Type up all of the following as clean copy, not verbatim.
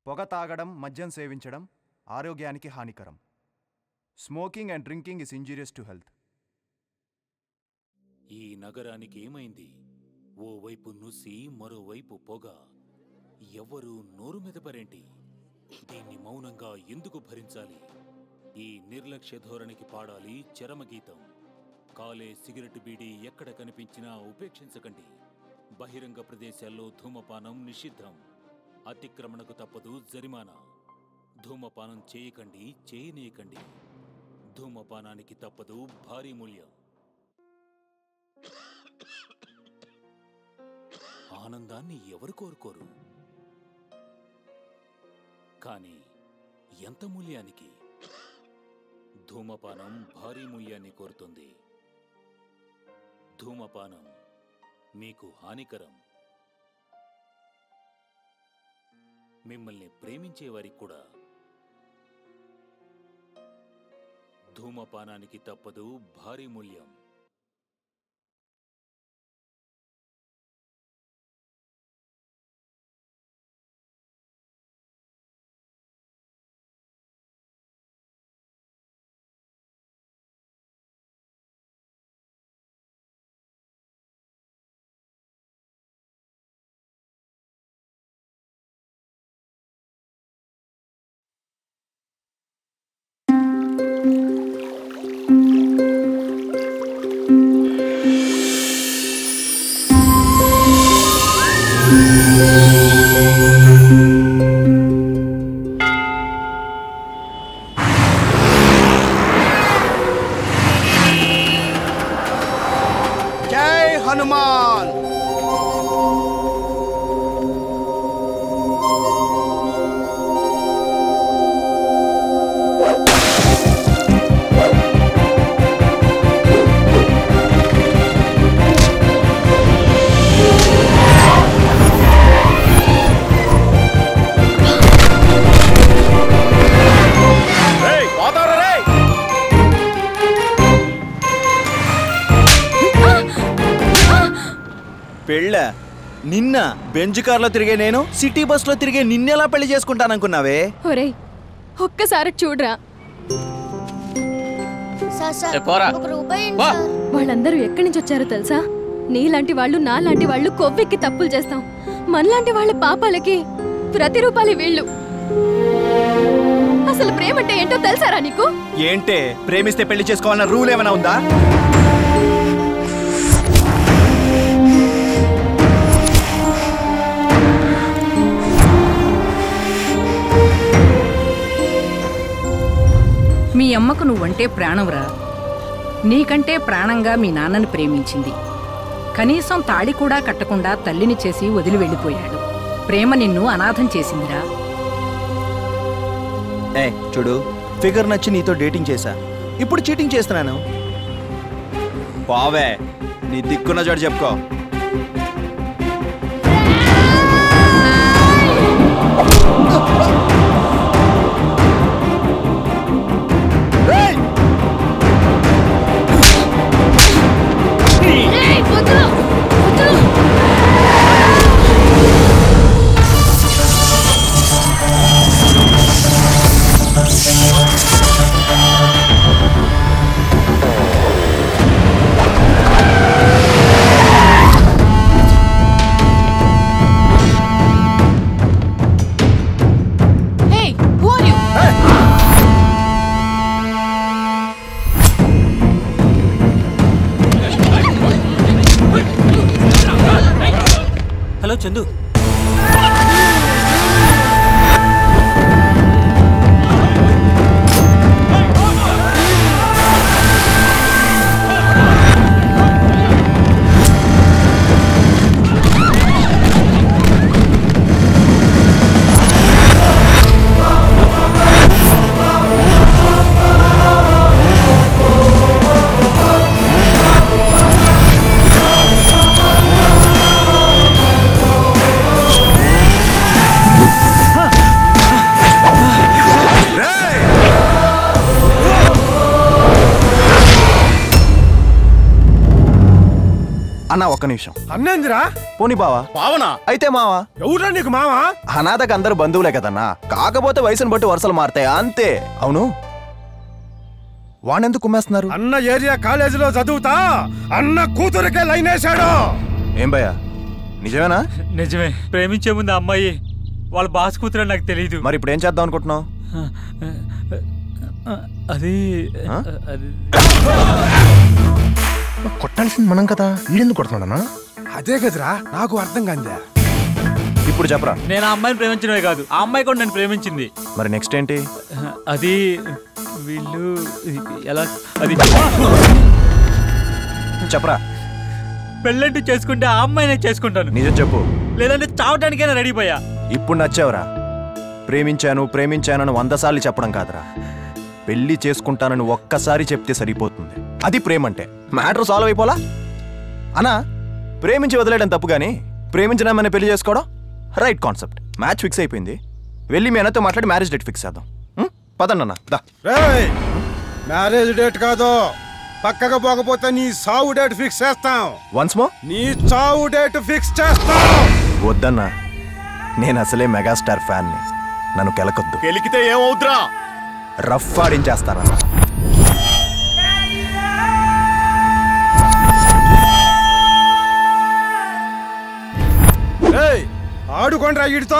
పొగ తాగడం, మద్యం సేవించడం ఆరోగ్యానికి హానికరం. Smoking and drinking is injurious to health. ఈ నగరానికి ఏమైంది? ఓవైపు నుసి, మరోవైపు పొగ. ఎవ్వరూ నోరు మెదపరేంటి? దీన్ని మౌనంగా ఎందుకు భరించాలి? ఈ నిర్లక్ష్య ధోరణికి పాడాలి చరమగీతం. కాలే సిగరెట్ బీడీ ఎక్కడ కనిపించినా ఉపేక్షించకండి. బహిరంగ ప్రదేశాల్లో ధూమపానం నిషిద్ధం. అతిక్రమణకు తప్పదు జరిమానా. ధూమపానం చేయకండి, చేయనీయకండి. ధూమపానానికి తప్పదు భారీ మూల్యం. ఆనందాన్ని ఎవరు కోరుకోరు? కానీ ఎంత మూల్యానికి? ధూమపానం భారీ మూల్యాన్ని కోరుతుంది. ధూమపానం మీకు హానికరం. మిమ్మల్ని ప్రేమించేవారికి కూడా. ధూమపానానికి తప్పదు భారీ మూల్యం. పెళ్ళ నిన్న బెంజ్ కార్లో తిరిగే నేను సిటీ బస్ లో తిరిగే నిన్నెలా పెళ్లి చేసుకుంటాననుకున్నావే? ఒరేయ్ ఒక్కసారి చూడరా. వాళ్ళందరూ ఎక్కడి నుంచి వచ్చారో తెలుసా? నీలాంటి వాళ్ళు, నాలాంటి వాళ్ళు కొవ్వెక్కి తప్పులు చేస్తాం. మనలాంటి వాళ్ళ పాపాలకి ప్రతిరూపాలి వీళ్ళు. అసలు ప్రేమ అంటే ఏంటో తెలుసారా నీకు? ఏంటే ప్రేమిస్తే పెళ్లి చేసుకోవాలన్న రూల్ ఏమైనా ఉందా? మీ అమ్మకు నువ్వంటే ప్రాణంరా. నీకంటే ప్రాణంగా మీ నాన్నని ప్రేమించింది. కనీసం తాళి కూడా కట్టకుండా తల్లిని చేసి వదిలి వెళ్ళిపోయాడు. ప్రేమ నిన్ను అనాథం చేసిందిరా. చూడు, ఫిగర్ నచ్చి నీతో డేటింగ్ చేశా, ఇప్పుడు చీటింగ్ చేస్తున్నాను. బావే నీ దిక్కున్న చోటు చెప్పుకో. హలో చందు. అన్న ఒక్క నిమిషం. అన్నేందిరా? పోనీ బావా. బావనా? అయితే మావా. ఎవరా నీకు మావా? అనాథకు అందరు బంధువులే కదన్నా, కాకపోతే వయసును బట్టి వరుసలు మారుతాయి అంతే. అవును, వాణెందుకు కుమ్మేస్తున్నారు? అన్న ఏరియా కాలేజీలో చదువుతా అన్న కూతురికే లైన్ వేశాడు. ఏం భయ్యా, నిజమేనా? నిజమే. ప్రేమించే ముందు అమ్మాయి వాళ్ళ బాస్ కూతురని నాకు తెలియదు. మరి ఇప్పుడు ఏం చేద్దాం అనుకుంటున్నావు? అది కొట్టాల్సింది మనం కదా, వీడెందుకు కొడుతున్నాడన్నా? అదే కదరా నాకు అర్థం కాందా. ఇప్పుడు చెప్పరా. నేను ఆ అమ్మాయిని ప్రేమించడమే కాదు, ఆ అమ్మాయి కూడా నన్ను ప్రేమించింది. మరి నెక్స్ట్ ఏంటి? అది వీళ్ళు ఎలా, అది చెప్పరా. పెళ్ళంటూ చేసుకుంటే ఆ అమ్మాయినే చేసుకుంటాను. నిజం చెప్పు, లేదంటే చావటానికైనా రెడీ పోయా. ఇప్పుడు నచ్చావురా. ప్రేమించానని 100 సార్లు చెప్పడం కాదురా, పెళ్లి చేసుకుంటానని ఒక్కసారి చెప్తే సరిపోతుంది. అది ప్రేమంటే. మ్యాటర్ సాల్వ్ అయిపోలా అన్నా. ప్రేమించి వదిలేయడం తప్పు కానీ ప్రేమించడామని పెళ్లి చేసుకోవడం రైట్ కాన్సెప్ట్. మ్యాచ్ ఫిక్స్ అయిపోయింది, వెళ్ళి మీ అన్నతో మాట్లాడి మ్యారేజ్ డేట్ ఫిక్స్ చేద్దాం. పదండి అన్న. మ్యారేజ్ డేట్ కాదు, పక్కగా పోకపోతే నీ సావు డేట్ ఫిక్స్ చేస్తాం. వన్స్ మో, నీ చావు డేట్ ఫిక్స్ చేస్తాం. వద్దన్నా, నేను అసలే మెగాస్టార్ ఫ్యాన్ని, నన్ను కెలకొద్దు. గెలికితే ఏమవుతురా? రఫ్ ఆడించేస్తానన్నా. ఆడుకోండ్రా వీడితో.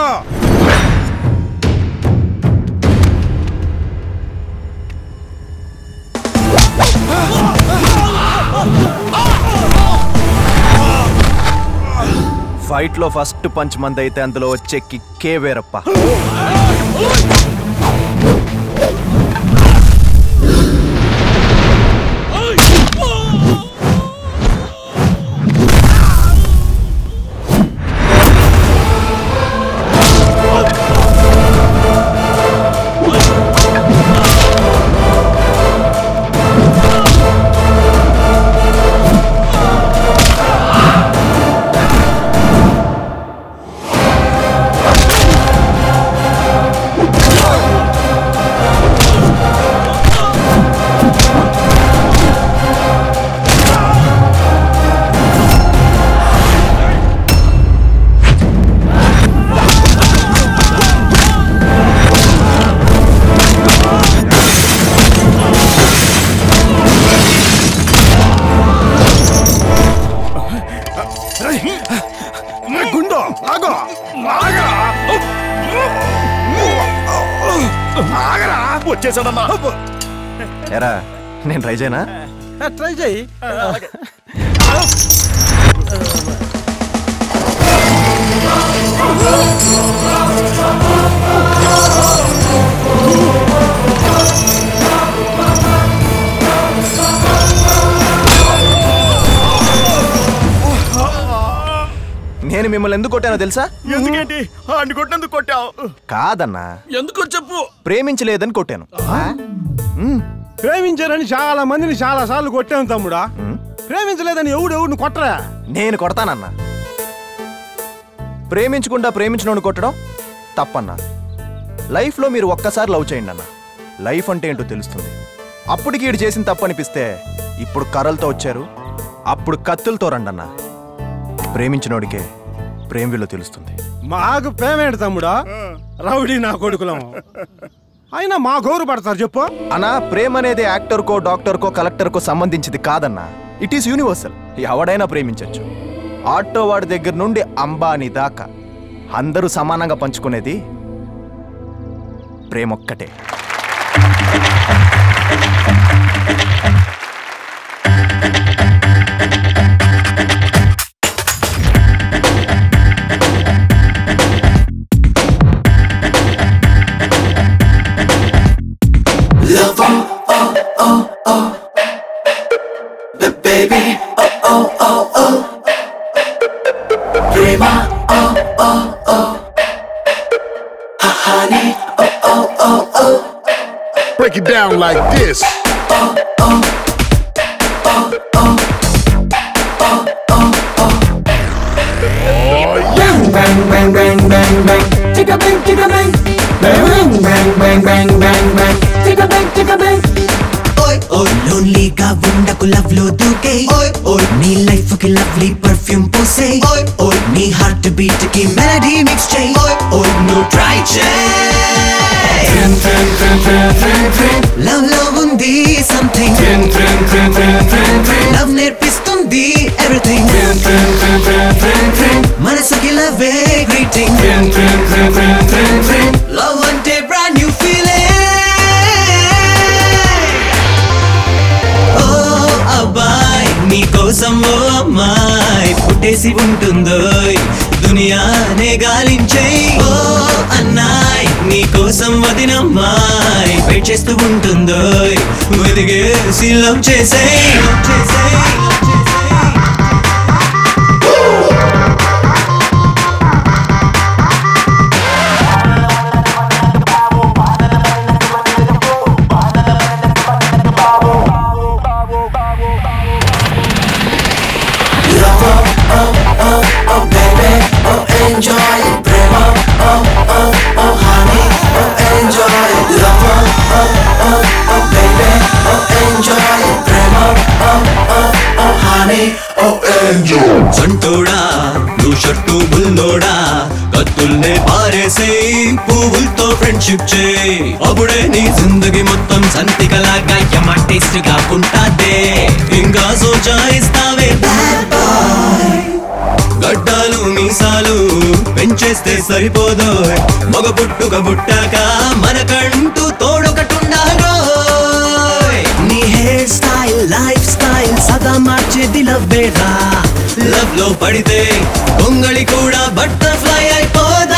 ఫైట్ లో ఫస్ట్ పంచ్ మంది అయితే అందులో వచ్చే కిక్కే వేరప్ప. ఎరా, నేను ట్రై చేయనా? ట్రై చేయి. నేను మిమ్మల్ని ఎందుకు కొట్టానో తెలుసా? ఎందుకేంటి అన్ని కొట్టినందుకు కొట్టావు? కాదన్నా, ఎందుకో చెప్పు. ప్రేమించలేదని కొట్టాను. ప్రేమించారని చాలా మందిని చాలా సార్లు కొట్టాను తమ్ముడా. ప్రేమించలేదని ఎవడు కొట్టరా? నేను కొడతానన్నా. ప్రేమించకుండా ప్రేమించినోడు కొట్టడం తప్పన్నా. లైఫ్లో మీరు ఒక్కసారి లవ్ చేయండి అన్న, లైఫ్ అంటే ఏంటో తెలుస్తుంది. అప్పటికి ఈడు చేసిన తప్పు అనిపిస్తే ఇప్పుడు కర్రలతో వచ్చారు, అప్పుడు కత్తులతో రండి అన్న. ప్రేమించినోడికే ప్రేమ విలువ తెలుస్తుంది. మాకు ప్రేమేంటి తమ్ముడా, రౌడీ నా కొడుకులం. అయినా మా గౌరవ పడతారు చెప్పు అన్నా. ప్రేమ అనేది యాక్టర్కో డాక్టర్కో కలెక్టర్కో సంబంధించింది కాదన్నా, ఇట్ ఈస్ యూనివర్సల్. ఎవడైనా ప్రేమించవచ్చు. ఆటో వాడి దగ్గర నుండి అంబానీ దాకా అందరూ సమానంగా పంచుకునేది ప్రేమొక్కటే. Break it down like this. Bang bang bang bang bang, chicka bang chicka bang, bang bang bang bang bang bang, chicka bang chicka bang. Oi లోన్లీగా ఉండకు లవ్ లో దూకే నీ లైఫ్ కి లవ్లీ పర్ఫ్యూమ్ పూసే నీ హార్ట్ బీట్ కి melody mix చేయి నువ్వు ట్రై చేయి లవ్ లో ఉంది సంథింగ్ లవ్ నేర్పిస్తుంది ఎవ్రీథింగ్ మనసుకి లవ్ గ్రీటింగ్ లవ్ అంటే బ్రాండ్ న్యూ ఫీలింగ్ ఓ అబ్బాయి నీ కోసం ఓ అమ్మాయి పుట్టేసి ఉంటుందో దునియానే గాలించే ఓ అన్నాయ్ నీ కోసం వదినమ్మాయి వెయిట్ చేస్తూ ఉంటుందో వెదిగేసి లవ్ చేసే enjoy it, prema, honey, enjoy it, lover, baby, enjoy it, prema, honey, enjoy. సంటోడా నువ్వు షట్టు బుల్లోడా కత్తుల్నే పారేసే పువ్వులతో ఫ్రెండ్షిప్ చేయి అప్పుడే నీ జిందగీ మొత్తం సంతికలాగా యమ టేస్ట్ గా ఉంటాదే ఇంకా సోచాయిస్తావే బ్యాడ్ బాయ్ గడ్డాలు మీసాలు పెంచేస్తే సరిపోదో మగ పుట్టుక పుట్టాక మనకంటూ తోడొకటుండాలో నీ హెయిర్ స్టైల్ లైఫ్ స్టైల్ సదా మార్చేది లవ్వేరా లవ్ లో పడితే పొంగళి కూడా బటర్ఫ్లై అయిపోదా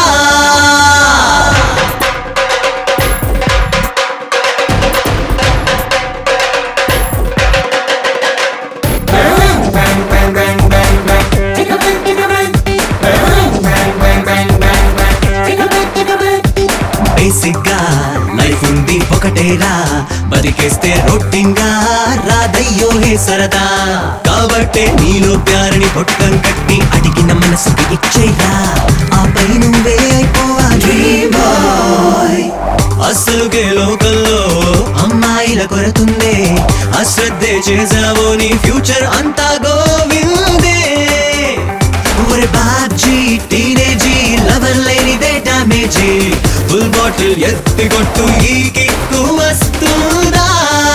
బేసిక్గా లైఫ్ ఉంది ఒకటేరా బతికేస్తే రొట్టింగా రాదయ్యో హే సరదా కాబట్టే నీలో ప్యారని పొట్టం కట్టి అడిగిన మనసుకి ఇచ్చేరా ఆపై నువ్వే అయిపోవా డ్రీమ్ బాయ్ అస్సలుకే లోకల్లో అమ్మాయిల కొరతుందే అశ్రద్ధే చేసావో నీ ఫ్యూచర్ అంతా గోవిందే ఒరే బాబ్జీ టీనేజీ లవర్ లేనిదే డామేజీ ఫుల్ బాటిల్ ఎత్తి కొట్టు ఈ కిక్కు వస్తుందా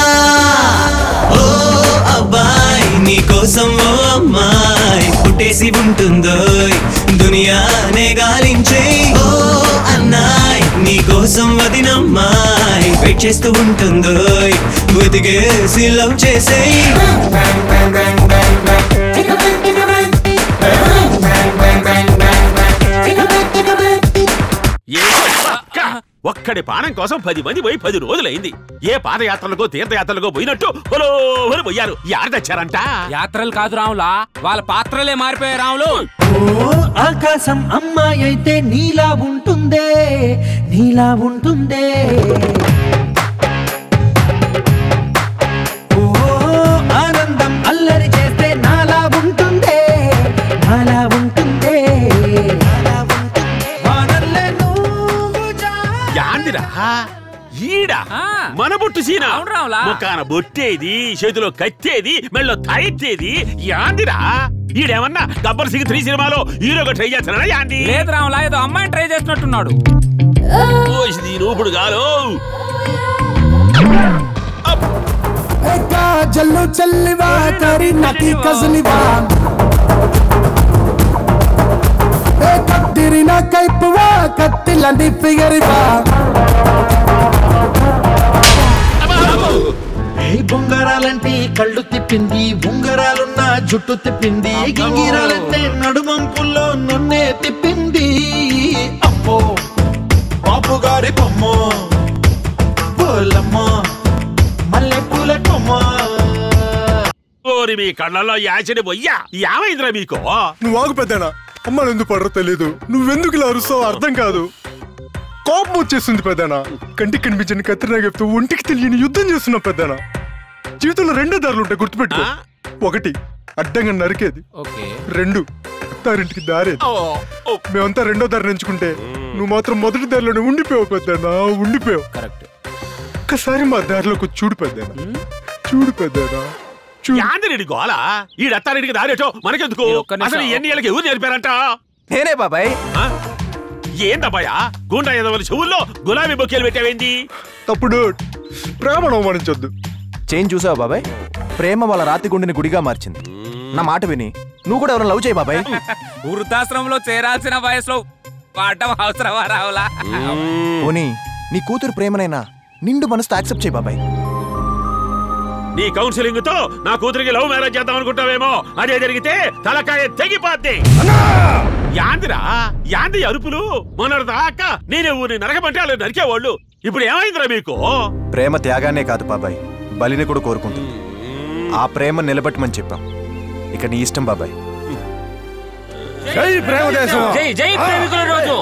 ఓ అబ్బాయి నీ కోసం ఓ అమ్మాయి పుట్టేసి ఉంటుందో దునియానే గాలించే ఓ అన్నాయ్ నీ కోసం వదినమ్మాయి వెయిట్ చేస్తూ ఉంటుందో వెతికేసి లవ్ చేసే ఒక్కడి పానం కోసం 10 మంది పోయి 10 రోజులైంది ఏ పాదయాత్రలకో తీర్థయాత్రలకో పోయినట్టు హోలోహోలు పోయారు యారు తెచ్చారంట యాత్రలు కాదు రాములా వాళ్ళ పాత్రలే మారిపోయారు రాములు ఆకాశం అమ్మాయి అయితే నీలా ఉంటుందే నీలా ఉంటుందే ఓ ఆనందం అల్లరి చేస్తే నాలా ఉంటుందే నాలా ఉంటుందే యాందిరా ఈడా మన బొట్టు సీనా ముఖాన బొట్టేది చేతిలో కత్తేది మెళ్ళో తాయిత్తేది యాందిరా ఈడేమన్నా గబ్బర్ సింగ్ 3 సినిమాలో హీరోగా ట్రై చేస్తున్నాడా యాంది లేదు రాములా ఏదో అమ్మాయిని ట్రై చేస్తున్నట్టున్నాడు నూపుడు గాలో జల్లు చల్లివా కరి నకి కజలివా కత్తిరిన కైపువా కత్తిలండి ఫిగరివా బొంగరాలంటే కళ్ళు తిప్పింది ఉంగరాలున్న జుట్టు తిప్పింది గింగిరాలంటే నడుమంపుల్లో నన్నే తిప్పింది అమ్మో బాబు గారి బొమ్మ పూలమ్మ మల్లె పూల కొమ్మ ఓరి మీ కళ్ళల్లో యాచడి పోయ్యా ఏమైందిరా మీకు నువ్వు ఆగు పెద్దనా అమ్మాలు ఎందుకు పడరో తెలీదు నువ్వెందుకు ఇలా అరుస్తావు అర్థం కాదు కోపం వచ్చేస్తుంది పెద్దనా కంటికి కనిపించని కత్తిరినా చెప్తూ ఒంటికి తెలియని యుద్ధం చేస్తున్నావు పెద్దనా జీవితంలో 2 దారులు ఉంటాయి గుర్తుపెట్టుకో 1 అడ్డంగా నరికేది 2 అత్తారింటికి దారేది మేమంతా 2వ దారిని ఎంచుకుంటే నువ్వు మాత్రం మొదటి దారిలోనే ఉండిపోయావు పెద్దనా ఉండిపోయావు ఒక్కసారి మా దారిలోకి చూడు పెద్దనా చూడు పెద్దనా యాందిరెడ్డి గోలా ఈ రత్తారెడ్డికి దారేటో మనకెందుకు అసలు ఎన్ని ఏళ్ళకి ఎవరు నేర్పారంట నేనే బాబాయ్ ఏందబ్బాయా గుండా ఎదవల చెవుల్లో గులాబీ బొకేలు పెట్టావేంది తప్పుడు ప్రేమను అవమానించొద్దు చేంజ్ చూసావా బాబాయ్ ప్రేమ వాళ్ళ రాతి గుండెని గుడిగా మార్చింది నా మాట విని నువ్వు కూడా ఎవరైనా లవ్ చేయి బాబాయ్ వృద్ధాశ్రమంలో చేరాల్సిన వయసులో వాడటం అవసరమా రావులా పోనీ నీ కూతురు ప్రేమనైనా నిండు మనసుతో యాక్సెప్ట్ చేయి బాబాయ్ నీ కౌన్సిలింగ్ తో నా కూతురికి లవ్ మ్యారేజ్ చేద్దాం అనుకుంటావేమో అదే జరిగితే తలకాయ తెగిపోద్ది యాందిరా యాంది అరుపులు మొన్నటి దాకా నేనే ఊరిని నరకమంటే వాళ్ళు నరికేవాళ్ళు ఇప్పుడు ఏమైందిరా మీకు ప్రేమ త్యాగానే కాదు బాబాయ్ బలిని కూడా కోరుకుంటుంది ఆ ప్రేమ నిలబెట్టమని చెప్పాం ఇక నీ ఇష్టం బాబాయ్ జై ప్రేమ దేశం జై జై ప్రేమికుల రోజు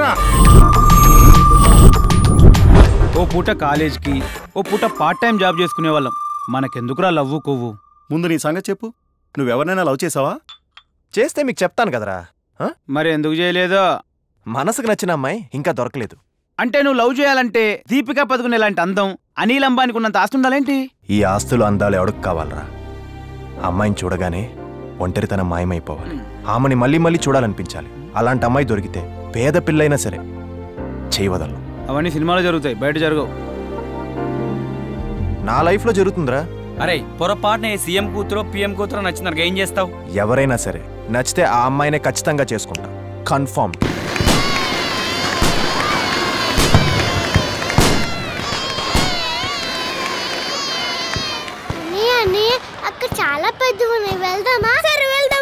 ఓ పూట కాలేజ్కి ఓ పూట పార్ట్ టైం జాబ్ చేసుకునే వాళ్ళం మనకెందుకురా లవ్వు కొవ్వు ముందు నీ సంగతి చెప్పు నువ్వెవరినైనా లవ్ చేసావా చేస్తే మీకు చెప్తాను కదరా మరి ఎందుకు చేయలేదో మనసుకు నచ్చిన అమ్మాయి ఇంకా దొరకలేదు అంటే నువ్వు లవ్ చేయాలంటే దీపికా పదుకునే లాంటి అందం అనిల్ అంబానికి ఉన్నంత ఆస్తి ఉండాలేంటి ఈ ఆస్తులు అందాలు ఎవడికి కావాలరా అమ్మాయిని చూడగానే ఒంటరితనం మాయమైపోవాలి ఆమెని మళ్ళీ మళ్ళీ చూడాలనిపించాలి అలాంటి అమ్మాయి దొరికితే పేద పిల్లైనా సరే చేయవదలను అవన్నీ సినిమాలో జరుగుతాయి బయట జరగవు నా లైఫ్లో జరుగుతుందిరా అరే పొరపాటునే సీఎం కూతురో పిఎం కూతురో నచ్చినారు ఏం చేస్తావు ఎవరైనా సరే నచ్చితే ఆ అమ్మాయినే ఖచ్చితంగా చేసుకుంటా కన్ఫర్మ్ అక్కడ చాలా పెద్దగా ఉన్నాయి వెళ్దామా సరే వెళ్దాం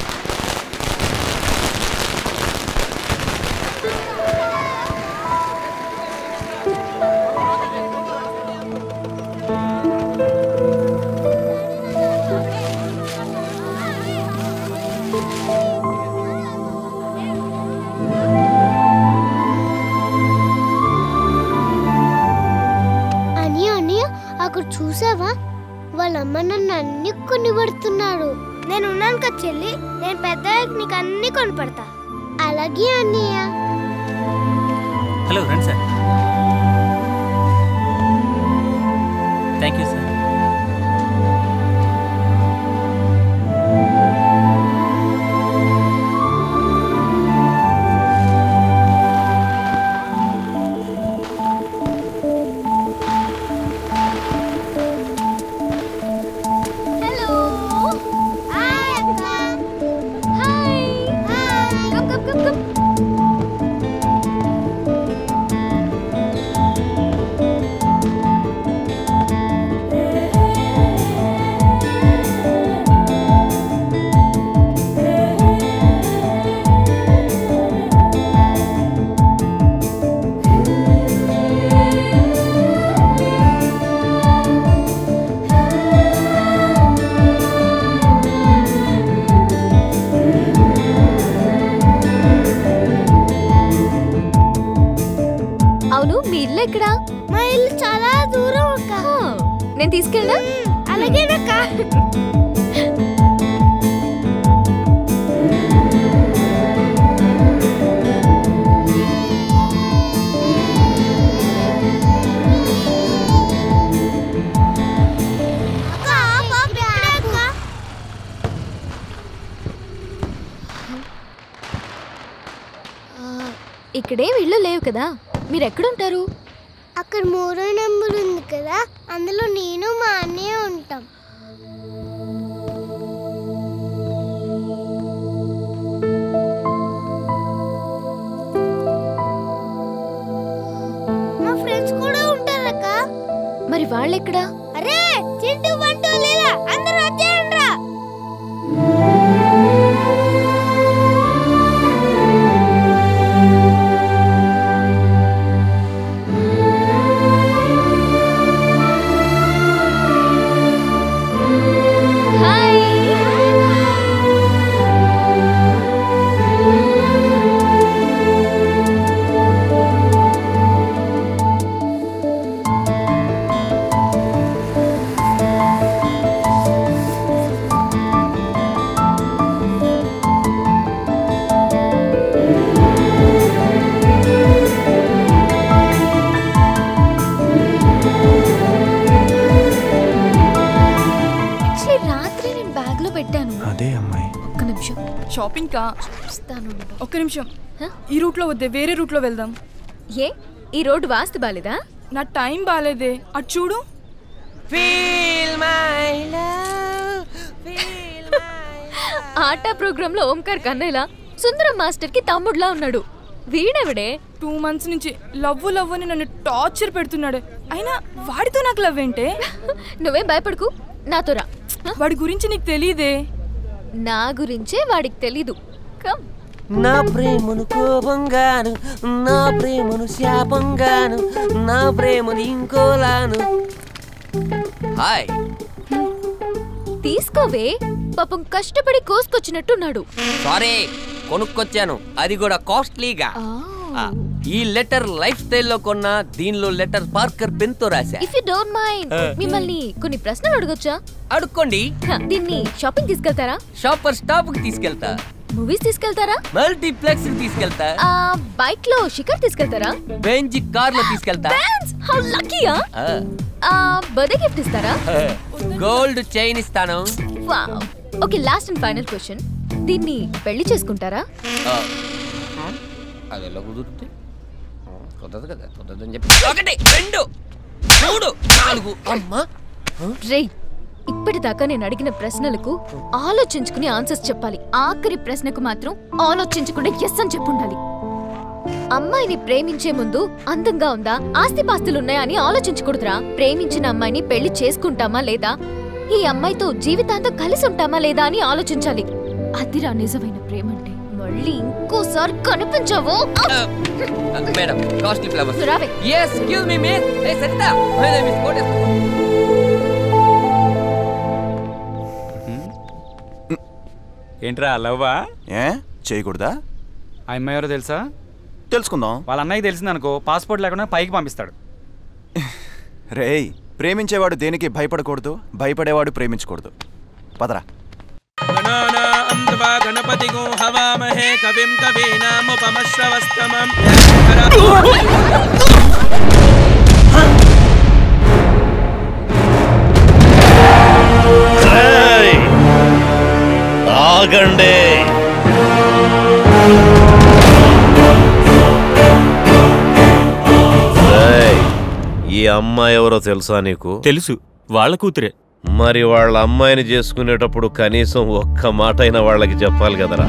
అక్కడ చూసావా వాళ్ళమ్మ నన్ను అన్ని కొనిపడుతున్నాడు నేను ఉన్నాను కదా చెల్లి నేను పెద్ద నీకు అన్ని కొనిపడతా అలాగే అన్నయ్య హలో రండి సార్ థ్యాంక్ యూ సార్ మా ఇల్లు చాలా దూరం అక్క నేను తీసుకెళ్ళా అలాగేనక్క ఇక్కడేం ఇల్లు లేవు కదా మీరు ఎక్కడుంటారు అక్కడ 3వ నెంబర్ ఉంది కదా అందులో నేను మా అన్నయ్య ఉంటాం మా ఫ్రెండ్స్ కూడా ఉంటారక్క మరి వాళ్ళు ఎక్కడా అరే చింటూ బంటూ లీలా అందరూ వచ్చేయండిరా షాపింగ్ కా ఒక్క నిమిషం. ఈ రూట్ లో వద్దే, వేరే రూట్ లో వెళ్దాం. ఏ ఈ రోడ్డు వాస్తు బాలేదా? నా టైం బాలేదే. అటు చూడు. ఆటా ప్రోగ్రామ్ లో ఓంకార్ కన్నయ్యలా సుందరం మాస్టర్ కి తమ్ముడులా ఉన్నాడు. వీడెవడే? 2 months నుంచి లవ్ లవ్ అని నన్ను టార్చర్ పెడుతున్నాడు. అయినా వాడితో నాకు లవ్ ఏంటే? నువ్వేం భయపడకు, నాతో రా. వాడి గురించి నీకు తెలీదే. నా గురించే వాడికి తెలీదు. కమ్. నా ప్రేమను కోపంగాను, నా ప్రేమను శాపంగాను, నా ప్రేమను ఇంకోలాను. హాయ్. తీసుకోవే, పాపం కష్టపడి కోసుకొచ్చినట్టున్నాడు. సారీ, కొనుక్కొచ్చాను, అది కూడా కాస్ట్లీగా. ఈ లెటర్ లైఫ్ స్టైల్లో కొన్నా, దీనిలో లెటర్ పార్కర్ పెన్ తో రాశా. ఇఫ్ యు డోంట్ మైండ్ మిమ్మల్ని కొన్ని ప్రశ్నలు అడగొచ్చా? అడుక్కోండి. దీన్ని షాపింగ్ తీసుకెళ్తారా? షాపర్ స్టాప్ కి తీసుకెళ్తా. మూవీస్ తీసుకెళ్తారా? మల్టీప్లెక్స్ కి తీసుకెళ్తా. బైక్ లో షికార్ తీసుకెళ్తారా? బెంజ్ కార్ లో తీసుకెళ్తా. హౌ లక్కీయా. బర్త్డే గిఫ్ట్ ఇస్తారా? గోల్డ్ చైన్ ఇస్తాను. Wow. Okay, last and final question, దీన్ని పెళ్లి చేసుకుంటారా? అది ఎలా కుదురుతుంది? కుదరదు కదా. కుదరదని చెప్పి 1 2 3 4 అమ్మా. రే, ఇప్పటిదాకా నేను అడిగిన ప్రశ్నలకు ఆలోచించుకుని ఆన్సర్స్ చెప్పాలి. ఆఖరి ప్రశ్నకు మాత్రం ఆలోచించకుండా ఎస్ అని చెప్పుండాలి. అమ్మాయిని ప్రేమించే ముందు అందంగా ఉందా, ఆస్తిపాస్తులున్నాయా అని ఆలోచించకూడదురా. ప్రేమించిన అమ్మాయిని పెళ్లి చేసుకుంటామా లేదా, ఈ అమ్మాయితో జీవితాంతం కలిసి ఉంటామా లేదా అని ఆలోచించాలి. అదిరా నిజమైన ప్రేమ అంటే. మళ్ళీ ఇంకోసారి కనిపించావు. Madam, costly flowers. రావే. yes excuse me miss. hey sarita, my name is Kotes. ఏంట్రా లవ్వా? ఏ చేయకూడదా? ఆ అమ్మాయి ఎవరో తెలుసా? తెలుసుకుందాం. వాళ్ళ అన్నయ్యకి తెలిసిందనుకో పాస్పోర్ట్ లేకుండా పైకి పంపిస్తాడు. రేయ్, ప్రేమించేవాడు దేనికి భయపడకూడదు, భయపడేవాడు ప్రేమించకూడదు. పదరా. గణపతి గో హవామహే కవిం కవీనాముపమశ్రవస్తమం. ఆగండి. ఈ అమ్మాయి ఎవరో తెలుసా నీకు? తెలుసు, వాళ్ళ కూతురే. మరి వాళ్ళ అమ్మాయిని చేసుకునేటప్పుడు కనీసం ఒక్క మాట అయినా వాళ్ళకి చెప్పాలి కదరా.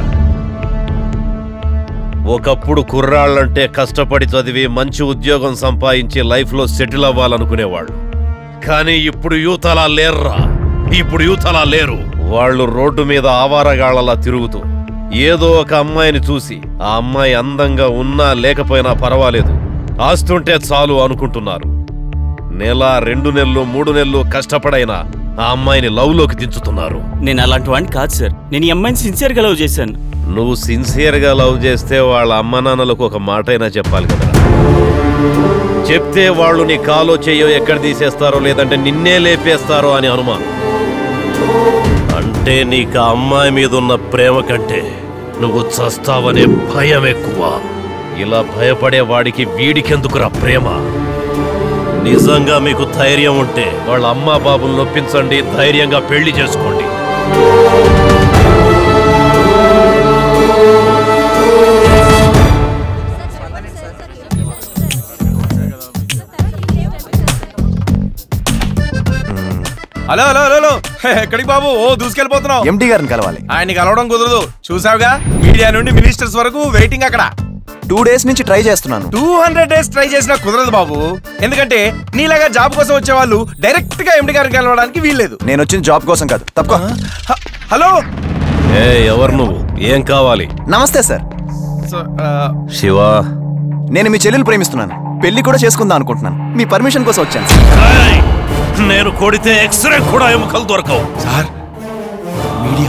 ఒకప్పుడు కుర్రాళ్ళంటే కష్టపడి చదివి మంచి ఉద్యోగం సంపాదించి లైఫ్లో సెటిల్ అవ్వాలనుకునేవాళ్ళు. కానీ ఇప్పుడు యూత్ అలా లేర్రా. ఇప్పుడు యూత్ అలా లేరు. వాళ్ళు రోడ్డు మీద ఆవారగాళ్లలా తిరుగుతూ ఏదో ఒక అమ్మాయిని చూసి ఆ అమ్మాయి అందంగా ఉన్నా లేకపోయినా పర్వాలేదు, ఆస్తుంటే చాలు అనుకుంటున్నారు. 1 2 నెలలు 3 నెలలు కష్టపడైనా ఆ అమ్మాయిని లవ్ లోకి దించుతున్నారు. నేను అలాంటి వాడిని కాదు సార్. నేను ఈ అమ్మాయిని సిన్సియర్గా లవ్ చేశాను. నువ్వు సిన్సియర్గా లవ్ చేస్తే వాళ్ళ అమ్మ నాన్నలకు ఒక మాట అయినా చెప్పాలి కదా. చెప్తే వాళ్ళు నీ కాలో చెయ్యో ఎక్కడ తీసేస్తారో లేదంటే నిన్నే లేపేస్తారో అని అనుమానం. అంటే నీకు ఆ అమ్మాయి మీద ఉన్న ప్రేమ కంటే నువ్వు చస్తావనే భయం ఎక్కువ. ఇలా భయపడే వాడికి వీడికెందుకురా ప్రేమ? నిజంగా మీకు ధైర్యం ఉంటే వాళ్ళ అమ్మా బాబుని నొప్పించండి, ధైర్యంగా పెళ్లి చేసుకోండి. హలో హలో హలో, ఎక్కడికి బాబు? ఓ దూసుకెళ్ళిపోతున్నావు. ఎండి గారిని కలవాలి. ఆయన్ని కలవడం కుదరదు, చూసావుగా. మీడియా నుండి మినిస్టర్స్ వరకు వెయిటింగ్ అక్కడ. 2 days నుంచి ట్రై చేస్తున్నాను. 200 days ట్రై చేసినా కుదరదు బాబు. ఎందుకంటే నీలాగా జాబ్ కోసం వచ్చే వాళ్ళు డైరెక్ట్ గా ఎండి గారిని కలవడానికి వీల్లేదు. నేను వచ్చిన జాబ్ కోసం కాదు, తప్పుకో. హలో, ఎవరు నువ్వు? ఏం కావాలి? నమస్తే సార్. శివ, నేను మీ చెల్లెలు ప్రేమిస్తున్నాను. పెళ్లి కూడా చేసుకుందాం అనుకుంటున్నాను. మీ పర్మిషన్ కోసం వచ్చాను. నేను కొడితే ఎక్స్రే కూడా ఎముకలు దొరకవు సార్. మీడియా.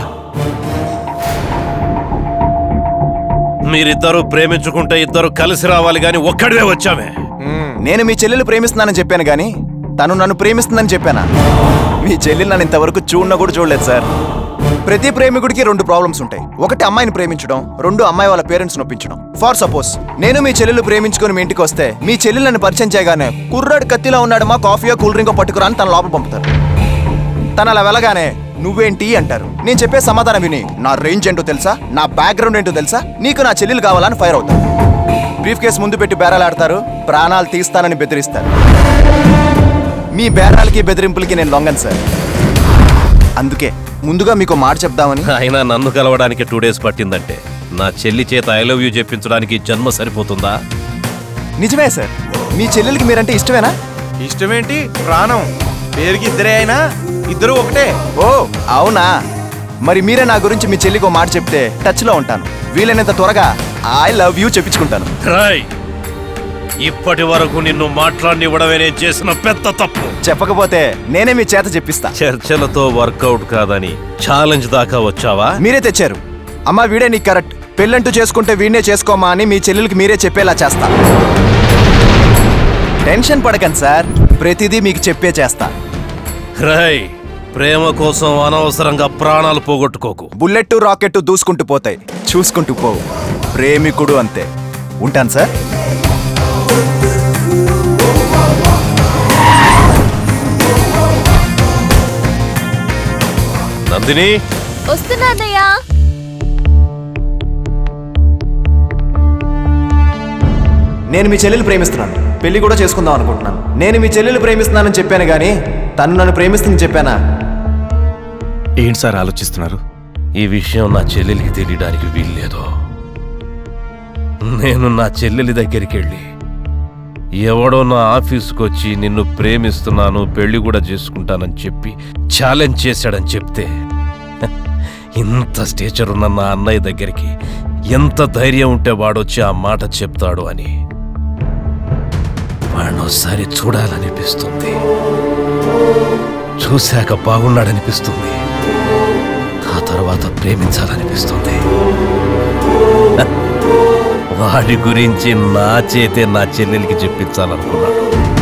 మీరిద్దరు ప్రేమించుకుంటే ఇద్దరు కలిసి రావాలి గాని ఒక్కడివే వచ్చామే. నేను మీ చెల్లెలు ప్రేమిస్తున్నానని చెప్పాను గానీ తను నన్ను ప్రేమిస్తుందని చెప్పానా? మీ చెల్లెలు నన్ను ఇంతవరకు చూడన కూడా చూడలేదు సార్. ప్రతి ప్రేమికుడికి 2 ప్రాబ్లమ్స్ ఉంటాయి. ఒకటి అమ్మాయిని ప్రేమించడం, 2 అమ్మాయి వాళ్ళ పేరెంట్స్ నొప్పించడం. ఫర్ సపోజ్ నేను మీ చెల్లెలు ప్రేమించుకుని మీ ఇంటికి వస్తే మీ చెల్లెలను పరిచయం చేయగానే కుర్రాడు కత్తిలో ఉన్నాడు, మా కాఫీయో కూల్ డ్రింకో పట్టుకురా అని తన లోపల పంపుతారు. తను అలా వెళ్ళగానే నువ్వేంటి అంటారు. నేను చెప్పే సమాధానం విని నా రేంజ్ ఏంటో తెలుసా, నా బ్యాక్గ్రౌండ్ ఏంటో తెలుసా, నీకు నా చెల్లెలు కావాలని ఫైర్ అవుతారు. బ్రీఫ్ కేసు ముందు పెట్టి బేరాలాడతారు, ప్రాణాలు తీస్తానని బెదిరిస్తారు. మీ బేరాలకి బెదిరింపులకి నేను లొంగను సార్. అందుకే ముందుగా మీకు మాట చెప్దామని. అయినా నన్ను కలవడానికి 2 days పట్టిందంటే నా చెల్లి చేత ఐ లవ్ యూ చెప్పించడానికి జన్మ సరిపోతుందా? నిజమే సార్. మీ చెల్లెలకి మీరంటే ఇష్టమేనా? ఇష్టమేంటి, ప్రాణం. పేరుకి ఇద్దరే అయినా ఇద్దరు ఒకటే. ఓ అవునా? మరి మీరే నా గురించి మీ చెల్లికి మాట చెప్తే టచ్లో ఉంటాను. వీలైనంత త్వరగా ఐ లవ్ యూ చెప్పించుకుంటాను. ఇప్పటి వరకు నిన్ను మాట్లాడినివ్వడమే నేను చేసిన పెద్ద తప్పు. చెప్పకపోతే నేనే మీ చేత చెప్పిస్తా. చర్చలతో వర్కౌట్ కాదని ఛాలెంజ్ దాకా వచ్చావా? మీరే తెచ్చారు. అమ్మా వీడే నీకు కరెక్ట్, పెళ్ళంటూ చేసుకుంటే వీడినే చేసుకోమా అని మీ చెల్లెలకి మీరే చెప్పేలా చేస్తా. టెన్షన్ పడకండి సార్, ప్రతిదీ మీకు చెప్పే చేస్తా. ప్రేమ కోసం అనవసరంగా ప్రాణాలు పోగొట్టుకోకు. బుల్లెట్ రాకెట్ దూసుకుంటూ పోతాయి, చూసుకుంటూ పోవు. ప్రేమికుడు అంతే. ఉంటాను సార్. నందిని వస్తున్నా అన్నయ్య. నేను మీ చెల్లెలు ప్రేమిస్తున్నాను, పెళ్లి కూడా చేసుకుందాం అనుకుంటున్నాను. నేను మీ చెల్లెలు ప్రేమిస్తున్నానని చెప్పాను కానీ తను నన్ను ప్రేమిస్తుందని చెప్పానా? ఏంటి సార్ ఆలోచిస్తున్నారు? ఈ విషయం నా చెల్లెలికి తెలియడానికి వీల్లేదు. నేను నా చెల్లెలి దగ్గరికి వెళ్ళి ఎవడో నా ఆఫీసుకు వచ్చి నిన్ను ప్రేమిస్తున్నాను, పెళ్లి కూడా చేసుకుంటానని చెప్పి ఛాలెంజ్ చేశాడని చెప్తే ఇంత స్టేచర్ ఉన్న నా అన్నయ్య దగ్గరికి ఎంత ధైర్యం ఉంటే వాడొచ్చి ఆ మాట చెప్తాడు అని వాడినోసారి చూడాలనిపిస్తుంది. చూశాక బాగున్నాడనిపిస్తుంది, ఆ తర్వాత ప్రేమించాలనిపిస్తుంది. వాడి గురించి నా చేతే నా చెల్లెలికి చెప్పించాలనుకున్నాడు.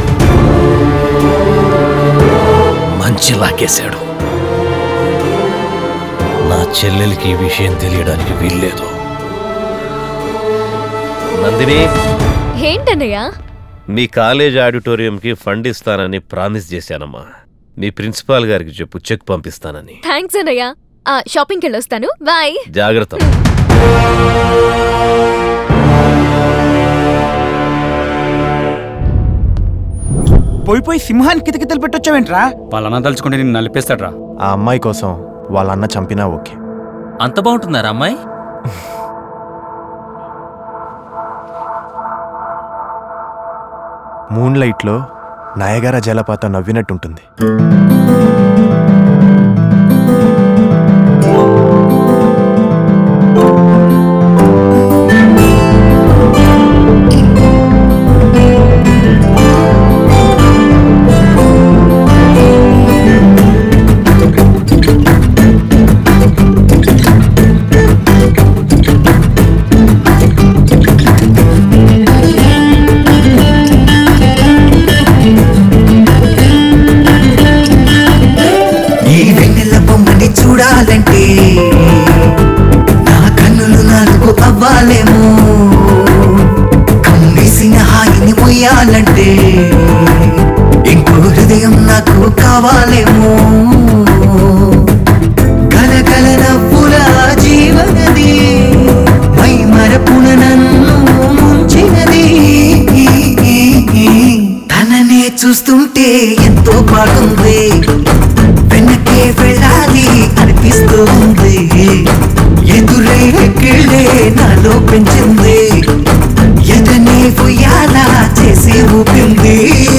మంచి లాగేశాడు. నా చెల్లెలికి ఈ విషయం తెలియడానికి వీల్లేదు. నందిని, ఏంటన్నయ్య? మీ కాలేజ్ ఆడిటోరియంకి ఫండ్ ఇస్తానని ప్రామిస్ చేశానమ్మా. మీ ప్రిన్సిపాల్ గారికి చెప్పు, చెక్ పంపిస్తానని. థ్యాంక్స్ అన్నయ్య. షాపింగ్కి వెళ్ళొస్తాను. బాయ్. జాగ్రత్త. పోయి సింహాన్ని కితకితలు పెట్టొచ్చావేంట్రా? వాళ్ళన్న తలుచుకుంటే నిన్ను నలిపేస్తాడ్రా. ఆ అమ్మాయి కోసం వాళ్ళ అన్న చంపినా ఓకే. అంత బాగుంటుందారా అమ్మాయి? మూన్ లైట్లో నయగారా జలపాతం నవ్వినట్టుంటుంది. చూడాలంటే నా కన్నులు 4 అవ్వాలేమో, కమ్మేసిన హాయిని మొయ్యాలంటే ఇంకో హృదయం నాకు కావాలేమో. కలకల నవ్వుల జీవనది మై మరపున నన్ను ముంచినది. తననే చూస్తుంటే ఎంతో బాగుంది, వెనకే వెళ్ళాలి అనిపిస్తుంది. ఎదురే ఎక్కిళ్ళే నాలో పెంచింది, ఎదనే ఉయ్యాలా చేసి ఊపింది.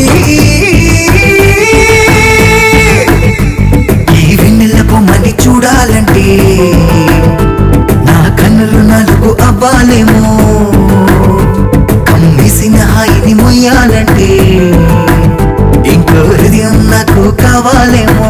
ఈ వెన్నెల బొమ్మని చూడాలంటే నా కన్నులు 4 అవ్వాలేమో, కమ్మేసిన హాయిని మొయ్యాలంటే ఇంకో హృదయం నాకు కావాలేమో.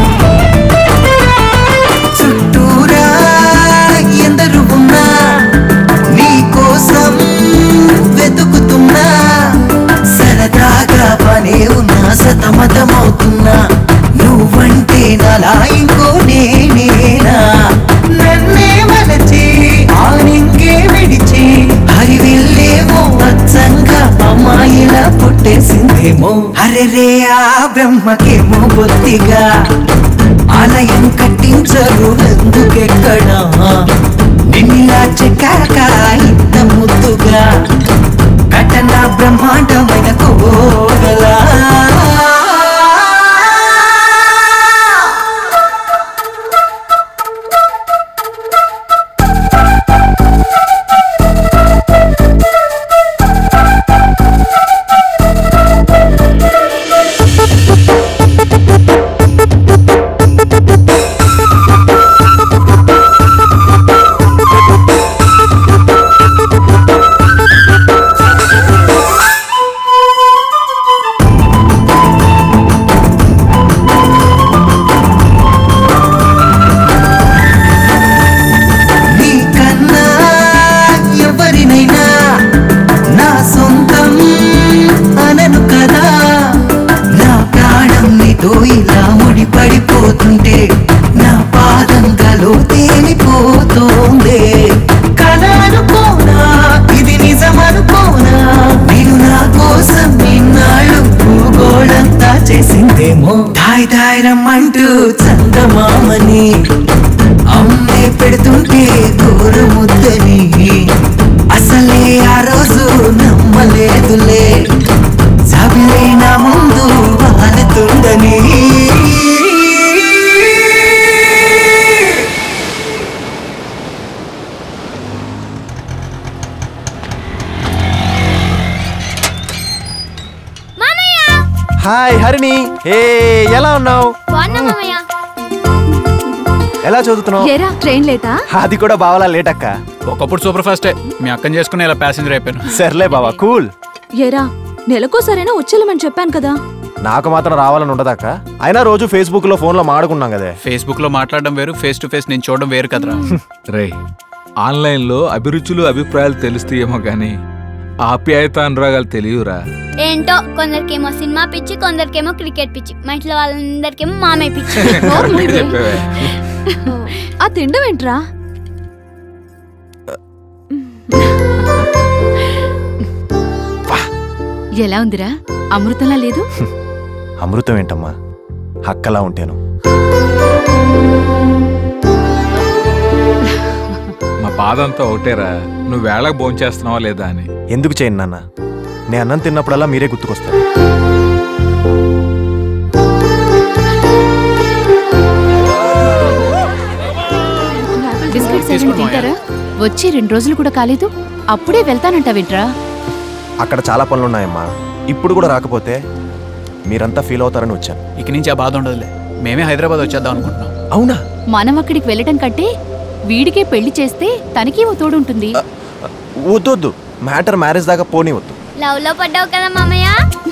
చుట్టూరా ఎందరు ఉన్నా సొంతమవుతున్నా నువ్వంటే నాలా ఇంకో నేనేనా నన్నే మలచి ఆనింకే విడిచి హరివిల్లేమో అచ్చంగా అమ్మాయిలా పుట్టేసిందేమో అరెరే ఆ బ్రహ్మకేమో బొత్తిగా ఆలయం కట్టించరు ఎందుకెక్కడా నిన్నిలా చెక్కాక ఇంత ముద్దుగా కటన బ్రహ్మాండమైన కోగలా రమ్మంటూ చందమామని అమ్మే పెడుతుంటే గోరు ముద్దని అసలే ఆ రోజు నమ్మలేదులే సబిలే నా ముందు వాలుతుందని హాయ్ హరిణి ఏ ఎలా ఉన్నావు ఎలా చదువుతున్నావు ట్రైన్ లేటా అది కూడా బావలా లేట్ అక్క ఒకప్పుడు సూపర్ ఫాస్టే మీ అక్కని చేసుకుని ఇలా ప్యాసింజర్ అయిపోయాను సర్లే బావా కూల్ ఏరా నెలకోసారైనా వచ్చేలమని చెప్పాను కదా నాకు మాత్రం రావాలని ఉండదాక అయినా రోజు ఫేస్బుక్ లో ఫోన్ లో మాడుకున్నాం కదా ఫేస్బుక్ లో మాట్లాడడం వేరు ఫేస్ టు ఫేస్ నేను చూడడం వేరు కదరా రే ఆన్లైన్ లో అభిరుచులు అభిప్రాయాలు తెలుస్తాయేమో గానీ ఆప్యాయత అనురాగాలు తెలియరా ఏంటో కొందరికేమో సినిమా పిచ్చి కొందరికేమో క్రికెట్ పిచ్చి మా ఇంట్లో వాళ్ళందరికేమో మామయ్య పిచ్చి ఆ తిండం ఏంట్రా ఎలా ఉందిరా అమృతంలా లేదు అమృతం ఏంటమ్మా హక్కలా ఉంటాను మా బాధ అంతా ఒకటేరా నువ్వు వేళకు భోంచేస్తున్నావా లేదా అని ఎందుకు చేయను నాన్న నేను అన్నం తిన్నప్పుడల్లా మీరే గుర్తుకొస్తారు బిస్కెట్స్ ఏమైనా తింటారా వచ్చి 2 రోజులు కూడా కాలేదు అప్పుడే వెళ్తానంటావేంట్రా అక్కడ చాలా పనులున్నాయమ్మా ఇప్పుడు కూడా రాకపోతే మీరంతా ఫీల్ అవుతారని వచ్చాను ఇక నుంచి ఆ బాధ ఉండదులే మేమే హైదరాబాద్ వచ్చేద్దాం అనుకుంటున్నాం అవునా మనం అక్కడికి వెళ్ళటం కంటే వీడికే పెళ్లి చేస్తే తనకి ఓ తోడు ఉంటుంది వద్దొద్దు మ్యాటర్ మ్యారేజ్ దాకా పోనివద్దు లవ్ లో పడ్డావు కదా మామయ్య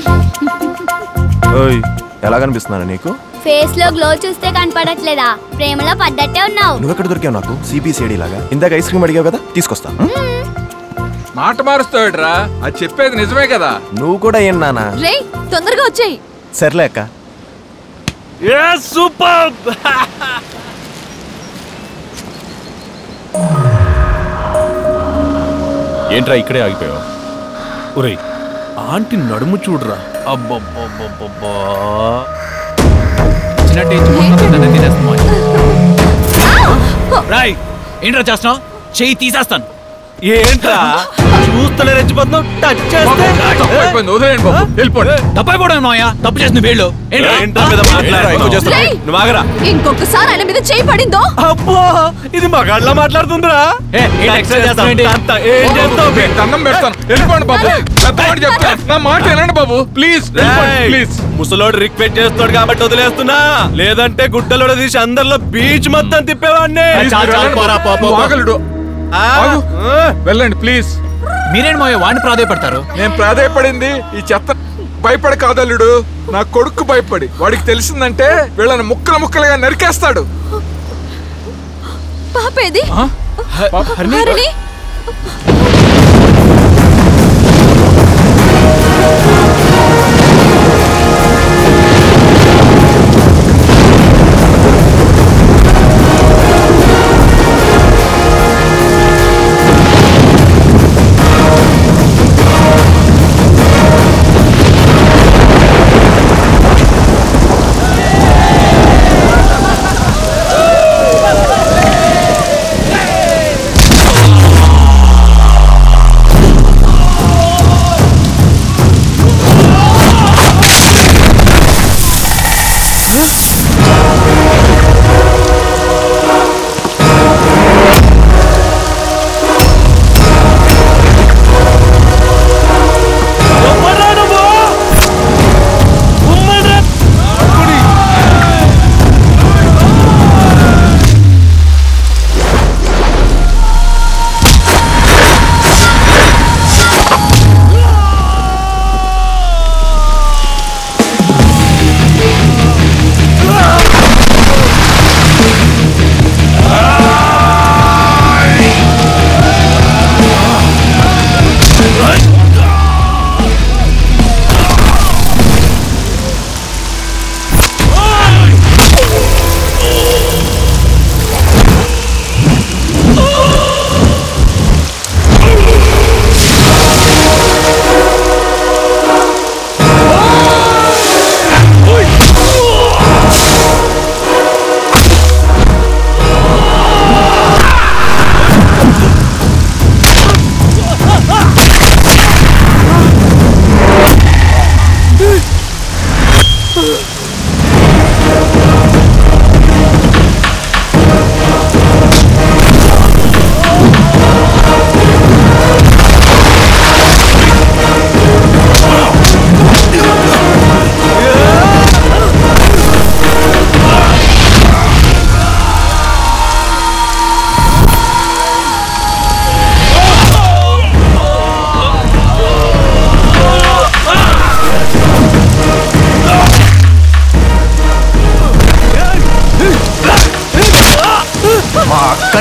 ఓయ్ ఎలా కనిపిస్తున్నాను నీకు ఫేస్ లో గ్లో చూస్తే కనపడట్లేదా ప్రేమలో పడ్డట్టే ఉన్నావు నువ్వు ఎక్కడ దొరికావు నాకు సిబిసిఐడి లాగా ఇందాక ఐస్ క్రీమ్ అడిగావు కదా తీసుకొస్తా మాట మారుస్తావుడ్రా అది చెప్పేది నిజమే కదా నువ్వు కూడా ఏం నానా రేయ్ తొందరగా వచ్చేయ్ సర్లే అక్క సూపర్ ఏంట్రా ఇక్కడే ఆగిపోయావు ఒరేయ్ ఆంటీ నడుము చూడరా అబ్బబ్బబ్బబ్బబ్బా రాయ్ ఏంట్రా చేస్తున్నావు చెయ్యి తీసేస్తాను ఏంట్రా చూస్తలే రెచ్చిపోతున్నావు టచ్ చేస్తే తప్పైపోవడం మాయా తప్పు చేసిన వీళ్ళు నువ్వు ఆగరా ఇంకొకసారి ఆయన మీద చేయి పడిందో అబ్బో ఇది మగాళ్ళ మాట్లాడుతుందిరా ఏం చేస్తావు దండం పెడతాను వెళ్ళిపోండి బాబు పెద్దవాడు చెప్తాను నా మాట వినండి బాబు ప్లీజ్ ప్లీజ్ ముసలోడు రిక్వెస్ట్ చేస్తాడు కాబట్టి వదిలేస్తున్నా లేదంటే గుడ్డలోడు తీసి అందరిలో బీచ్ మొత్తం తిప్పేవాడిని వెళ్ళండి ప్లీజ్ మీరేంటి మాయ వాడిని ప్రాధాయపడతారు నేను ప్రాధాయపడింది ఈ చెత్త భయపడి కాదల్లుడు నా కొడుకు భయపడి వాడికి తెలిసిందంటే వీళ్ళని ముక్కలు ముక్కలుగా నరికేస్తాడు పాపేది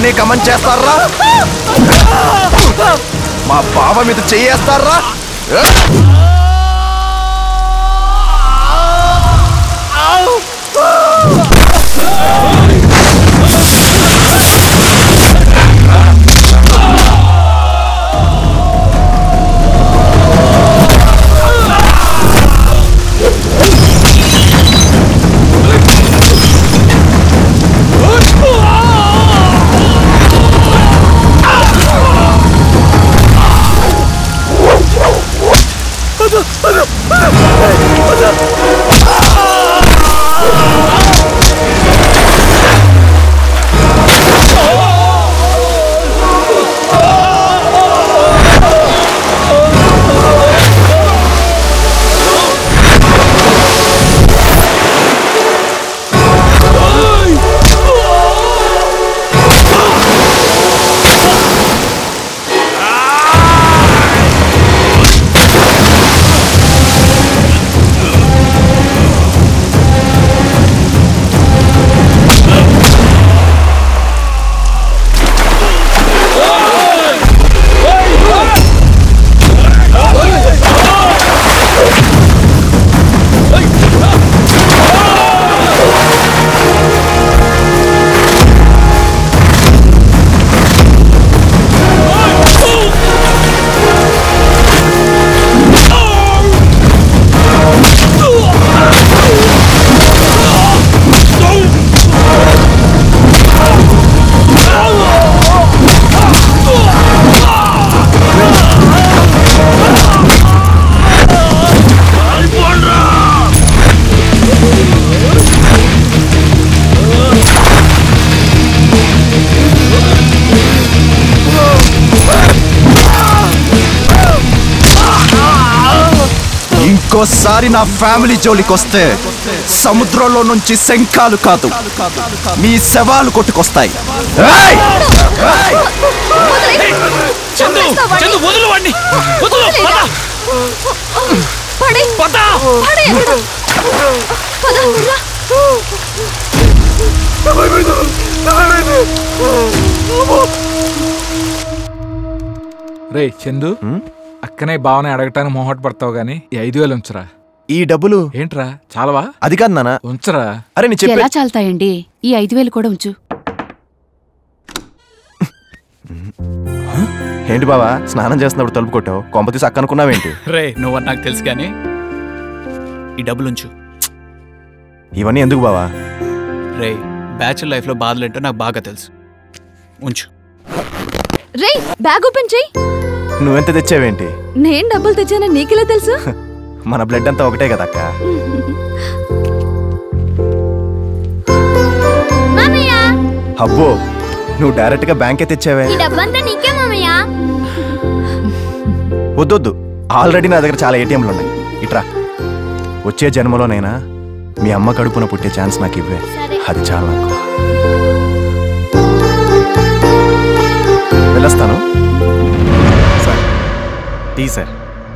ఇలానే కమెంట్ చేస్తారా? మా బావ మీద చెయ్యేస్తారా? ఇంకోసారి నా ఫ్యామిలీ జోలికి వస్తే సముద్రంలో నుంచి శంఖాలు కాదు మీ శవాలు కొట్టుకొస్తాయి. రే చందు, అక్కనే భావన అడగటానికి మొహట పడతావు గానీ ఈ 5,000 ఉంచరా. ఈ డబ్బులు ఏంట్రా చాలవా? అది కాదు నాన్న, ఉంచరా. అరే నీ ఎలా చాలుతాయండి? ఈ 5,000 కూడా ఉంచు. ఏంటి బావా స్నానం చేస్తున్నప్పుడు తలుపు కొట్టావు? కొంపతీసి అక్క అనుకున్నావేంటి? రే నువ్వు నాకు తెలుసు కానీ ఈ డబ్బులు ఉంచు. ఇవన్నీ ఎందుకు బావా? రే బ్యాచులర్ లైఫ్ లో బాధలేంటో నాకు బాగా తెలుసు. ఉంచు. రే బ్యాగ్ ఓపెన్ చెయ్యి. నువ్వెంత తెచ్చావేంటి? నేను డబ్బులు తెచ్చానని నీకెలా తెలుసు? మన బ్లడ్ అంతా ఒకటే కదా అక్క. అబ్బో నువ్వు డైరెక్ట్ గా బ్యాంకే తెచ్చావే. ఈ డబ్బంతా నీకే మామయ్య. వద్దొద్దు, ఆల్రెడీ నా దగ్గర చాలా ఏటీఎంలు ఉన్నాయి. ఇట్రా, వచ్చే జన్మలోనైనా మీ అమ్మ కడుపున పుట్టే ఛాన్స్ నాకు ఇవ్వే. అది చాలా నాకు. వెళ్ళొస్తాను సార్. Tea sir.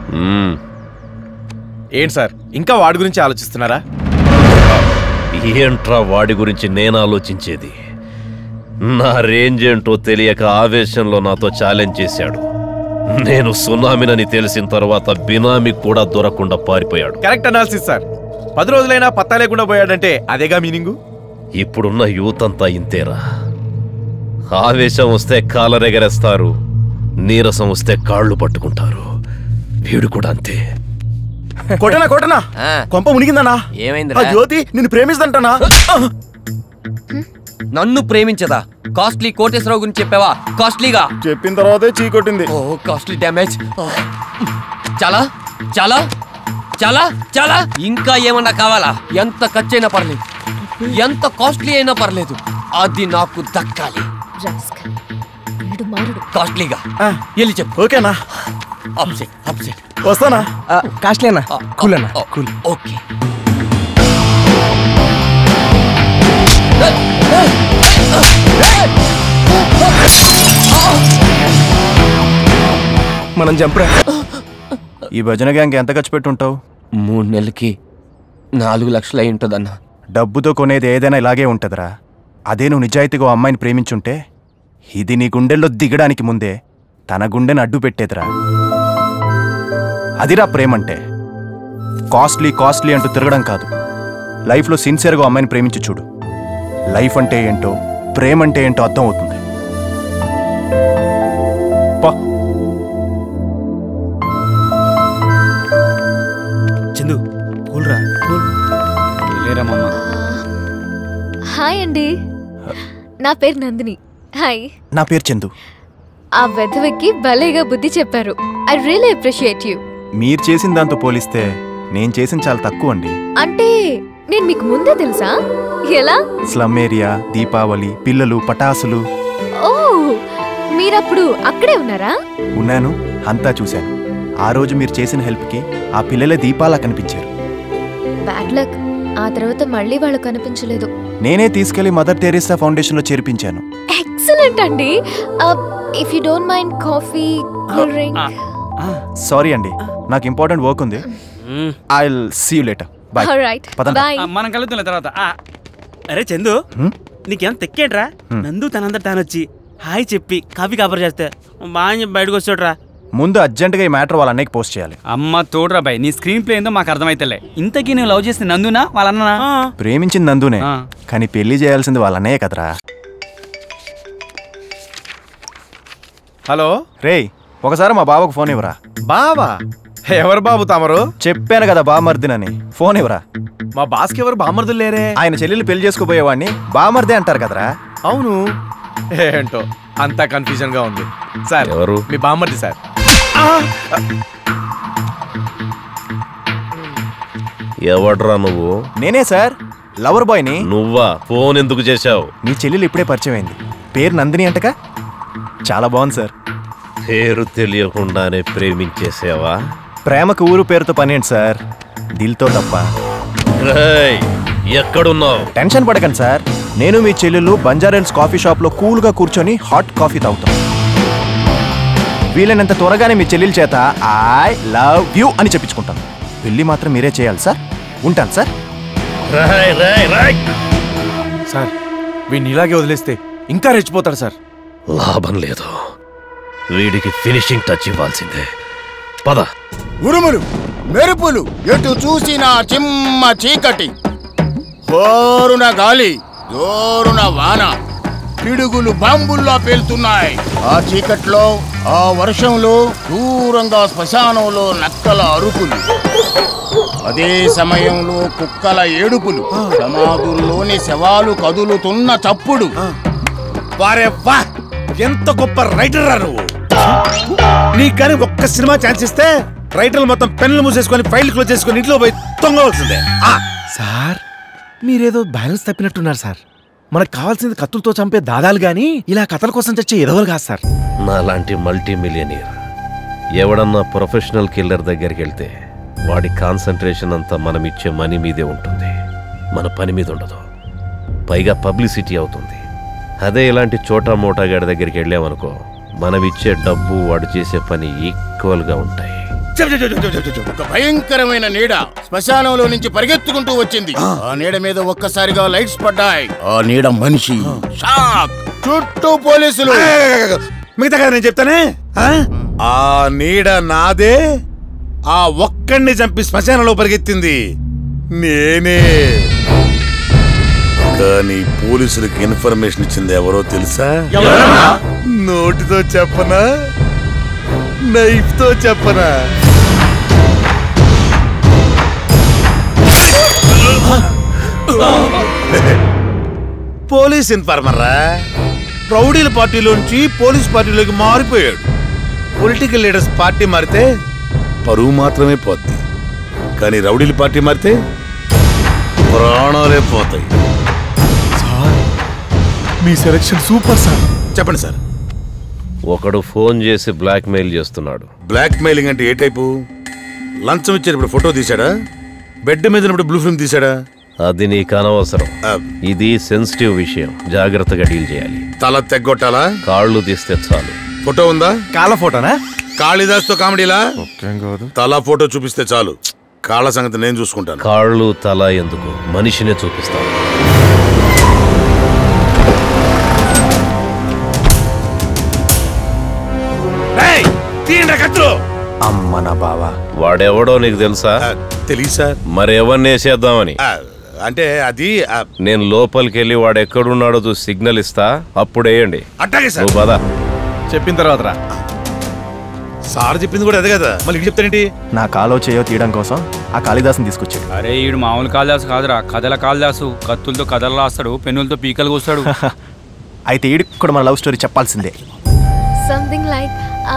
ఏంటి సార్ ఇంకా వాడి గురించి ఆలోచిస్తున్నారా? ఏంట్రా వాడి గురించి నేను ఆలోచించేది? నా రేంజ్ ఏంటో తెలియక ఆవేశంలో నాతో ఛాలెంజ్ చేశాడు. నేను సునామీనని తెలిసిన తర్వాత బినామీ కూడా దొరకకుండా పారిపోయాడు. Correct analysis sir. 10 రోజులైనా పత్తా లేకుండా పోయాడంటే అదేగా మీనింగు. ఇప్పుడున్న యూత్ అంతా ఇంతేరా. ఆవేశం వస్తే కాలరెగరేస్తారు, నీరసం వస్తే కాళ్ళు పట్టుకుంటారు. వీడు కూడా అంతే. కొట్టనా కొంప మునిగిందనా? ఏమైందిరా? జ్యోతి నిన్ను ప్రేమిస్తుంటనా? నన్ను ప్రేమించదా? కాస్ట్లీ కోటేశ్వరరావు గురించి చెప్పావా? కాస్ట్లీగా చెప్పిన తర్వాతే చీ కొట్టింది. ఓ కాస్ట్లీ డ్యామేజ్. చాలా చాలా చాలా చాలా ఇంకా ఏమన్నా కావాలా? ఎంత ఖర్చైనా పర్లేదు, ఎంత కాస్ట్లీ అయినా పర్లేదు, అది నాకు దక్కాలి. కాస్ట్లీగా వెళ్ళి చెప్పు. ఓకేనా? వస్తానా? కాస్ట్లీ అన్నా? కూల్ అన్నా? కూల్. ఓకే. మనం జంప్రా. ఈ భజన గ్యాంగ్ ఎంత ఖర్చు పెట్టుంటావు? 3 నెలలకి 4 లక్షలు అయి ఉంటుందన్నా. డబ్బుతో కొనేది ఏదైనా ఇలాగే ఉంటుందిరా. అదే నువ్వు నిజాయితీగా అమ్మాయిని ప్రేమించుంటే ఇది నీ గుండెల్లో దిగడానికి ముందే తన గుండెని అడ్డు పెట్టేదిరా. అదిరా ప్రేమంటే. కాస్ట్లీ కాస్ట్లీ అంటూ తిరగడం కాదు. లైఫ్లో సిన్సియర్గా అమ్మాయిని ప్రేమించి చూడు. లైఫ్ అంటే ఏంటో, ప్రేమంటే ఏంటో అర్థం అవుతుంది. చందు కూల్రా లేరా మామ. హాయ్ అండి, నా పేరు నందిని. హాయ్. నా పేరు చందు. ఆ వెధవకి భలేగా బుద్ధి చెప్పారు. I really appreciate you. మీరు చేసిన దాంతో పోలిస్తే నేను చేసిన చాలా తక్కువ అండి. అంటే నేను మీకు ముందే తెలుసా? ఎలా? స్లమ్ ఏరియా, దీపావళి, పిల్లలు, పటాసులు. ఓ, మీరప్పుడు అక్కడే ఉన్నారా? ఉన్నాను, అంతా చూశాను. ఆ రోజు మీరు చేసిన హెల్ప్కి ఆ పిల్లలే దీపాలా కనిపించారు. Bad luck. ఆ తర్వాత మళ్ళీ వాళ్ళు కనిపించలేదు. నేనే తీసుకెళ్లి మదర్ తెరీసా ఫౌండేషన్లో చేర్పించాను. ఎక్సలెంట్ అండి. If you don't mind coffee, cool drink. Sorry అండి, నాకు ఇంపార్టెంట్ వర్క్ ఉంది. I will see you later. Bye. Alright, bye. మనం కలుద్దాం తర్వాత. అరే చందు, నీకేం తెక్కేట్రా? నందు తనందరు తానొచ్చి హాయ్ చెప్పి కాఫీ కాపర్ చేస్తే బాగా బయటకు వచ్చాడురా. ముందు అర్జెంటుగా ఈ మ్యాటర్ వాళ్ళ అన్నయ్యకి పోస్ట్ చేయాలి. అమ్మ తోడ్రా బాయ్, నీ స్క్రీన్ ప్లే ఏందో మాకు అర్థమైతలే. ఇంతకీ నువ్వు లవ్ చేసిన నందునా వాళ్ళ అన్ననా? ప్రేమించింది నందునే, కానీ పెళ్లి చేయాల్సింది వాళ్ళ అన్నయ్య కదరా. హలో రేయ్, ఒకసారి మా బావకు ఫోన్ ఇవ్వరా. బావా? ఎవరు బాబు తమరు? చెప్పాను కదా బామర్దినని. ఫోన్ ఇవ్వరా. మా బాస్కి ఎవరు బామర్దులు లేరే. ఆయన చెల్లెలు పెళ్లి చేసుకోబోయేవాడిని బామర్దే అంటారు కదరా. అవును, ఏంటో అంతా కన్ఫ్యూజన్ గా ఉంది సార్. ఎవరు? మీ బామర్ది సార్. ఎవడ్రా నువ్వు? నేనే సార్, లవర్ బాయ్ని. నువ్వా? ఫోన్ ఎందుకు చేశావు? మీ చెల్లెలు ఇప్పుడే పరిచయం అయింది. పేరు నందిని అంటగా. చాలా బాగుంది సార్. పేరు తెలియకుండానే ప్రేమించేసావా? ప్రేమకు ఊరు పేరుతో పనేంటి సార్, దిల్తో తప్ప. ఎక్కడున్నావు? టెన్షన్ పడకండి సార్, నేను మీ చెల్లెలు బంజారాహిల్స్ కాఫీ షాప్లో కూల్గా కూర్చొని హాట్ కాఫీ తాగుతాం. వీలైనంత త్వరగానే మీ చెల్లెల చేత ఐ లవ్ యూ అని చెప్పించుకుంటాను. పెళ్లి మాత్రం మీరే చేయాలి సార్. ఉంటాను సార్. సార్ వీడిని ఇలాగే వదిలేస్తే ఇంకా రెచ్చిపోతాడు సార్. లాభం లేదు, వీడికి ఫినిషింగ్ టచ్ ఇవ్వాల్సిందే. పద. ఉరుములు, మెరుపులు, ఎటు చూసినా చిమ్మ చీకటి, హోరున గాలి, జోరున వాన, పిడుగులు బాంబుల్లా పేలుతున్నాయి. ఆ చీకట్లో, ఆ వర్షంలో, దూరంగా శ్మశానంలో నక్కల అరుపులు, అదే సమయంలో కుక్కల ఏడుపులు, సమాధుల్లోని శవాలు కదులుతున్న చప్పుడు. వారే వా, ఎంత గొప్ప రైటర్ రా నువ్వు. నీకు కానీ ఒక్క సినిమా ఛాన్స్ ఇస్తే రైటర్లు మొత్తం పెన్నులు మూసేసుకొని ఫైల్ క్లోజ్ చేసుకొని ఇంట్లో పోయి తొంగవలసిందే. సార్ మీరేదో బ్యాలెన్స్ తప్పినట్టున్నారు సార్. మనకు కావాల్సింది కత్తులతో చంపే దాదాలు గాని ఇలా కథల కోసం చచ్చే ఎదవలు కాదు సార్. నాలాంటి మల్టీ మిలియనీర్ ఎవడన్నా ప్రొఫెషనల్ కిల్లర్ దగ్గరికి వెళ్తే వాడి కాన్సన్ట్రేషన్ అంతా మనం ఇచ్చే మనీ మీదే ఉంటుంది, మన పని మీద ఉండదు. పైగా పబ్లిసిటీ అవుతుంది. అదే ఇలాంటి చోటా మోటా గాడి దగ్గరికి వెళ్ళామనుకో, మనం ఇచ్చే డబ్బు వాడు చేసే పని ఈక్వల్గా ఉంటాయి. ఒక భయంకరమైన నీడ శ్మశానంలో నుంచి పరిగెత్తుకుంటూ వచ్చింది. ఆ నీడ మీద ఒక్కసారిగా లైట్స్ పడ్డాయి. ఆ నీడ మనిషి. షాక్. చుట్టూ పోలీసులు. మిగతా కదా నేను చెప్తానే. ఆ నీడ నాదే. ఆ ఒక్కడిని చంపి శ్మశానంలో పరిగెత్తింది నేనే. కానీ పోలీసులకు ఇన్ఫర్మేషన్ ఇచ్చింది ఎవరో తెలుసా? నోటితో చెప్పనా, నైఫ్ తో చెప్పనా? పోలీస్ ఇన్ఫార్మర్ రా. రౌడీల పార్టీలోంచి పోలీస్ పార్టీలోకి మారిపోయాడు. పొలిటికల్ లీడర్స్ పార్టీ మారితే పరువు మాత్రమే పోద్ది, కానీ రౌడీల పార్టీ మారితే ప్రాణాలే పోతాయి. మీ సెలక్షన్ సూపర్ సార్. చెప్పండి సార్. ఒకడు ఫోన్ చేసి బ్లాక్ మెయిల్ చేస్తున్నాడు. బ్లాక్ మెయిలింగ్ అంటే ఏ టైపు? లంచం ఇచ్చేటప్పుడు ఫోటో తీశాడా? బెడ్ మీద ఉన్నప్పుడు బ్లూ ఫిల్మ్ తీశాడా? అది నీకు అనవసరం. ఇది సెన్సిటివ్ విషయం, జాగ్రత్తగా డీల్ చేయాలి. తల తెగ్గొట్టాలా? కాళ్ళు తీస్తే చాలు. ఫోటో ఉందా? కాళ్ళ ఫోటోనా? కాళిదాస్ తో కామెడీలా? తల ఫోటో చూపిస్తే చాలు, కాళ్ళ సంగతి నేను చూసుకుంటాను. కాళ్ళు తల ఎందుకు, మనిషినే చూపిస్తాను. మన బావ. వాడెవడో నీకు తెలుసా? తెలియదు సార్. మరి ఎవరిని వేసేద్దామని? అంటే అది నేను లోపలికి వెళ్ళి వాడు ఎక్కడున్నాడో చూసి సిగ్నల్ ఇస్తా, అప్పుడు వేయండి. అట్టాగే సార్. నువ్వు పద. చెప్పిన తర్వాత రా. సార్ చెప్పింది కూడా అదే కదా, మళ్ళీ చెప్తానేంటి? నా కాలో చేయో తీయడం కోసం ఆ కాళిదాసుని తీసుకొచ్చాడు. అరే ఈడు మామూలు కాళిదాసు కాదురా, కథల కాళిదాసు. కత్తులతో కథలు రాస్తాడు, పెన్నులతో పీకలు కూస్తాడు. అయితే ఈడికి కూడా మన లవ్ స్టోరీ చెప్పాల్సిందే. సంథింగ్ లైక్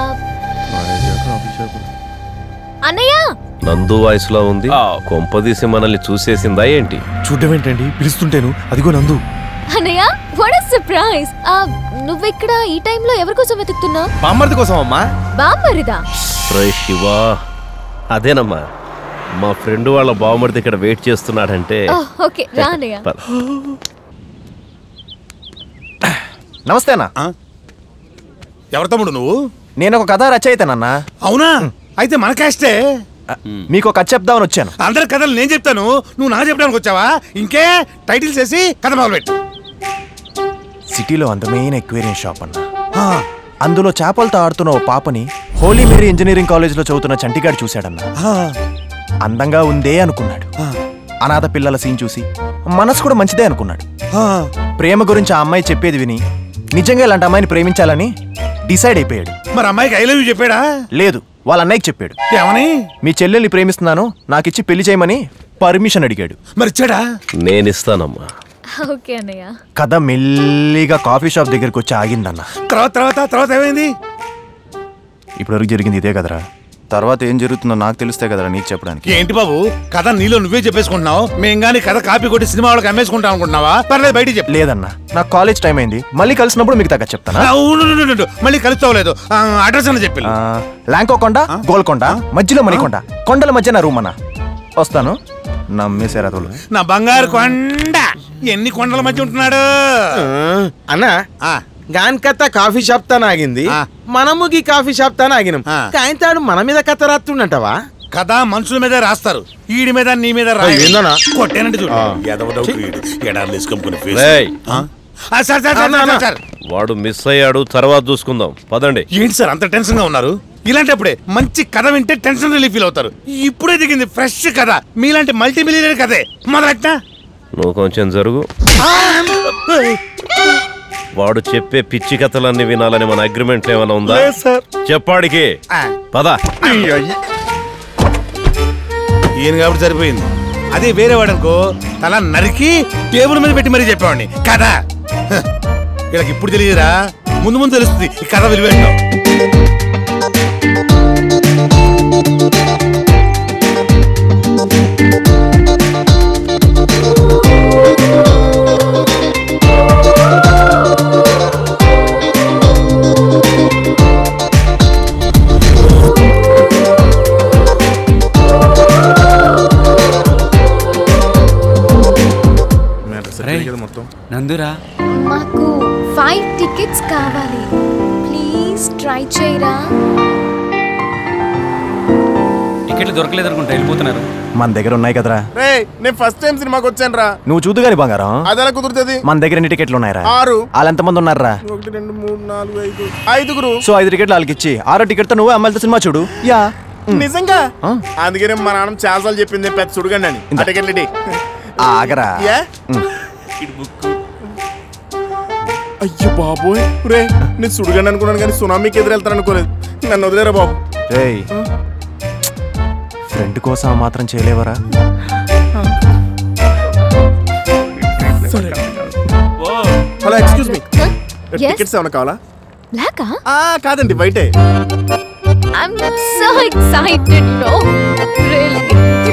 అన్నయ్య నందు వయసులో ఉంది, కొంపదీసి మనల్ని చూసేసిందా ఏంటి? చూడడం ఏంటండి, పిలుస్తుంటేను అదిగో నందు. అన్నయ్య వాట్ ఎ సర్ప్రైజ్. నువ్వెక్కడ ఈ టైంలో ఎవరి కోసం వెతుకుతున్నావు? బామ్మర్ది కోసం అమ్మా. బామ్మరిదా? శివా, అదేనమ్మా మా ఫ్రెండ్ వాళ్ళ బావమరిది ఇక్కడ వెయిట్ చేస్తున్నాడంటే. ఓకే రా అన్నయ్య. నమస్తే అన్న. ఎవరు తమ్ముడు నువ్వు? నేను ఒక కథ రచయితనన్నా. అవునా? అయితే మన క్యాస్టే. మీకు ఒక కథ చెప్దామని వచ్చాను. అందరి కథలు నేను చెప్తాను, నువ్వు నాకు చెప్పడానికి వచ్చావా? ఇంకే టైటిల్స్ వేసి కథ మొదలుపెట్టు. సిటీలో అందమైన ఎక్వేరియం షాప్ అన్న. అందులో చేపలతో ఆడుతున్న ఓ పాపని హోలీ మేరీ ఇంజనీరింగ్ కాలేజీలో చదువుతున్న చంటిగాడు చూశాడన్నా. అందంగా ఉందే అనుకున్నాడు. అనాథ పిల్లల సీన్ చూసి మనసు కూడా మంచిదే అనుకున్నాడు. ప్రేమ గురించి ఆ అమ్మాయి చెప్పేది విని నిజంగా ఇలాంటి అమ్మాయిని ప్రేమించాలని డిసైడ్ అయిపోయాడు. మరి అమ్మాయికి ఐ లవ్ యూ చెప్పాడా? లేదు, వాళ్ళ అన్నయ్యకి చెప్పాడు. ఏమని? మీ చెల్లెల్ని ప్రేమిస్తున్నాను, నాకిచ్చి పెళ్లి చేయమని పర్మిషన్ అడిగాడు. మరి ఇచ్చాడా? నేనిస్తానమ్మా. ఓకే అన్నయ్య. కథ మెల్లిగా కాఫీ షాప్ దగ్గరికి వచ్చి ఆగిందన్న. తర్వాత ఏమైంది? ఇప్పటివరకు జరిగింది ఇదే కదరా. తర్వాత ఏం జరుగుతుందో నాకు తెలిస్తే కదరా నీకు చెప్పడానికి. ఏంటి బాబు, కథ నీలో నువ్వే చెప్పేసుకుంటున్నావు? మేం గానీ కథ కాపీ కొట్టి సినిమా వాళ్ళకి అమ్మేసుకుంటాం అనుకుంటున్నావా? పర్లేదు బయటికి చెప్పు. లేదన్నా, నాకు కాలేజ్ టైం అయింది, మళ్ళీ కలిసినప్పుడు మీకు తగ్గ చెప్తాను. మళ్ళీ కలుస్తావులేదు. అడ్రస్ అని చెప్పి. లాంకోకొండ, గోల్కొండ, మధ్యలో మణికొండ, కొండల మధ్య నా రూమ్ అన్న. వస్తాను. నమ్మేశారా తోలు? నా బంగారు కొండ ఎన్ని కొండల మధ్య ఉంటున్నాడు అన్నా. గాన్కత్త కాఫీ షాప్ తాను ఆగింది, మనము ఈ కాఫీ షాప్ తాను ఆగినాం. కాయంతాడు మన మీద కథ రాస్తుండంటవా? కథ మనుషుల మీద రాస్తారు, ఈడి మీద నీ మీద కొట్టేనంటే చూడు. వాడు మిస్ అయ్యాడు, తర్వాత చూసుకుందాం. పదండి. ఏంటి సార్ అంత టెన్షన్ గా ఉన్నారు? ఇలాంటప్పుడే మంచి కథ వింటే టెన్షన్ రిలీఫ్ ఫీల్ అవుతారు. ఇప్పుడే దిగింది ఫ్రెష్ కథ, మీలాంటి మల్టీ మిలియనర్ కథే మొదలెట్టా. నువ్వు కొంచెం జరుగు. వాడు చెప్పే పిచ్చి కథలన్నీ వినాలని మన అగ్రిమెంట్ ఏమైనా ఉందా? చెప్పాడికి పద. ఈయన కాబట్టి సరిపోయింది. అదే వేరే వాడనుకో తల నరికి టేబుల్ మీద పెట్టి మరీ చెప్పేవాడిని కదా. వీళ్ళకి ఇప్పుడు తెలియదురా, ముందు ముందు తెలుస్తుంది ఈ కథ విలువేంటో. నందురా, మాకు 5 టికెట్స్ కావాలి, ప్లీజ్ ట్రై చేయరా. టికెట్లు దొరకలేదు అనుకుంటా, వెళ్ళిపోతున్నారు. మన దగ్గర ఉన్నాయి కదరా. నేను ఫస్ట్ టైం సినిమాకి వచ్చాను రా. నువ్వు చూదు గాని బంగారం. అదెలా కుదురుతుంది? మన దగ్గర ఎన్ని టికెట్లు ఉన్నాయరా? 6. వాళ్ళు ఎంతమంది ఉన్నారా? 1 2 3 4 5 5గురు. సో 5 టికెట్లు వాళ్ళకి ఇచ్చి 6వ టికెట్ తో నువ్వు అమ్మాయిలతో సినిమా చూడు. యా నిజంగా? అందుకనే మా నాన్న చాలాసార్లు చెప్పింది పెద్ద చూడగండి అని. టికెట్లు ఆగరా. అయ్యో బాబోయ్ రే, నేను సుడిగండి అనుకున్నాను కానీ సునామీకి ఎదురెళ్తాను అనుకోలేదు. నన్ను వదిలేరా బాబు. ఫ్రెండ్ కోసం మాత్రం చేయలేవరా? హలో ఎక్స్క్యూజ్ మీ, టికెట్స్ ఏమైనా కావాలా? బ్లాకా? కాదండి వైటే. I'm so excited, no? Really?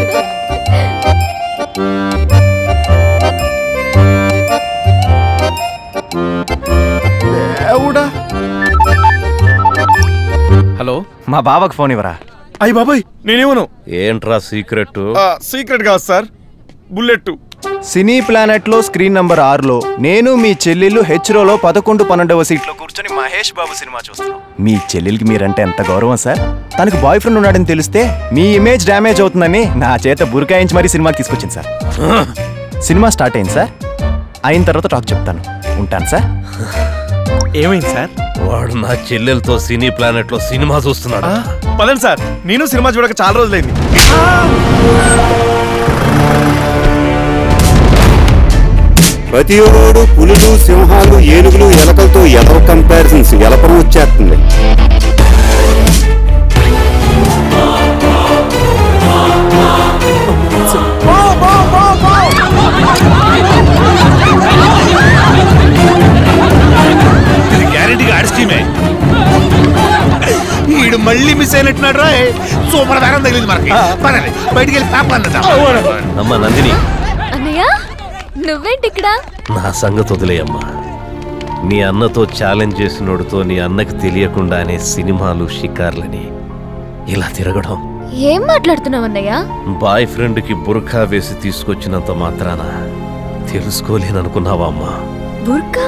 Hello, మా బాబాకి ఫోన్ ఇవ్వరా. అయ్యి బాబాయ్ నేనేమను. ఏంట్రా సీక్రెట్? సీక్రెట్ కాదు సార్, బుల్లెట్. సినీ ప్లానెట్ లో స్క్రీన్ నంబర్ 6లో నేను మీ చెల్లెళ్ళు హెచ్రోలో 11, 12వ సీట్లో కూర్చొని మహేష్ బాబు సినిమా చూస్తున్నాం. మీ చెల్లెలకి మీరంటే ఎంత గౌరవం సార్. తనకు బాయ్ ఫ్రెండ్ ఉన్నాడని తెలిస్తే మీ ఇమేజ్ డ్యామేజ్ అవుతుందని నా చేత బురకాయించి మరీ సినిమాకి తీసుకొచ్చింది సార్. సినిమా స్టార్ట్ అయింది సార్, అయిన తర్వాత టాక్ చెప్తాను. ఉంటాను సార్. ఏమైంది సార్? వాడు నా చెల్లెలతో సినీ ప్లానెట్ లో సినిమా చూస్తున్నాడు. పదండి సార్, నేను సినిమా చూడక చాలా రోజులైంది. ప్రతి ఓడు పులులు, సింహాలు, ఏనుగులు, ఎలకలతో ఎలవ కంపారిజన్స్ ఎలపరం వచ్చేస్తుంది. ఇది గ్యారెంటీగా ఆడి స్కీమే. వీడు మళ్ళీ మిస్ అయినట్టున్నాడు రా. సూపర్ దారం తగిలింది మనకి. పదండి బయటికి వెళ్ళి పేపర్ అందట. అమ్మా నందిని, అన్నయ్య నువ్వేంటి ఇక్కడ? నా సంగతి వదిలేయమ్మా. నీ అన్నతో ఛాలెంజ్ చేసినోడుతో నీ అన్నకి తెలియకుండానే సినిమాలు, షికార్లని ఇలా తిరగడం. ఏం మాట్లాడుతున్నావు అన్నయ్య? బాయ్ ఫ్రెండ్ కి బుర్ఖా వేసి తీసుకొచ్చినంత మాత్రాన తెలుసుకోలేననుకున్నావా అమ్మా? బుర్కా?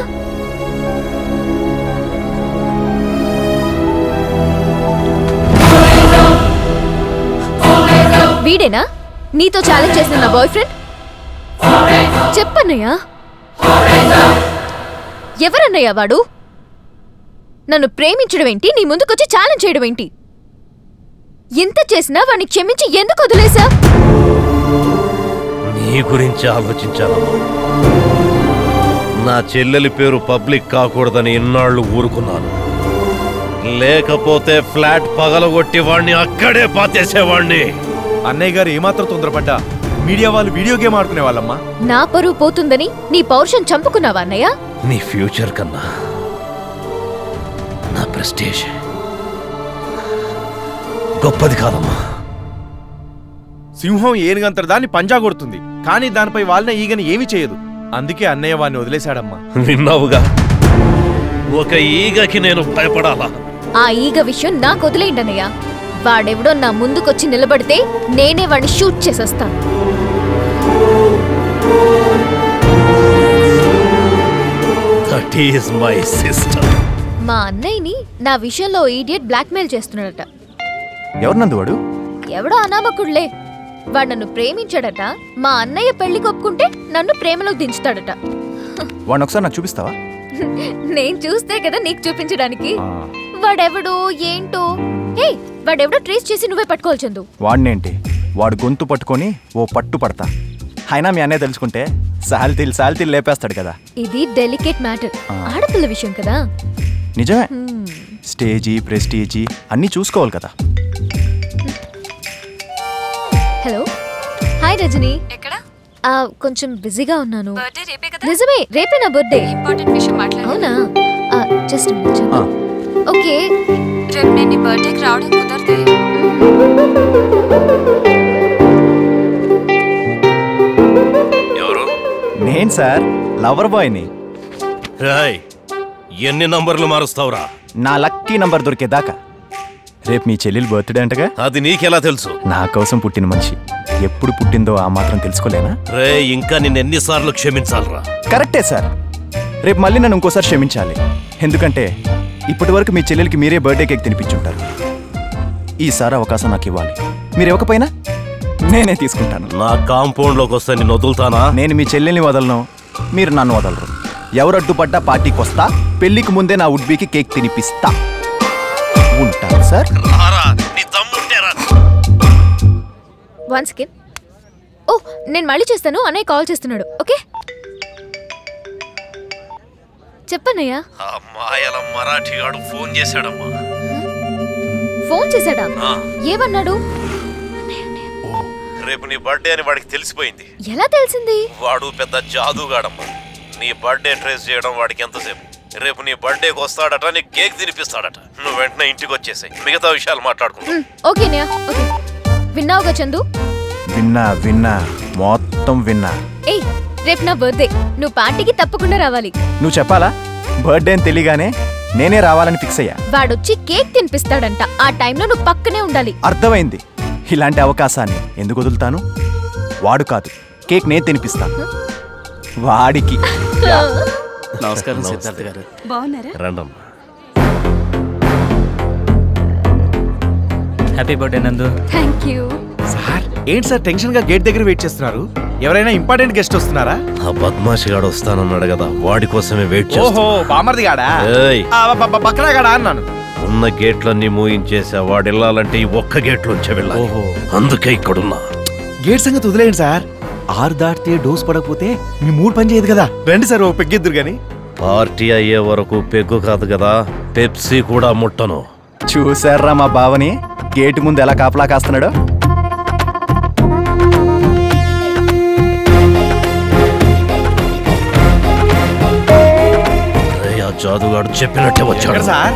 వీడేనా నీతో ఛాలెంజ్ చేసిన నా బాయ్ ఫ్రెండ్? చెప్పన్నయ్యా, ఎవరన్నయ్యా వాడు? నన్ను ప్రేమించడం ఏంటి, నీ ముందుకొచ్చి ఛాలెంజ్ చేయడం ఏంటి? ఎంత చేసినా వాడిని క్షమించి ఎందుకు వదిలేసా? నీ గురించి ఆలోచించాలమ్మా. నా చెల్లెలి పేరు పబ్లిక్ కాకూడదని ఇన్నాళ్ళు ఊరుకున్నాను. లేకపోతే ఫ్లాట్ పగలగొట్టి వాడిని అక్కడే పాతేసేవాడిని. అన్నయ్య గారు ఏమాత్రం తొందరపడ్డా మీడియా వాళ్ళు వీడియో గేమ్ ఆడుకునే వాళ్ళమ్మా. నా పరువు పోతుందని నీ పౌరుషం చంపుకున్నావా అన్నయ్య? నీ ఫ్యూచర్ కన్నా నా ప్రెస్టేజ్ గొప్పది కాదమ్మా. సింహం ఏనుగంతటి దాన్ని పంజా కొడుతుంది, కానీ దానిపై వాళ్ళని ఈగని ఏమీ చేయదు. అందుకే అన్నయ్య వాడిని వదిలేశాడమ్మా. విన్నావుగా, ఒక ఈగకి నేను భయపడాలా? ఆ ఈగ విషయం నాకు వదిలేయండి అన్నయ్య. వాడెవడో నా ముందుకొచ్చి నిలబడితే నేనే వాడిని షూట్ చేసేస్తాను. That is my sister. మా అన్నయ్యని నా విషయంలో ఈడియట్ బ్లాక్మెయిల్ చేస్తున్నాడట. ఎవరు నందు వాడు? ఎవడో అనామకుడులే. వాడు నన్ను ప్రేమించాడట. మా అన్నయ్య పెళ్లి కొప్పుకుంటే నన్ను ప్రేమలోకి దించుతాడట. వాడిని ఒకసారి నాకు చూపిస్తావా? నేను చూస్తే కదా నీకు చూపించడానికి. వాడెవడో ఏంటో. హే, వాడెవడో ట్రేస్ చేసి నువ్వే పట్టుకోవాలి చందు. వాడినేంటి, వాడు గొంతు పట్టుకొని ఓ పట్టు పడతా. అయినా మీ అన్నయ్య తెలుసుకుంటే సాల్తీలు లేపేస్తాడు కదా. ఇది డెలికేట్ మ్యాటర్, ఆడపిల్ల విషయం కదా. నిజమే, స్టేజీ ప్రెస్టీజీ అన్నీ చూసుకోవాలి కదా. Hello, hi Rajani. ఎక్కడ? కొంచెం బిజీగా ఉన్నాను. నిజమే, రేపే నా బర్త్డే. ఇంపార్టెంట్ విషయం మాట్లాడాలి. అవునా? Just okay. రేపు నేను నీ బర్త్డేకి రావడం కుదరదే. ఎవరు? నేను సార్, లవర్ బాయ్ని. రాయ్, ఎన్ని నంబర్లు మారుస్తావురా? నా లక్కీ నంబర్ దొరికేదాకా. రేపు మీ చెల్లెలు బర్త్డే అంటగా? అది నీకెలా తెలుసు? నా కోసం పుట్టిన మనిషి ఎప్పుడు పుట్టిందో ఆ మాత్రం తెలుసుకోలేనా? రే, ఇంకా నిన్ను ఎన్నిసార్లు క్షమించాలరా? కరెక్టే సార్, రేపు మళ్ళీ నన్ను ఇంకోసారి క్షమించాలి. ఎందుకంటే ఇప్పటి వరకు మీ చెల్లెలకి మీరే బర్త్డే కేక్ తినిపించుంటారు. ఈసారి అవకాశం నాకు ఇవ్వాలి. మీరు ఇవ్వకపోయినా నేనే తీసుకుంటాను. నా కాంపౌండ్లోకి వస్తే నేను వదులుతానా? నేను మీ చెల్లెల్ని వదలను, మీరు నన్ను వదలరు. ఎవరు అడ్డుపడ్డా పార్టీకి వస్తా. పెళ్లికి ముందే నా వుడ్బీకి కేక్ తినిపిస్తా. ఉంటాను సార్. One second. ఓ, నేను మళ్ళీ చేస్తాను. అన్నయ్య కాల్ చేస్తున్నాడు. ఓకే, చెప్పన్నయ్యా. అమ్మాయిల మరాఠీగాడు ఫోన్ చేశాడమ్మా. ఫోన్ చేశాడా? ఏమన్నాడు? రేపు నీ బర్త్డే అని వాడికి తెలిసిపోయింది. ఎలా తెలిసింది? వాడు పెద్ద జాదుగాడమ్మా. నీ బర్త్డే ట్రేస్ చేయడం వాడికి ఎంతసేపు. రేపు నీ బర్త్డేకి వస్తాడట, నీ కేక్ తినిపిస్తాడట. నువ్వు వెంటనే ఇంటికి వచ్చేసాయి, మిగతా విషయాలు మాట్లాడుకుంటా. ఓకే అన్నయ్య, ఓకే. విన్నావుగా చందు? విన్నా, మొత్తం విన్నా. ఏయ్, రేపు నా బర్త్డే, నువ్వు పార్టీకి తప్పకుండా రావాలి. నువ్వు చెప్పాలా? బర్త్డే అని తెలియగానే నేనే రావాలని ఫిక్స్ అయ్యా. వాడొచ్చి కేక్ తినిపిస్తాడంట. ఆ టైంలో నువ్వు పక్కనే ఉండాలి. అర్థమైంది. ఇలాంటి అవకాశాన్ని ఎందుకు వదులుతాను? వాడు కాదు, కేక్ నేను తినిపిస్తాను వాడికి. నమస్కారం సిద్ధార్థ గారు. బాగున్నారా? రండమ్మా. Happy birthday Nandu. Thank you. Sir, ఏంటి సార్ టెన్షన్ గా గేట్ దగ్గర వెయిట్ చేస్తున్నారు? ఎవరైనా ఇంపార్టెంట్ గెస్ట్ వస్తున్నారా? ఆ బద్మాషిగాడు వస్తానన్నాడు కదా, వాడి కోసమే వెయిట్ చేస్తా. ఓహో, బామర్ది గాడా? బక్రా గాడా అన్నాను. ఉన్న గేట్లన్నీ మూయించేసా. వాడు వెళ్ళాలంటే ఈ ఒక్క గేట్లోంచే వెళ్ళాలి. అందుకే ఇక్కడున్నా. గేట్ సంగతి వదిలేయండి సార్. 6 దాటితే డోస్ పడకపోతే మీ మూడు పని చేయదు కదా. రండి సార్, ఓ పెగ్గిద్దురు గాని. పార్టీ అయ్యే వరకు పెగ్గు కాదు కదా, పెప్సీ కూడా ముట్టను. చూసారా మా బావని గేటు ముందు ఎలా కాపలా కాస్తున్నాడు? జాదుగాడు చెప్పినట్టే వచ్చాడు సార్.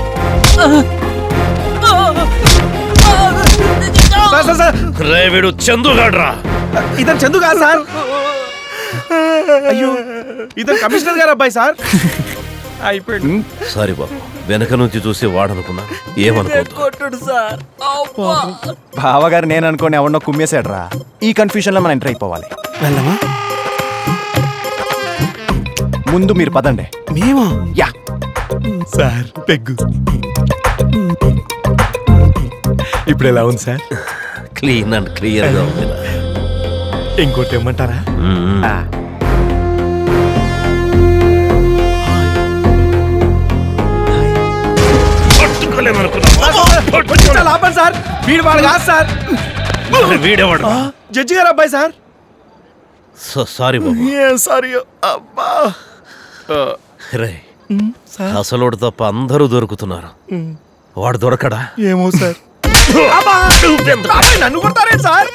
వీడు చందుగాడ్రా. ఇతను చందు కాదు సార్. అయ్యో, ఇతను కమిషనర్ గారు అబ్బాయి సార్. అయిపోయింది. సారీ బాబు, వెనక నుంచి చూసి వాడనుకున్నా. ఏమనుకోవద్దు. బావగారు నేను అనుకోని ఎవరినో కుమ్మేశాడ్రా. ఈ కన్ఫ్యూజన్ లో మనం ఎంటర్ అయిపోవాలి. వెళ్ళమా? ముందు మీరు పదండి. మేమా? యా సార్, పెగ్గు ఇప్పుడు ఎలా ఉంది సార్? క్లీన్ అండ్ క్లియర్ గా ఉంది. ఇంకోటి ఏమంటారా? సార్, వీడు వాడు కాదు సార్. వీడేవాడు? జడ్జి గారు అబ్బాయి సార్. సారీ బాబు. సారీ అబ్బా. రే, అసలోడు తప్ప అందరూ దొరుకుతున్నారు. వాడు దొరకడా? ఏమో సార్. నన్ను కొడతారే సార్.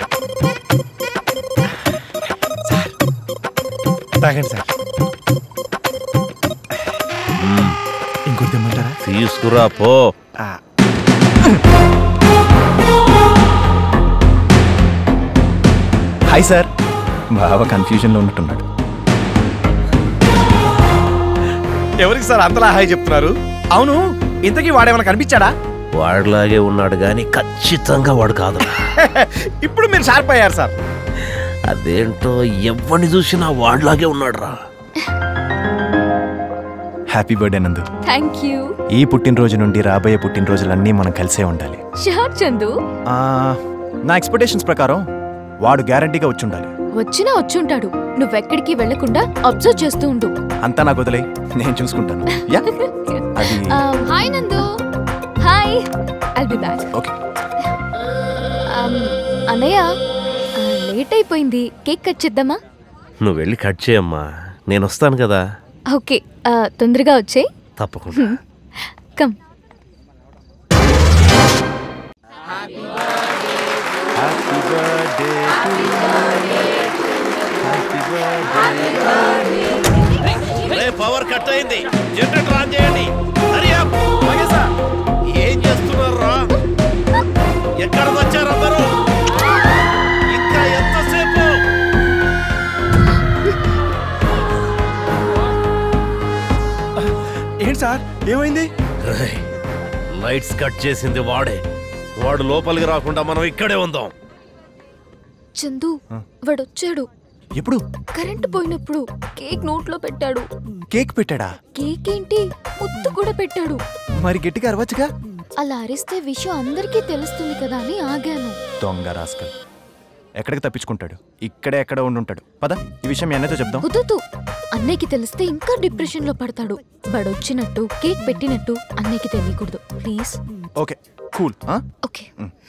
తాగండి సార్. ఇంకోటి తెమ్మంటారా? తీసుకురా పో. Hi sir. బావ కన్ఫ్యూజన్ లో ఉన్నట్టున్నాడు. ఎవరికి సార్ అంతలా హాయ్ చెప్తున్నారు? అవును, ఇంతకీ వాడేమైనా కనిపించాడా? వాడిలాగే ఉన్నాడు గాని ఖచ్చితంగా వాడు కాదు. ఇప్పుడు మీరు షార్ప్ అయ్యారు సార్. అదేంటో ఎవరిని చూసినా వాడిలాగే ఉన్నాడు రా. Happy birthday Nandu. Thank you. ఈ పుట్టినరోజు నుండి రాబోయే పుట్టినరోజులన్నీ మనం కలిసే ఉండాలి. షూర్ చందు. నా ఎక్స్పెక్టేషన్స్ ప్రకారం వాడు గ్యారంటీగా వచ్చి ఉండాలి. వచ్చినా వచ్చుంటాడు. నువ్వెక్కడికి వెళ్లకుండా అబ్జర్వ్ చేస్తూ ఉండు. అంతా నాకు వదిలే, నేను చూసుకుంటాను. Hi Nandu. Hi, I'll be back. Okay. అన్నయ్య, లేట్ అయిపోయింది. కేక్ కట్ చేద్దామా? నువ్వు వెళ్ళి కట్ చేయమ్మా, నేను వస్తాను కదా. ఓకే, తొందరగా వచ్చేయ్. తప్పకుండా. కమ్. పవర్ కట్ అయింది. జనరేటర్ ఆన్ చేయండి. ఏం చేస్తున్నారా? ఎక్కడ వచ్చారు అందరూ? ఇంకా ఎంతసేపు? ఏంటి సార్, ఏమైంది? లైట్స్ కట్ చేసింది వాడే. వాడు లోపలికి రాకుండా మనం ఇక్కడే ఉందాం. చందు, వాడొచ్చాడు. ఎప్పుడు? కరెంటు పోయినప్పుడు కేక్ నోట్లో పెట్టాడు. కేక్ పెట్టాడా? కేక్ ఏంటి, ముద్దు కూడా పెట్టాడు. మరి గట్టిగా అరవచ్చుగా. అలా అరిస్తే విషయం అందరికీ తెలుస్తుంది కదా అని ఆగాను. దొంగ రాస్కల్. ఎక్కడికి తప్పించుకుంటాడు? ఇక్కడే ఎక్కడ ఉండుంటాడు. పద, ఈ విషయం మీ అన్నయ్యతో చెప్దాం. కుదుతూ అన్నయ్యకి తెలిస్తే ఇంకా డిప్రెషన్ లో పడతాడు. వాడొచ్చినట్టు కేక్ పెట్టినట్టు అన్నయ్యకి తెలియకూడదు, please. Okay, cool. Okay.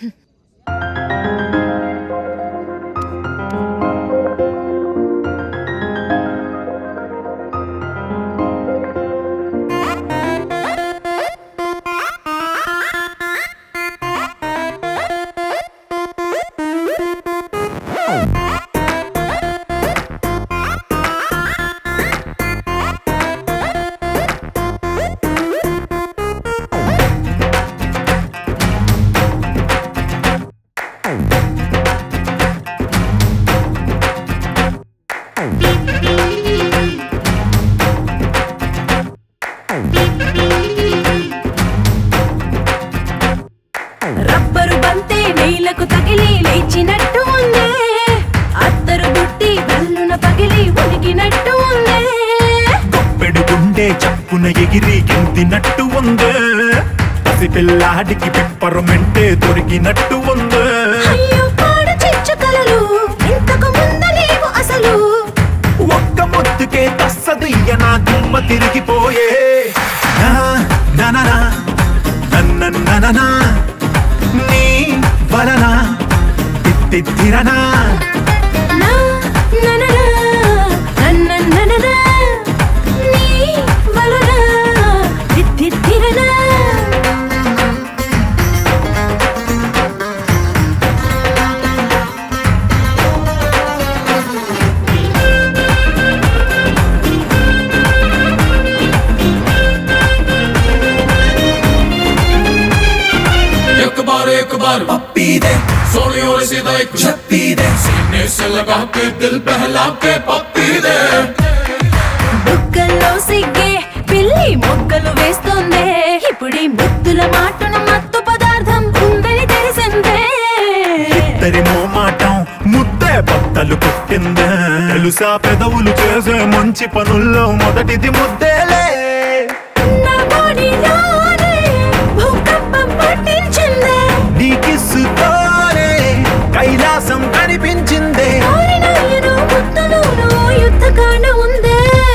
Rubber బంతే నేలకు తగిలి లేచినట్టు ఉందే, అత్తరు బుట్టి బల్లున పగిలి ఉనికినట్టు ఉందే, గొప్పెడు గుండె చప్పున ఎగిరి గెంతినట్టు ఉందే, పసిపిల్లాడికి పిప్పరమెంటే దొరికినట్టు ఉందే. అయ్యో పాడు చిచ్చు కలలు ఇంతకు ముందు లేవు అసలు, ముద్దుకే తస్సదియ్య నా దుమ్మ తిరిగిపోయే నీ వలన తిత్తిరనా एक बार पप्पी दे सोनी और सीधा एक छप्पी दे सीने से लगा के दिल बहला के पप्पी दे బుగ్గల్లో సిగ్గే పిల్లి మొగ్గలు వేస్తోందే ఇప్పుడీ ముద్దుల మాటన మత్తు పదార్థం ఉందని తెలిసిందే ఇద్దరి మోమాటం ముద్దే బట్టలు కొట్టిందే తెలుసా పెదవులు చేసే మంచి పనుల్లో మొదటిది ముద్దేలే నా బాడీలోనే భూకంపం పట్టించిందే నీ కిస్సుతోనే కైలాసం కనిపించిందే ముద్దులోనూ యుద్ధకాండ ఉందే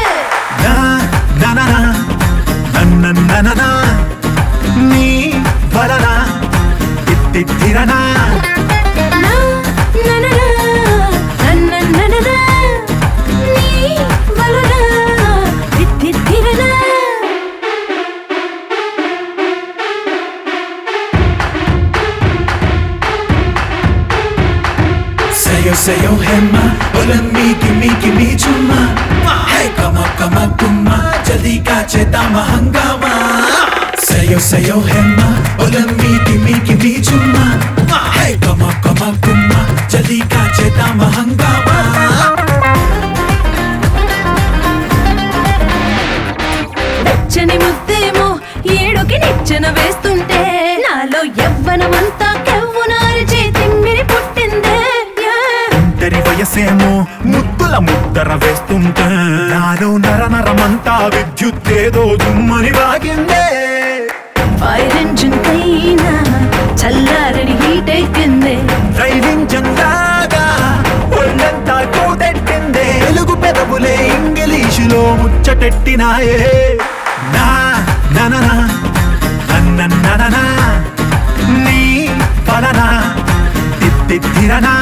నీ వలన తిత్తిరనా Sayo hemma, bola me, give me chumma. Hey, come on, pumma, jaldi ka cheta mahangama. Sayo hemma, bola me, give me chumma. Hey, come on, pumma, jaldi ka cheta mahangama. వెచ్చని ముద్దేమో ఏడుకి నిచ్చెన వేస్తుంటే నాలో యవ్వనమంతా కెవ్వునారిచే తిమ్మిరి పుట్టిందే ఇద్దరి వయసేమో ముద్దుల ముద్దర వేస్తుంటే నాలో నరనరమంతా విద్యుత్తేదో దుమ్మని వాగిందే ఫైర్ ఇంజిన్ పైన చల్లారని హీట్ ఎక్కిందే రైల్ ఇంజన్ లాగా ఒళ్ళంతా కోటెట్టిందే తెలుగు పెదవులే ఇంగ్లీషులో ముచ్చటెట్టినాయే నా నననా నన్నననా నీ వలన తిత్తిరనా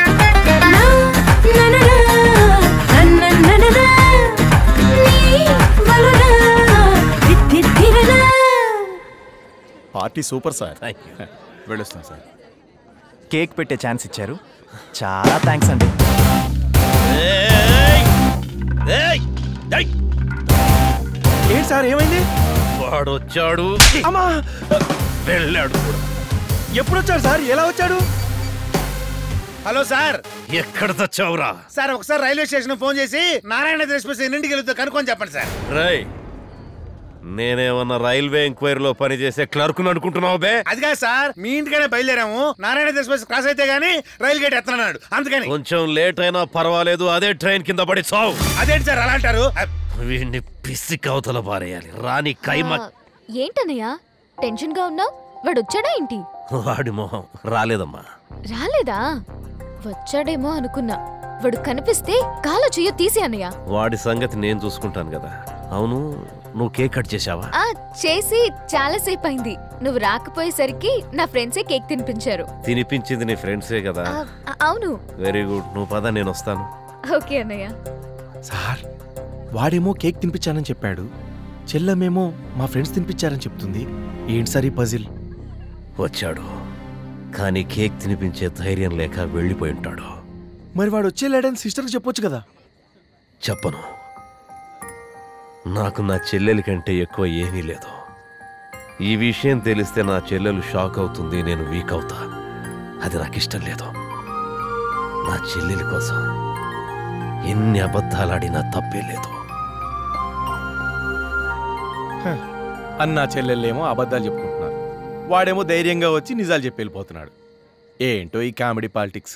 పార్టీ సూపర్ సార్. వెళ్ళొస్తాం సార్. కేక్ పెట్టే ఛాన్స్ ఇచ్చారు, చాలా థ్యాంక్స్ అండి. ఏంటి సార్ ఏమైంది? వాడు వచ్చాడు, అమ్మా వెళ్ళాడు కూడా. ఎప్పుడు వచ్చాడు సార్? ఎలా వచ్చాడు? హలో సార్, ఎక్కడ తెచ్చావురా? సార్ ఒకసారి రైల్వే స్టేషన్ ఫోన్ చేసి నారాయణ ఎక్స్ప్రెస్ ఎన్నింటికి వెళ్తే కనుక్కొని చెప్పండి సార్. రై, నేనేమన్నా రైల్వే ఎంక్వైరీలో పనిచేసే క్లర్క్ అనుకుంటున్నావు బే? అది కాదు సార్, మీ ఇంటికనే బయలుదేరాము. నారాయణ ఎక్స్ప్రెస్ క్రాస్ అయితే గానీ రైలు గేట్ ఎత్తన్నాడు, అందుకని. కొంచెం లేట్ అయినా పర్వాలేదు, అదే ట్రైన్ కింద పడి చావు. అదేంటి సార్ అలా అంటారు? వీడిని పిసి కవతల పారేయాలి. రాని కైమ. ఏంటన్నయ్యా టెన్షన్ గా ఉన్నావు? వాడు వచ్చాడా ఏంటి? వాడి మొహం రాలేదమ్మా. రాలేదా? వచ్చాడేమో అనుకున్నా. వాడు కనిపిస్తే కాలు చెయ్య తీసి అన్నయ్య. వాడి సంగతి నేను చూసుకుంటాను కదా. అవును, నువ్వు కేక్ కట్ చేసావా? చేసి చాలా సేపు అయింది. నువ్వు రాకపోయేసరికి నా ఫ్రెండ్సే కేక్ తినిపించారు. తినిపించింది నీ ఫ్రెండ్సే కదా? అవును. వెరీ గుడ్, నువ్వు పద, నేను వస్తాను. ఓకే అన్నయ్య. సార్ వాడేమో కేక్ తినిపించానని చెప్పాడు, చెల్లమేమో మా ఫ్రెండ్స్ తినిపించారని చెప్తుంది. ఏంటి సార్ ఈ పజిల్? వచ్చాడు, కానీ కేక్ తినిపించే ధైర్యం లేక వెళ్ళిపోయి ఉంటాడు. మరి వాడు వచ్చేలేడని సిస్టర్కి చెప్పొచ్చు కదా. చెప్పను, నాకు నా చెల్లెలి కంటే ఎక్కువ ఏమీ లేదు. ఈ విషయం తెలిస్తే నా చెల్లెలు షాక్ అవుతుంది, నేను వీక్ అవుతా. అది నాకు ఇష్టం లేదు. నా చెల్లెలి కోసం ఎన్ని అబద్ధాలాడినా తప్పే లేదు. అన్నా చెల్లెళ్ళేమో అబద్ధాలు చెప్పుకుంటున్నారు, వాడేమో ధైర్యంగా వచ్చి నిజాలు చెప్పి వెళ్ళిపోతున్నాడు. ఏంటో ఈ కామెడీ పాలిటిక్స్.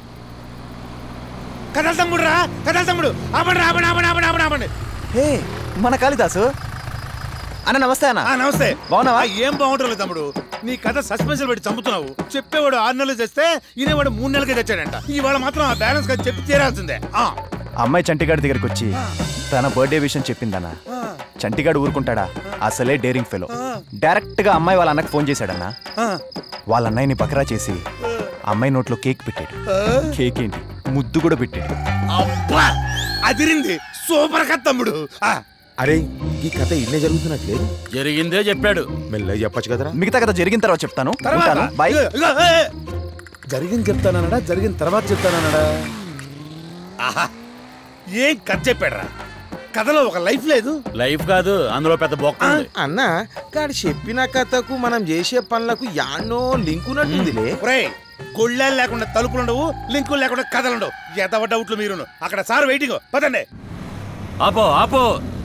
కథల తమ్ముడు రా, కథల తమ్ముడు. ఆపండి. హే, మన కాళిదాసు అన్న. నమస్తే అన్న. నమస్తే. బాగున్నావా? ఏం బాగుంటుంది తమ్ముడు, నీ కథ సస్పెన్స్ పెట్టి చంపుతున్నావు. చెప్పేవాడు 6 నెలలు చేస్తే ఈయనవాడు 3 నెలలకే తెచ్చాడంట. ఇవాళ మాత్రం ఆ బ్యాలెన్స్ చెప్పి తీరాల్సిందే. అమ్మాయి చంటిగాడి దగ్గరికి వచ్చి తన బర్త్డే విషయం చెప్పిందన్నా. చంటిగాడు ఊరుకుంటాడా? అసలే డేరింగ్ ఫెలో. డైరెక్ట్గా అమ్మాయి వాళ్ళ అన్నకు ఫోన్ చేశాడన్నా. వాళ్ళ అన్నయ్యని బకరా చేసి అమ్మాయి నోట్లో కేక్ పెట్టాడు. కేక్ ఏంటి, ముద్దు కూడా పెట్టాడు. అదిరింది, సూపర్ కథ తమ్ముడు. అరే ఈ కథ ఇన్నే జరుగుతున్నట్లే. జరిగిందే చెప్పాడు, మెల్లగా చెప్పచ్చు కదరా. మిగతా కథ జరిగిన తర్వాత చెప్తాను. బాయ్. జరిగింది చెప్తానన్నాడా, జరిగిన తర్వాత చెప్తానన్నాడా? ఆహా, ఏం కథ చెప్పాడరా? కథలో ఒక లైఫ్ లేదు. లైఫ్ కాదు, అందులో పెద్ద బొక్క అన్న. కాడు చెప్పిన కథకు మనం చేసే పనులకు యాన్నో లింక్ ఉన్నట్టుందిలే. గొళ్ళాలు లేకుండా తలుపులు ఉండవు, లింకులు లేకుండా కథలు ఉండవు. ఎదవ డౌట్లు మీరును. అక్కడ సార్ వెయిటింగ్, పదండి. ఆపో ఆపో.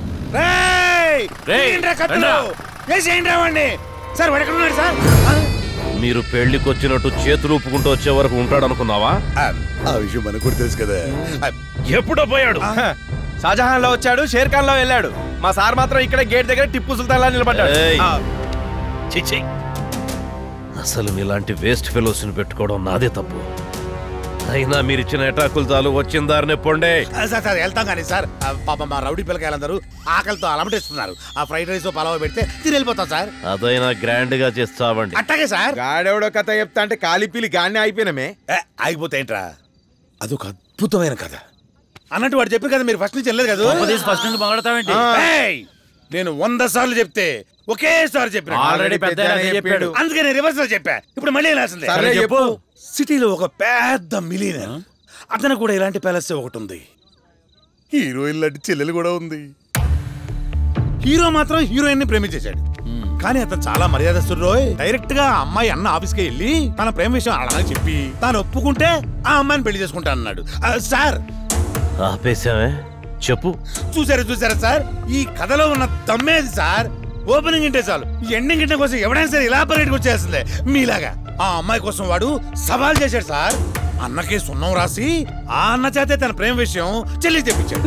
సార్ వాడు ఎక్కడ ఉన్నాడు సార్? మీరు పెళ్లికి వచ్చినట్టు చేతులు ఊపుకుంటూ వచ్చే వరకు ఉంటాడు అనుకున్నావా? ఆ విషయం మనకు కూడా తెలుసు కదా. ఎప్పుడో పోయాడు. షాజహాన్ లో వచ్చాడు, షేర్ ఖాన్ లో వెళ్ళాడు. మా సార్ మాత్రం ఇక్కడ గేట్ దగ్గర టిప్పు సుల్తాన్ లా నిలబడ్డాడు. చిచి, అసలు ఇలాంటి వేస్ట్ ఫెలోస్ ని పెట్టుకోవడం నాదే తప్పు. అయినా మీరు ఇచ్చిన అటాకులు చాలు, వచ్చిన దారినే పొండే. సార్ వెళ్తాం కానీ సార్, పాప మా రౌడీ పిల్లకాయలందరూ ఆకలితో అలమటిస్తున్నారు. ఆ ఫ్రైడ్ రైస్ పలావ పెడితే తిని వెళ్ళిపోతాం సార్. అదైనా గ్రాండ్ గా చేస్తావండి. అట్టాగే సార్. గాడెవడో కథ చెప్తా అంటే కాలిపిలి గానే అయిపోయినమే. ఆగిపోతే ఏంట్రా, అదొక అద్భుతమైన కథ అన్నట్టు వాడు చెప్పి కదా. మీరు ఫస్ట్ నుంచి వెళ్ళలేదు కదా. ఫస్ట్ నుంచి మాట్లాడతావేంటి? నేను 100 సార్లు చెప్తే ఒకేసారి చెప్పాడు. అందుకే నేను రివర్స్ లో చెప్పా. ఇప్పుడు మళ్ళీ చెప్పు. సిటీలో ఒక పెద్ద మిలియనర్, అతను కూడా ఇలాంటి ప్యాలెస్ ఒకటి ఉంది. హీరోయిన్ లాంటి చెల్లెలు కూడా ఉంది. హీరో మాత్రం హీరోయిన్ ని ప్రేమించేశాడు. కానీ అతను చాలా మర్యాదస్తుడు. డైరెక్ట్ గా అమ్మాయి అన్న ఆఫీస్కి వెళ్ళి తన ప్రేమ విషయం అలా చెప్పి తాను ఒప్పుకుంటే ఆ అమ్మాయిని పెళ్లి చేసుకుంటా అన్నాడు. సార్ ఆపేశామే, చెప్పు. చూసారా సార్, ఈ కథలో ఉన్న దమ్మేది సార్. ఓపెనింగ్ ఇంటే చాలు, ఎండింగ్ ఇంటే కోసం ఎవడైనా సరే ఇలా పరిగెట్టుకు వచ్చేస్తుంది మీలాగా. ఆ అమ్మాయి కోసం వాడు సవాల్ చేశాడు సార్. అన్నకే సున్నం రాసి ఆ అన్న చేతే తన ప్రేమ విషయం చెల్లి చెప్పించాడు.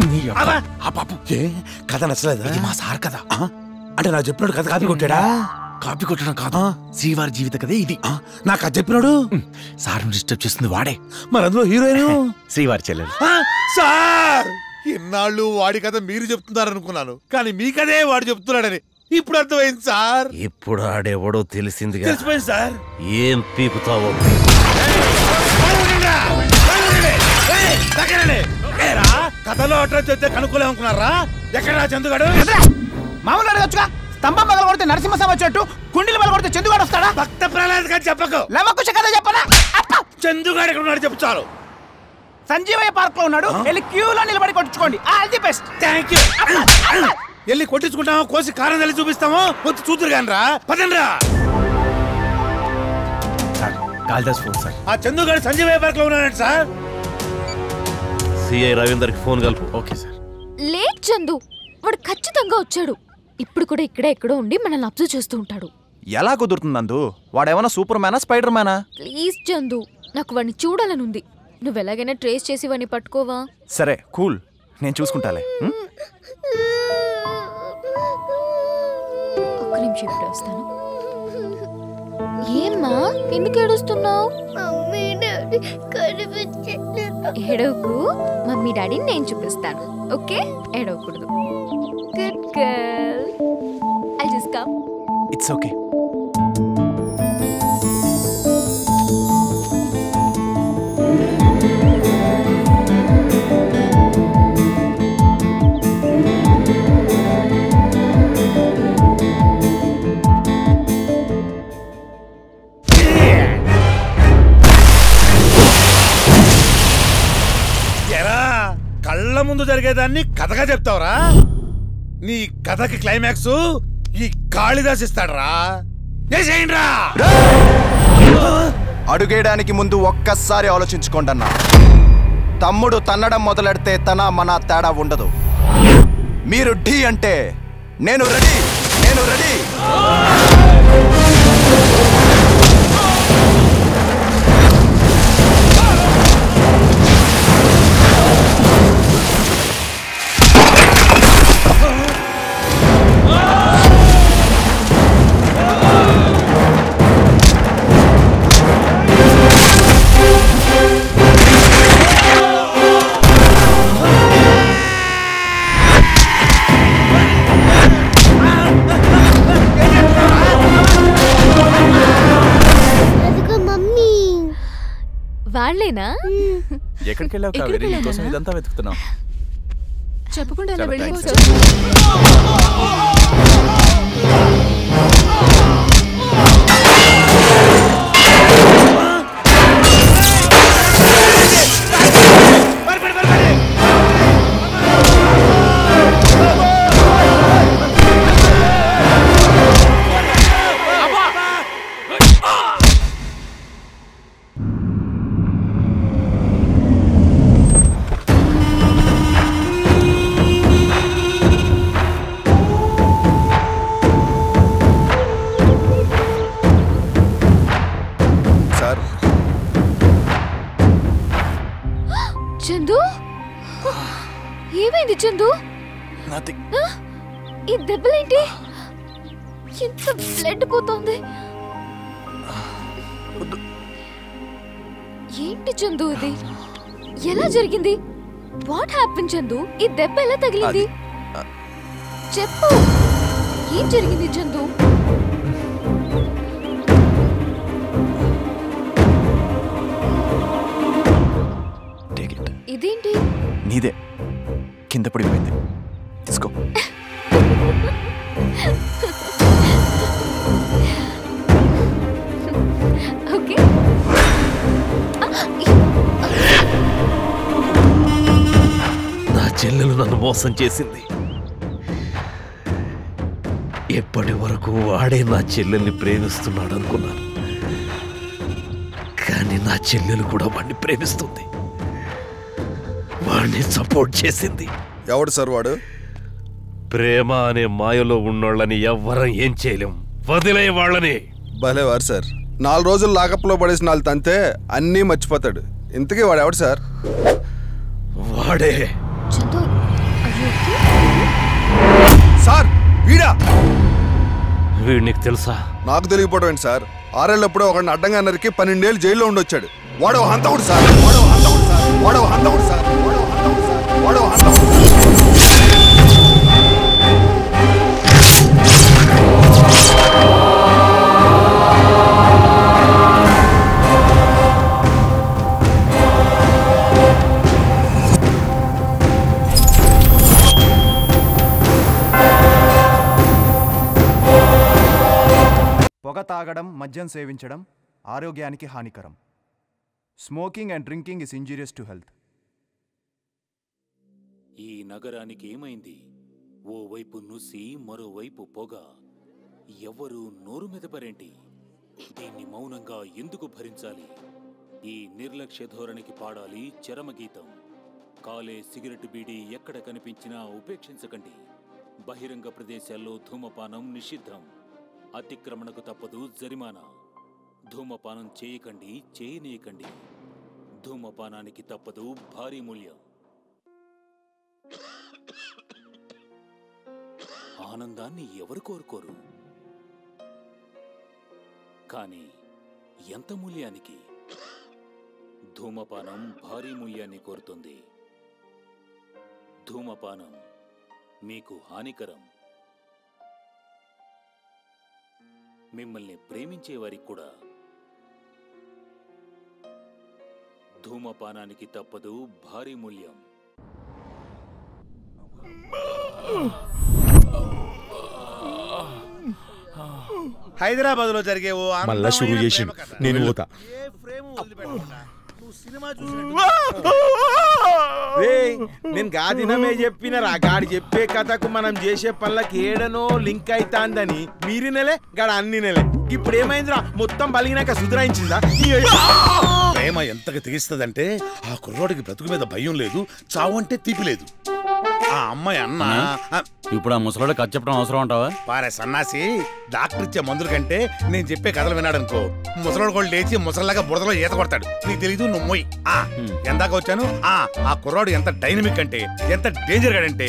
కథ నచ్చలేదా? మా సార్ కథ అంటే నాకు చెప్పినాడు కథ కాపీ కొట్టాడా? కాపీ కొట్టడం కాదు, శ్రీవారి జీవిత కథే ఇది. నాకు అది చెప్పినాడు. సార్ డిస్టర్బ్ చేస్తుంది వాడే. మరి అందులో హీరోయిన్ శ్రీవారి చెల్లెలు. సార్ ఇన్నాళ్ళు వాడి కథ మీరు చెప్తున్నారనుకున్నాను, కానీ మీ కథే వాడు చెప్తున్నాడని ఇప్పుడు అర్థమైంది సార్. ఇప్పుడు ఆడెవడో తెలిసిందిగా. తెలిసిపోయింది సార్. ఏం పీకుతావో. కథలో అడ్రస్ చెప్తే కనుక్కోలేమనుకున్నారా? ఎక్కడ చందుగాడు? మామూలు అడగచ్చుగా. స్తంభం పగల కొడితే నరసింహ వచ్చేట్టు, కుండీలు పగల కొడితే చందుగాడు వస్తాడా? భక్త ప్రహ్లాద్ గారు చెప్పకు. లవకుశ కథ చెప్పనా? చందుగాడు ఎక్కడ ఉన్నాడు చెప్పు చాలు. సంజీవయ్య పార్క్ లో ఉన్నాడు. వెళ్ళి క్యూలో నిలబడి కొట్టించుకోండి. All the best. Thank you. వెళ్ళి కొట్టించుకుంటామో, కోసి కారం తల్లి చూపిస్తామో వచ్చి చూతురు కాని రా. పదండ్రా. Kalidas phone sir. ఆ చందుగాడు సంజీవయ్య పార్క్ లో ఉన్నాడు సార్. సిఐ రవీందర్కి ఫోన్ కలుపు. Okay sir. లేట్ చందు, వాడు ఖచ్చితంగా వచ్చాడు. ఇప్పుడు కూడా ఇక్కడే ఎక్కడో ఉండి మనల్ని అబ్జర్వ్ చేస్తూ ఉంటాడు. ఎలా కుదురుతుంది నందు? వాడేమన్నా సూపర్ మ్యానా, స్పైడర్ మ్యానా? ప్లీజ్ చందు, నాకు వాడిని చూడాలనుంది. నువ్వు ఎలాగైనా ట్రేస్ చేసి వాడిని పట్టుకోవా? సరే కూల్, నేను చూసుకుంటాలే. ఒక్క నిమిషం ఇప్పుడు వస్తాను. ఏమ్మా ఎందుకు ఏడుస్తున్నావు? ఏడవకు, మమ్మీ డాడీని నేను చూపిస్తాను. ఓకే, ఏడవకూడదు. Good girl. I just come. It's okay. కళ్ళ ముందు జరిగేదాన్ని కథగా చెప్తావురా? నీ కథకి క్లైమాక్స్ ఈ కాళిదాస్ ఇస్తాడరా. అడుగేయడానికి ముందు ఒక్కసారి ఆలోచించుకోండి అన్న. తమ్ముడు తన్నడం మొదలెడితే తన మన తేడా ఉండదు. మీరు ఢీ అంటే నేను రెడీ, నేను రెడీ. వాళ్ళేనా? ఎక్కడికి వెళ్ళావు కావేరి? నీకోసం ఇదంతా వెతుకుతున్నాం. చెప్పకుండా అలా చాలా వెళ్ళిపోవచ్చు. చందు, ఏమైంది చందు? ఈ దెబ్బలేంటి? ఎంత బ్లడ్ పోతోంది? ఏంటి చందు ఇది? ఎలా జరిగింది? What happen Chandu? ఈ దెబ్బ ఎలా తగిలింది? చెప్పు, ఏం జరిగింది చందు? ఇదేంటి? నీదే, కింద పడిపోయింది, తీసుకో. ఓకే. నా చెల్లెలు నన్ను మోసం చేసింది. ఎప్పటి వరకు వాడే నా చెల్లెల్ని ప్రేమిస్తున్నాడు అనుకున్నాను, కానీ నా చెల్లెలు కూడా వాడిని ప్రేమిస్తుంది, వాడిని సపోర్ట్ చేసింది. ఎవడు సార్ వాడు? ప్రేమ అనే మాయలో ఉన్నోళ్ళని ఎవ్వరం ఏం చేయలేం, వదిలే వాళ్ళని. భలేవారు సార్, 4 రోజులు లాకప్లో పడేసిన వాళ్ళు తంతే అన్నీ మర్చిపోతాడు. ఇంతకీ వాడు ఎవడు సార్? వాడే. సార్ వీడా? వీడు నీకు తెలుసా? నాకు తెలియకపోవడం ఏంటి సార్? 6 ఏళ్ళప్పుడే ఒకడిని అడ్డంగా నరికి 12 ఏళ్ళు జైల్లో ఉండొచ్చాడు. వాడో హంతకుడు సార్, వాడో హంతకుడు సార్, వాడో హంతకుడు సార్, వాడో హంతకుడు సార్, వాడో హంతకుడు సార్. పొగ తాగడం, మద్యం సేవించడం ఆరోగ్యానికి హానికరం. Smoking and drinking is injurious to health. ఈ నగరానికి ఏమైంది? ఓవైపు నుసి, మరోవైపు పొగ. ఎవరు నోరు మెదపరేంటి? దీన్ని మౌనంగా ఎందుకు భరించాలి? ఈ నిర్లక్ష్య ధోరణికి పాడాలి చరమగీతం. కాలే సిగరెట్ బీడీ ఎక్కడ కనిపించినా ఉపేక్షించకండి. బహిరంగ ప్రదేశాల్లో ధూమపానం నిషిద్ధం. అతిక్రమణకు తప్పదు జరిమానా. ధూమపానం చేయకండి, చేయనీయకండి. ధూమపానానికి తప్పదు భారీ మూల్యం. ఆనందాన్ని ఎవరు కోరుకోరు? కానీ ఎంత మూల్యానికి? ధూమపానం భారీ మూల్యాన్ని కోరుతుంది. ధూమపానం మీకు హానికరం. మిమ్మల్ని ప్రేమించే వారికి కూడా. ధూమపానానికి తప్పదు భారీ మూల్యం. హైదరాబాద్ లో జరిగే ఓ మళ్ళా షురూ చేసిండు. నేను పోతా. నేను గాదినమే చెప్పినరా, గాడి చెప్పే కథకు మనం చేసే పనులకు ఏడనో లింక్ అయితాందని. మీరు నెలే గాడ అన్ని నెలే. ఇప్పుడు ఏమైందిరా? మొత్తం బలిగినాక సుధరాయించిందా? ప్రేమ ఎంతగా తెగిస్తుందంటే ఆ కుర్రోడికి బ్రతుకు మీద భయం లేదు, చావు అంటే తీపి లేదు. ఆ అమ్మాయి అన్న ఇప్పుడు ఆ ముసలోడు కథ చెప్పడం అవసరం అంటావా? పారే సన్నాసి, డాక్టర్ ఇచ్చే మందుల కంటే నేను చెప్పే కథలు విన్నాడనుకో ముసలోడు కూడా లేచి ముసలిలాగా బురదలో ఈత కొడతాడు. నీకు తెలీదు, నువ్వు మొయ్. ఎందాక వచ్చాను. ఆ కుర్రాడు ఎంత డైనమిక్ అంటే, ఎంత డేంజర్ గాడంటే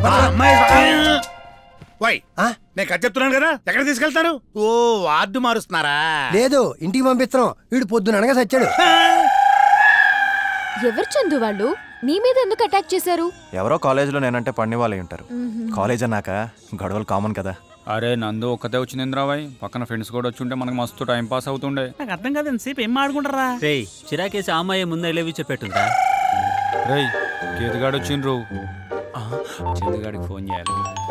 వై నేను కథ చెప్తున్నాను కదా, ఎక్కడ తీసుకెళ్తారు? ఓ వార్డు మారుస్తున్నారా? లేదు, ఇంటికి పంపిస్తున్నాం. వీడు పొద్దుననగా సచ్చాడు. ఎవరు చందు వాళ్ళు? నీ మీద ఎందుకు అటాక్ చేశారు? ఎవరో కాలేజీలో నేనంటే పడిన వాళ్ళే ఉంటారు. కాలేజ్ అన్నాక గొడవలు కామన్ కదా. అరే నందు ఒక్కతే వచ్చింది ఇంద్రాబాయ్, పక్కన ఫ్రెండ్స్ కూడా వచ్చి ఉంటే మనకు మస్తు టైం పాస్ అవుతుండే. నాకు అర్థం కాదు ఎంతసేపు ఏం ఆడుకుంటారా? రే చిరాకేసి ఆ అమ్మాయి ముందే లేవి చెప్పేట్టుందా? రే కేతుగాడు వచ్చిండ్రు, చేతిగాడికి ఫోన్ చేయాలి.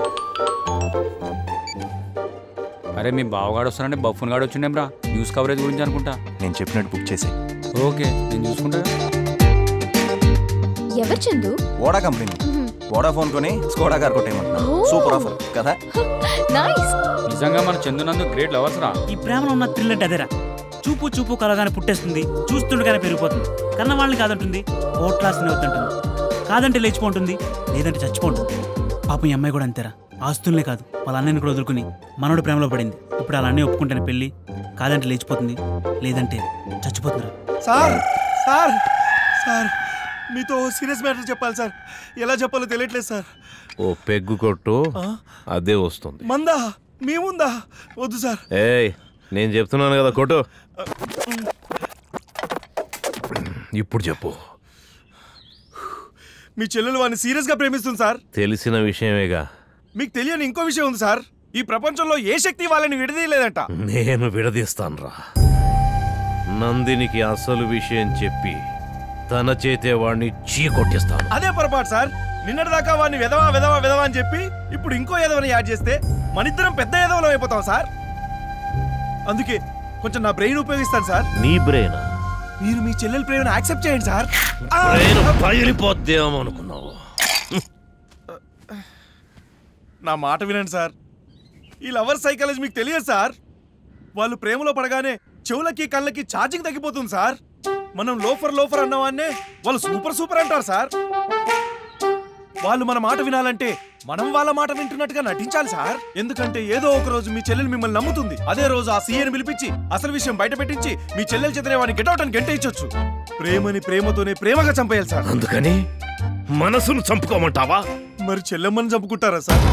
అరే మీ బావగాడు వస్తానంటే బఫ్ఫున్ గాడు వచ్చిండేమ్రా, న్యూస్ కవరేజ్ గురించి అనుకుంటా. నేను చెప్పినట్టు బుక్ చేసి. ఓకే నేను చూసుకుంటా. ఎవరు చందు? వోడా కంపెనీ, వోడాఫోన్ కొని స్కోడా కార్ కొట్టేయమంటున్నా. సూపర్ ఆఫర్ కదా. నైస్. నిజంగా మన చందునందు గ్రేట్ లవర్స్ రా. ఈ ప్రేమలో ఉన్న థ్రిల్ అంటే అదేరా. చూపు చూపు కలగానే పుట్టేస్తుంది, చూస్తుండగానే పెరిగిపోతుంది. కన్న వాళ్ళని కాదంటుంది, ఓట్లాస్ని వద్దంటుంది. కాదంటే లేచిపోంటుంది, లేదంటే చచ్చిపోంటుంది. పాపం ఈ అమ్మాయి కూడా అంతేరా. ఆస్తులనే కాదు వాళ్ళ అన్నయ్యని కూడా వదులుకుని మనోడు ప్రేమలో పడింది. ఇప్పుడు వాళ్ళ అన్నయ్య ఒప్పుకుంటేనే పెళ్ళి, కాదంటే లేచిపోతుంది, లేదంటే చచ్చిపోతుందిరా. సార్ సార్ సార్ మీతో సీరియస్ మ్యాటర్ చెప్పాలి సార్. ఎలా చెప్పాలో తెలియట్లేదు సార్. ఓ పెగ్గు కొట్టు, అదే వస్తుంది. మందా మీ ముందా? వద్దు సార్. ఏయ్ నేను చెప్తున్నాను కదా, కొట్టు. ఇప్పుడు చెప్పు. మీ చెల్లెలు వాడిని సీరియస్ గా ప్రేమిస్తుంది సార్. తెలిసిన విషయమేగా. మీకు తెలియని ఇంకో విషయం ఉంది సార్. ఈ ప్రపంచంలో ఏ శక్తి వాళ్ళని విడదీయలేదంట. నేను విడదీస్తానురా. నందినికి అసలు విషయం చెప్పి తన చేతే వాడిని చీకొట్టిస్తాను. అదే పొరపాటు సార్. నిన్నటిదాకా వాడిని వెదవా వెదవా వెదవా అని చెప్పి ఇప్పుడు ఇంకో ఎదవని యాడ్ చేస్తే మనిద్దరం పెద్ద ఎదవలో అయిపోతాం సార్. అందుకే కొంచెం నా బ్రెయిన్ ఉపయోగిస్తాను సార్. నీ బ్రెయిన్? మీరు మీ చెల్లెల ప్రేమను యాక్సెప్ట్ చేయండి సార్. బ్రెయిన్ పగిలిపోద్దేమో అనుకున్నావు. నా మాట వినండి సార్. ఈ లవర్ సైకాలజీ మీకు తెలియదు సార్. వాళ్ళు ప్రేమలో పడగానే చెవులకి కళ్ళకి ఛార్జింగ్ తగ్గిపోతుంది సార్. మనం లోఫర్ లోఫర్ అన్నవాన్నే వాళ్ళు సూపర్ సూపర్ అంటారు సార్. వాళ్ళు మన మాట వినాలంటే మనం వాళ్ళ మాట వింటున్నట్టుగా నటించాలి సార్. ఎందుకంటే ఏదో ఒక రోజు మీ చెల్లెలు మిమ్మల్ని నమ్ముతుంది. అదే రోజు ఆ సీఏని పిలిపించి అసలు విషయం బయట పెట్టించి మీ చెల్లెలు చేతనే వాడిని గెటౌట్ అని గెంటేయచ్చు. ప్రేమని ప్రేమతోనే ప్రేమగా చంపేయాలి సార్. అందుకని మనసును చంపుకోమంటావా? మరి చెల్లెమ్మని చంపుకుంటారా సార్?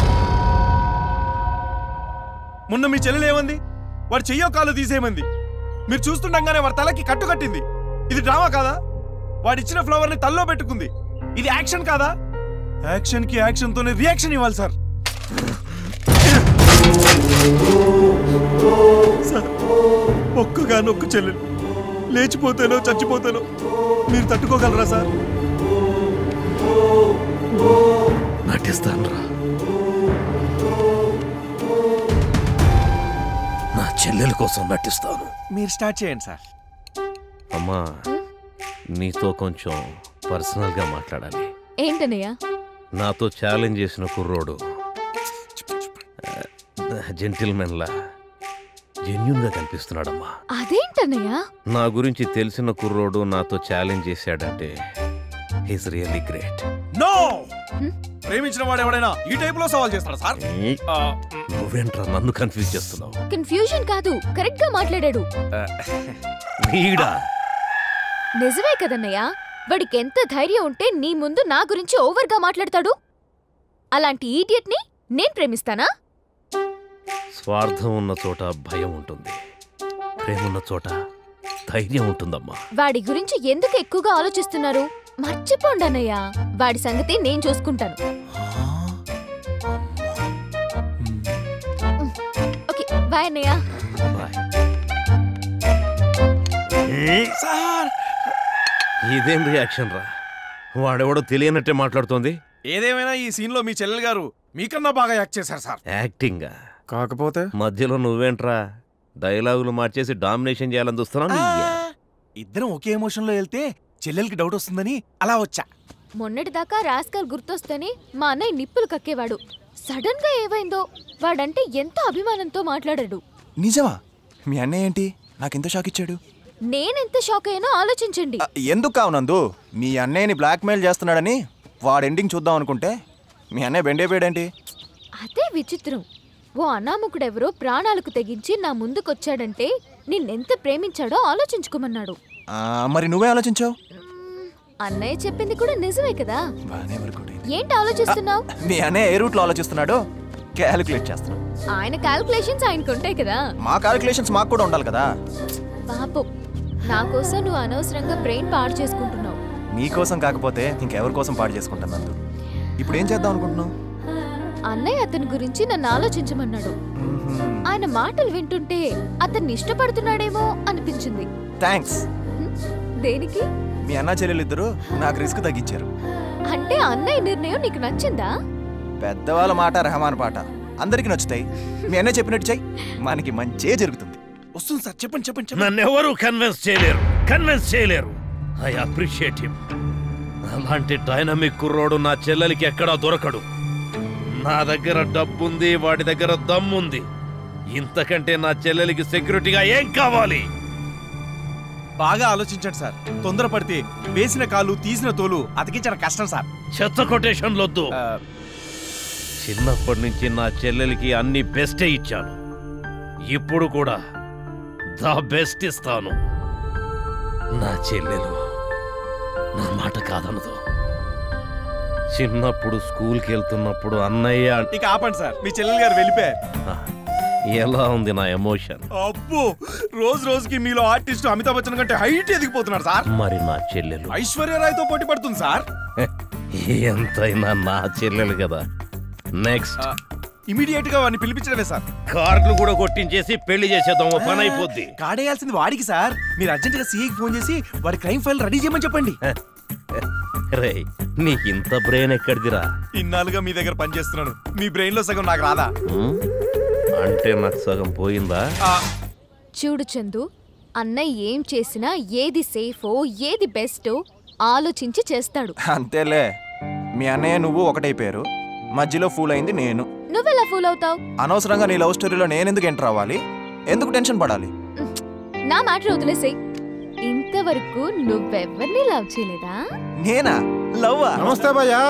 మొన్న మీ చెల్లెలు ఏమంది? వాడు చెయ్యో కాలు తీసేయమంది. మీరు చూస్తుండగానే వాడి తలకి కట్టు కట్టింది. ఇది డ్రామా కాదా? వాడిచ్చిన ఫ్లవర్ ని తల్లో పెట్టుకుంది. ఇది యాక్షన్ కాదా? యాక్షన్ కి యాక్షన్ తోనే రియాక్షన్ ఇవ్వాలి సార్. ఒక్కగా నొక్కు చెల్లెలు లేచిపోతేనో చచ్చిపోతేనో మీరు తట్టుకోగలరా సార్? నటిస్తాను రా. నా చెల్లెల కోసం నటిస్తాను. మీరు స్టార్ట్ చేయండి సార్. అమ్మా నీతో కొంచెం పర్సనల్ గా మాట్లాడాలి. ఏంటన్నయ్యా? నాతో ఛాలెంజ్ చేసిన కుర్రోడు జెంటిల్మెన్ లా జెన్యూన్ గా కనిపిస్తున్నాడమ్మా. అదేంటన్నయ్యా? నా గురించి తెలిసిన కుర్రోడు నాతో ఛాలెంజ్ చేశాడంటే హీస్ రియల్లీ గ్రేట్. నో! ప్రేమించిన వాడు ఎవడైనా ఈ టైప్ లో సవాల్ చేస్తాడా సార్? నువ్వేంట్రా నన్ను కన్ఫ్యూజ్ చేస్తున్నావు? కన్ఫ్యూజన్ కాదు, కరెక్ట్ గా మాట్లాడాడు. వీడా? నిజమే కదన్నయ్యా. వాడికి ఎంత ధైర్యం ఉంటే నీ ముందు నా గురించి ఓవర్ గా మాట్లాడతాడు? అలాంటి ఈడియట్ ని నేను ప్రేమిస్తానా? స్వార్థం ఉన్న చోట భయం ఉంటుంది, ప్రేమున్న చోట ధైర్యం ఉంటుందమ్మా. వాడి గురించి ఎందుకు ఎక్కువగా ఆలోచిస్తున్నారు? మర్చిపోండి అన్నయ్య, వాడి సంగతి నేను చూసుకుంటాను. ఓకే బాయ్ అన్నయ్య. ఇదేం రియాక్షన్ రా? వాడెవడో తెలియనట్టే మాట్లాడుతోంది. ఏదేమైనా ఈ సీన్ లో మీ చెల్లెలు గారు మీకన్నా బాగా యాక్ట్ చేశారు సార్. యాక్టింగ్ కాకపోతే మధ్యలో నువ్వేంట్రా డైలాగులు మార్చేసి డామినేషన్ చేయాలని చూస్తున్నావు? ఇద్దరం ఒకే ఎమోషన్ లో వెళ్తే చెల్లెలకి డౌట్ వస్తుందని అలా వచ్చా. మొన్నటిదాకా రాస్కల్ గుర్తొస్తేనే మా అన్నయ్య నిప్పులు కక్కేవాడు. సడన్ గా ఏవైందో వాడంటే ఎంతో అభిమానంతో మాట్లాడాడు. నిజమా? మీ అన్నయ్య ఏంటి నాకెంత షాక్ ఇచ్చాడు? నేనెంత షాక్ అయ్యానో ఆలోచించండి. ఎందుకు కావునందు? మీ అన్నయ్యని బ్లాక్మెయిల్ చేస్తున్నాడని వాడు ఎండింగ్ చూద్దాం అనుకుంటే మీ అన్నయ్య బెండైపోయాడేంటి? అదే విచిత్రం. ఓ అనామకుడెవరో ప్రాణాలకు తెగించి నా ముందుకొచ్చాడంటే నిన్నెంత ప్రేమించాడో ఆలోచించుకోమన్నాడు. మరి నువ్వే ఆలోచించావు? అన్నయ్య చెప్పింది కూడా నిజమే కదా. ఏంటి ఆలోచిస్తున్నావు? మీ అన్నయ్య ఏ రూట్ లో ఆలోచిస్తున్నాడో క్యాలిక్యులేట్ చేస్తున్నావు. ఆయన క్యాలిక్యులేషన్స్ ఆయనకు ఉంటాయి కదా. మా క్యాలిక్యులేషన్స్ మాకు కూడా ఉండాలి కదా. పాపం నా కోసం నువ్వు అనవసరంగా బ్రెయిన్ పాడు చేసుకుంటున్నావు. నీ కోసం కాకపోతే ఇంకెవరి కోసం పాడు చేసుకుంటాను నందు. ఇప్పుడు ఏం చేద్దాం అనుకుంటున్నావు? అన్నయ్య అతని గురించి నన్ను ఆలోచించమన్నాడు. ఆయన మాటలు వింటుంటే అతన్ని ఇష్టపడుతున్నాడేమో అనిపించింది. థ్యాంక్స్. దేనికి? మీ అన్న చెల్లెలిద్దరూ నాకు రిస్క్ తగ్గించారు. అంటే అన్నయ్య నిర్ణయం నీకు నచ్చిందా? పెద్దవాళ్ళ మాట రెహమాన్ పాట అందరికి నచ్చుతాయి. మీ అన్న చెప్పినట్టు చెయ్యి, మనకి మంచే జరుగుతుంది. వస్తుంది సార్, చెప్పండి చెప్పండి. నన్ను ఎవరు కన్విన్స్ చేయలేరు. I appreciate him. అలాంటి డైనమిక్ కుర్రోడు నా చెల్లెలికి ఎక్కడా దొరకడు. నా దగ్గర డబ్బుంది, వాడి దగ్గర దమ్ముంది. ఇంతకంటే నా చెల్లెలికి సెక్యూరిటీగా ఏం కావాలి? బాగా ఆలోచించండి సార్. తొందరపడితే వేసిన కాలు తీసిన తోలు అతికించడం కష్టం సార్. చెత్త కొటేషన్లొద్దు. చిన్నప్పటి నుంచి నా చెల్లెలికి అన్ని బెస్టే ఇచ్చాను. ఇప్పుడు కూడా ద బెస్ట్ ఇస్తాను. నా చెల్లెలు నా మాట కాదనదు. చిన్నప్పుడు స్కూల్కి వెళ్తున్నప్పుడు అన్నయ్య. ఇక ఆపండి సార్, మీ చెల్లెలు గారు వెళ్ళిపోయారు. ఎలా ఉంది నా ఎమోషన్? అబ్బో, రోజు రోజుకి మీలో ఆర్టిస్ట్ అమితాబ్ బచ్చన్ కంటే హైట్ ఎదిగిపోతున్నారు సార్. మరి నా చెల్లెలు ఐశ్వర్యరాయ్తో పోటీ పడుతుంది సార్. ఎంతైనా నా చెల్లెలు కదా. నెక్స్ట్ ఇమీడియట్ గా వాడిని పిలిపించడమే సార్. కార్డులు కూడా కొట్టించేసి పెళ్లి చేసేద్దాం, పని అయిపోద్ది. కాడేయాల్సింది వాడికి సార్. మీరు అర్జెంట్ గా సీఐకి ఫోన్ చేసి వాడి క్రైమ్ ఫైల్ రెడీ చేయమని చెప్పండి. రే, నీకు ఇంత బ్రెయిన్ ఎక్కడిదిరా? ఇన్నాళ్ళుగా మీ దగ్గర పనిచేస్తున్నాను, మీ బ్రెయిన్ లో సగం నాకు రాదా? అంటే నాకు సగం పోయిందా? చూడు చందు, అన్నయ్య ఏం చేసినా ఏది సేఫో ఏది బెస్టో ఆలోచించి చేస్తాడు. అంతేలే, మీ అన్నయ్య నువ్వు ఒకటైపోయారు, మధ్యలో ఫూల్ అయింది నేను. నువ్వెలా ఫూల్ అవుతావు? అనవసరంగా నీ లవ్ స్టోరీలో నేనెందుకు ఎంటర్ అవ్వాలి? ఎందుకు టెన్షన్ పడాలి? నా మ్యాటర్ వదిలేసేయ్. ఇంతవరకు నువ్వెవ్వరిని లవ్ చేయలేదా? నేనా? లవ్వా? నమస్తే భయ్యా.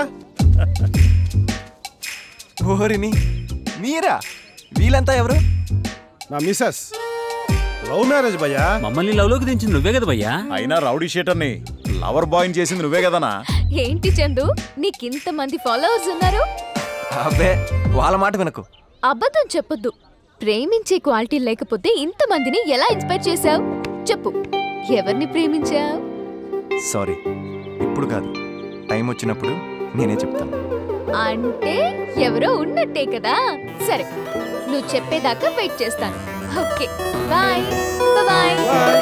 ఓరిని మీరా? వీళ్ళంతా ఎవరు? నా మిసెస్. లవ్ మ్యారేజ్ భయ్యా. మమ్మల్ని లవ్ లోకి దించింది నువ్వే కదా భయ్యా. అయినా రౌడీ షీటర్ని లవర్ బాయ్ చేసింది నువ్వే కదనా? ఏంటి చందు, నీకింత మంది ఫాలోవర్స్ ఉన్నారు? అబ్బే, వాళ్ళ మాట వినకు. అబద్ధం చెప్పొద్దు. ప్రేమించే క్వాలిటీ లేకపోతే ఇంతమందిని ఎలా ఇన్స్పైర్ చేశావు? చెప్పు, ఎవరిని ప్రేమించావు? సారీ, ఇప్పుడు కాదు, టైం వచ్చినప్పుడు నేనే చెప్తాను. అంటే ఎవరో ఉన్నట్టే కదా. సరే, నువ్వు చెప్పేదాకా వెయిట్ చేస్తాను. Okay, bye bye.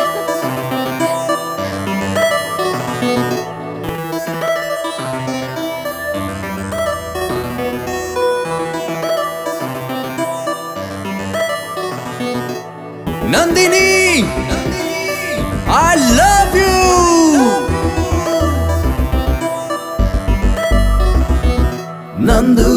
Nandini, I love you. Nandu,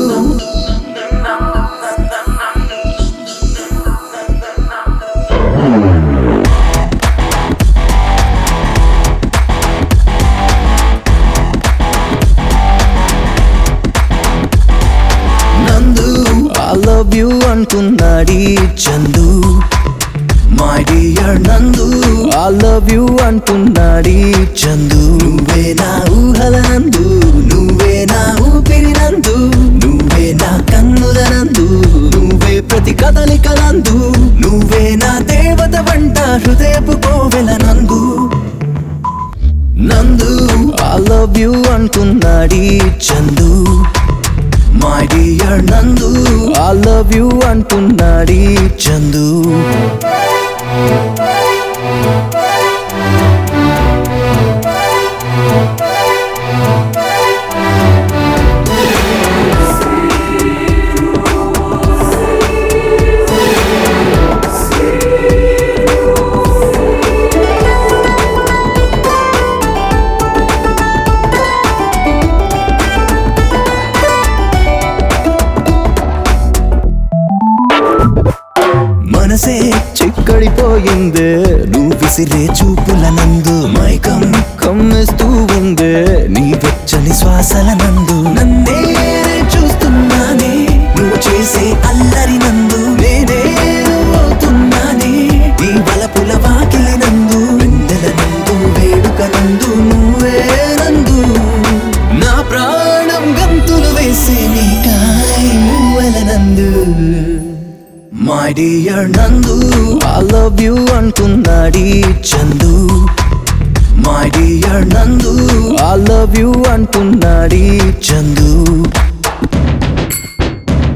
Nandu, I love you అంటున్నాడి Chandu. My dear Nandu, I love you అంటున్నాడి చందు. నువ్వే నా ఊహల నందు, నువ్వే నా ఊపిరి నందు, నువ్వే నా కన్నుల నందు, నువ్వే ప్రతి కదలిక నందు, నువ్వే నా దేవత వంట హృదయపు కోవెల నందు. నందు, I love you అంటున్నాడి Chandu. My dear Nandu, I love you అంటున్నాడి చందు. మనసే చిక్కడిపోయిందే నువ్వు విసిరే చూపుల నందు. మైకం కమ్మేస్తూ ఉందే నీ వెచ్చని శ్వాసల నందు. నన్నే చూస్తున్నానే నువ్వు చేసే అల్లరి నందు. నేనే అవుతున్నానే నీ బలపుల వాకిలి నందు. వెన్నెల నందు, వేడుక నందు, నువ్వే నందు. నా ప్రాణం గంతులు వేసే నీ కాయల Nandu. My dear Nandu, I love you అంటున్నాడి Chandu. My dear Nandu, I love you అంటున్నాడి చందు.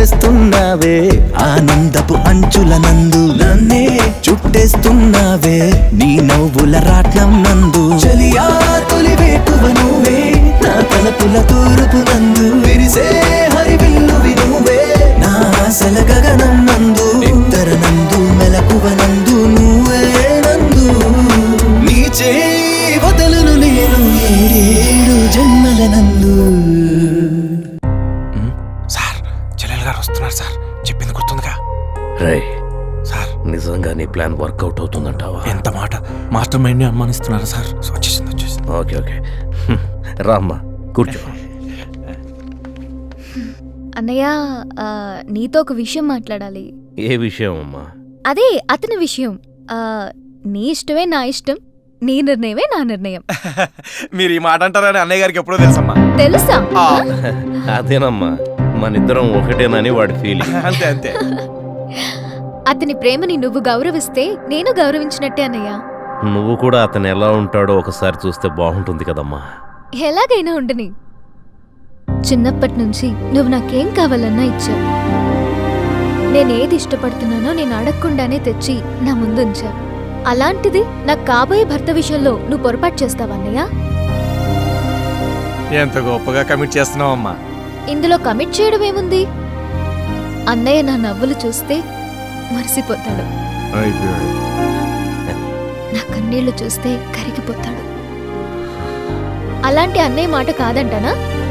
చేస్తున్నావే ఆనందపు అంచుల నందు నన్నే చుట్టేస్తున్నావే నీ నవ్వుల రాట్నం నందు చలియా తొలి వేకువ నువ్వే నా తలపుల తూర్పు నందు విరిసే హరివిల్లువి నువ్వే నా ఆశల గగనం నందు నిద్ర నందు మెలకువ నందు నువ్వే నందు నీ చేయి వదలను నేను ఏడేడు జన్మల నందు. సార్ చెల్లెలు గారు వస్తున్నారు సార్, చెప్పింది గుర్తుందిగా? రై సార్ నిజంగా నీ ప్లాన్ వర్కౌట్ అవుతుందంటావా? ఎంత మాట, మాస్టర్ మైండ్ ని అనుమానిస్తున్నారా సార్? వచ్చేసింది. ఓకే ఓకే రామ్మా కూర్చో. అన్నయ్య నీతో ఒక విషయం మాట్లాడాలి. ఏ విషయం అమ్మా? అదే అతని విషయం. నీ ఇష్టమే నా ఇష్టం, నీ నిర్ణయమే నా నిర్ణయం. మీరు ఈ మాట అంటారని అన్నయ్య గారికి ఎప్పుడో తెలుసమ్మా. తెలుసా? అదేనమ్మా, మనిద్దరం ఒకటేనని వాడి ఫీలింగ్. అంతే అంతే. అతని ప్రేమని నువ్వు గౌరవిస్తే నేను గౌరవించినట్టే అన్నయ్య. నువ్వు కూడా అతను ఎలా ఉంటాడో ఒకసారి చూస్తే బాగుంటుంది కదమ్మా. ఎలాగైనా ఉండని. చిన్నప్పటి నుంచి నువ్వు నాకేం కావాలన్నా ఇచ్చావు. నేనేది ఇష్టపడుతున్నానో నేను అడగకుండానే తెచ్చి నా ముందు ఉంచావు. అలాంటిది నాకు కాబోయే భర్త విషయంలో నువ్వు పొరపాటు చేస్తావన్నయ్య? ఎంత గొప్పగా కమిట్ చేస్తున్నావమ్మా. ఇందులో కమిట్ చేయడం ఏముంది? అన్నయ్య నా నవ్వులు చూస్తే మరిసిపోతాడు, నా కన్నీళ్లు చూస్తే కరిగిపోతాడు. అలాంటి అన్నయ్య మాట కాదంటానా?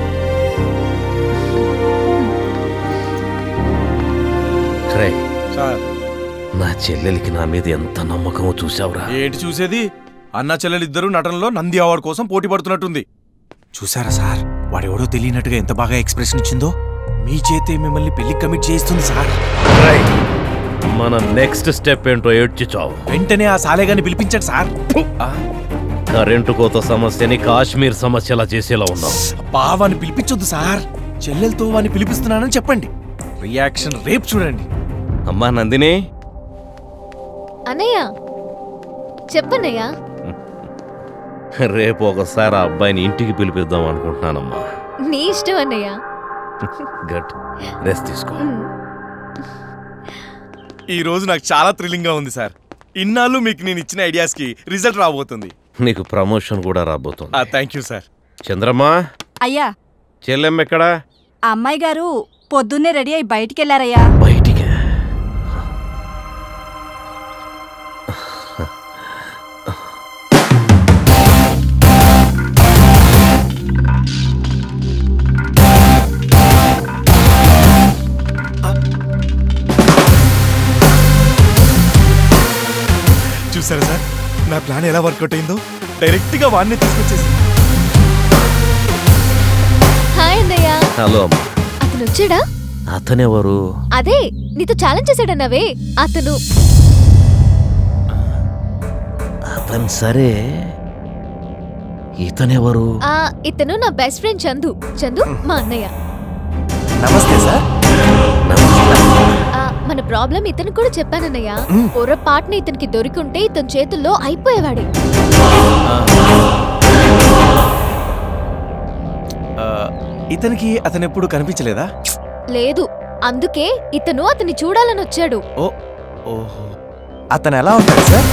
నా చెల్లెలికి నా మీద ఎంత నమ్మకమో చూసావురా. ఏంటి చూసేది? అన్న చెల్లెలిద్దరూ నటనలో నంది అవార్డు కోసం పోటీ పడుతున్నట్టుంది. చూసారా సార్, వాడెవడో తెలియనట్టుగా ఎంత బాగా ఎక్స్ప్రెషన్ ఇచ్చిందో. మీ చేతే మిమ్మల్ని పెళ్లి కమిట్ చేయిస్తుంది సార్. మన నెక్స్ట్ స్టెప్ ఏంటో ఏడ్చి చావు. వెంటనే ఆ సాలేగాని పిలిపించండి సార్. కరెంటు కోత సమస్యని కాశ్మీర్ సమస్యలా చేసేలా ఉన్నాం. బావాని పిలిపించొద్దు సార్, చెల్లెలతో వాని పిలిపిస్తున్నానని చెప్పండి. రియాక్షన్ రేపు చూడండి. అమ్మా నందిని. అన్నయ్య చెప్పన్నయ్యా. రేపు ఒకసారి ఆ అబ్బాయిని ఇంటికి పిలిపిద్దాం అనుకుంటున్నానమ్మా. నీ ఇష్టం అన్నయ్య. గట్ రెస్ట్ తీసుకో. ఈ రోజు నాకు చాలా థ్రిల్లింగ్ గా ఉంది సార్. ఇన్నాళ్ళు మీకు నేను ఇచ్చిన ఐడియాస్ కి రిజల్ట్ రాబోతుంది. నీకు ప్రమోషన్ కూడా రాబోతుంది. Thank you sir. చంద్రమ్మా. అయ్యా. చెల్లెమ్మ ఎక్కడా? ఆ అమ్మాయి గారు పొద్దున్నే రెడీ అయి బయటికి వెళ్ళారయ్యా. బయటికి? చూసారా సార్, నా ప్లాన్ ఎలా వర్కౌట్ అయిందో? డైరెక్ట్ గా వాడిని తీసుకొచ్చేసి. హాయ్ అన్నయ్య. హలో అమ్మా. అతను వచ్చాడా? అతనెవరు? అదే నీతో ఛాలెంజ్ చేశాడన్నావే అతను. అతను సరే, ఇతనెవరు? ఇతను నా బెస్ట్ ఫ్రెండ్ చందు. చందు మా అన్నయ్య. నమస్తే సార్. మన ప్రాబ్లం ఇతను కూడా చెప్పానన్నయ్య. పొరపాటున ఇతనికి దొరికింటే ఇతని చేతుల్లో అయిపోయేవాడే. ఇతనికి అతను ఎప్పుడు కనిపించలేదా? లేదు, అందుకే ఇతను అతన్ని చూడాలని వచ్చాడు. అతను ఎలా ఉంటాడు సార్?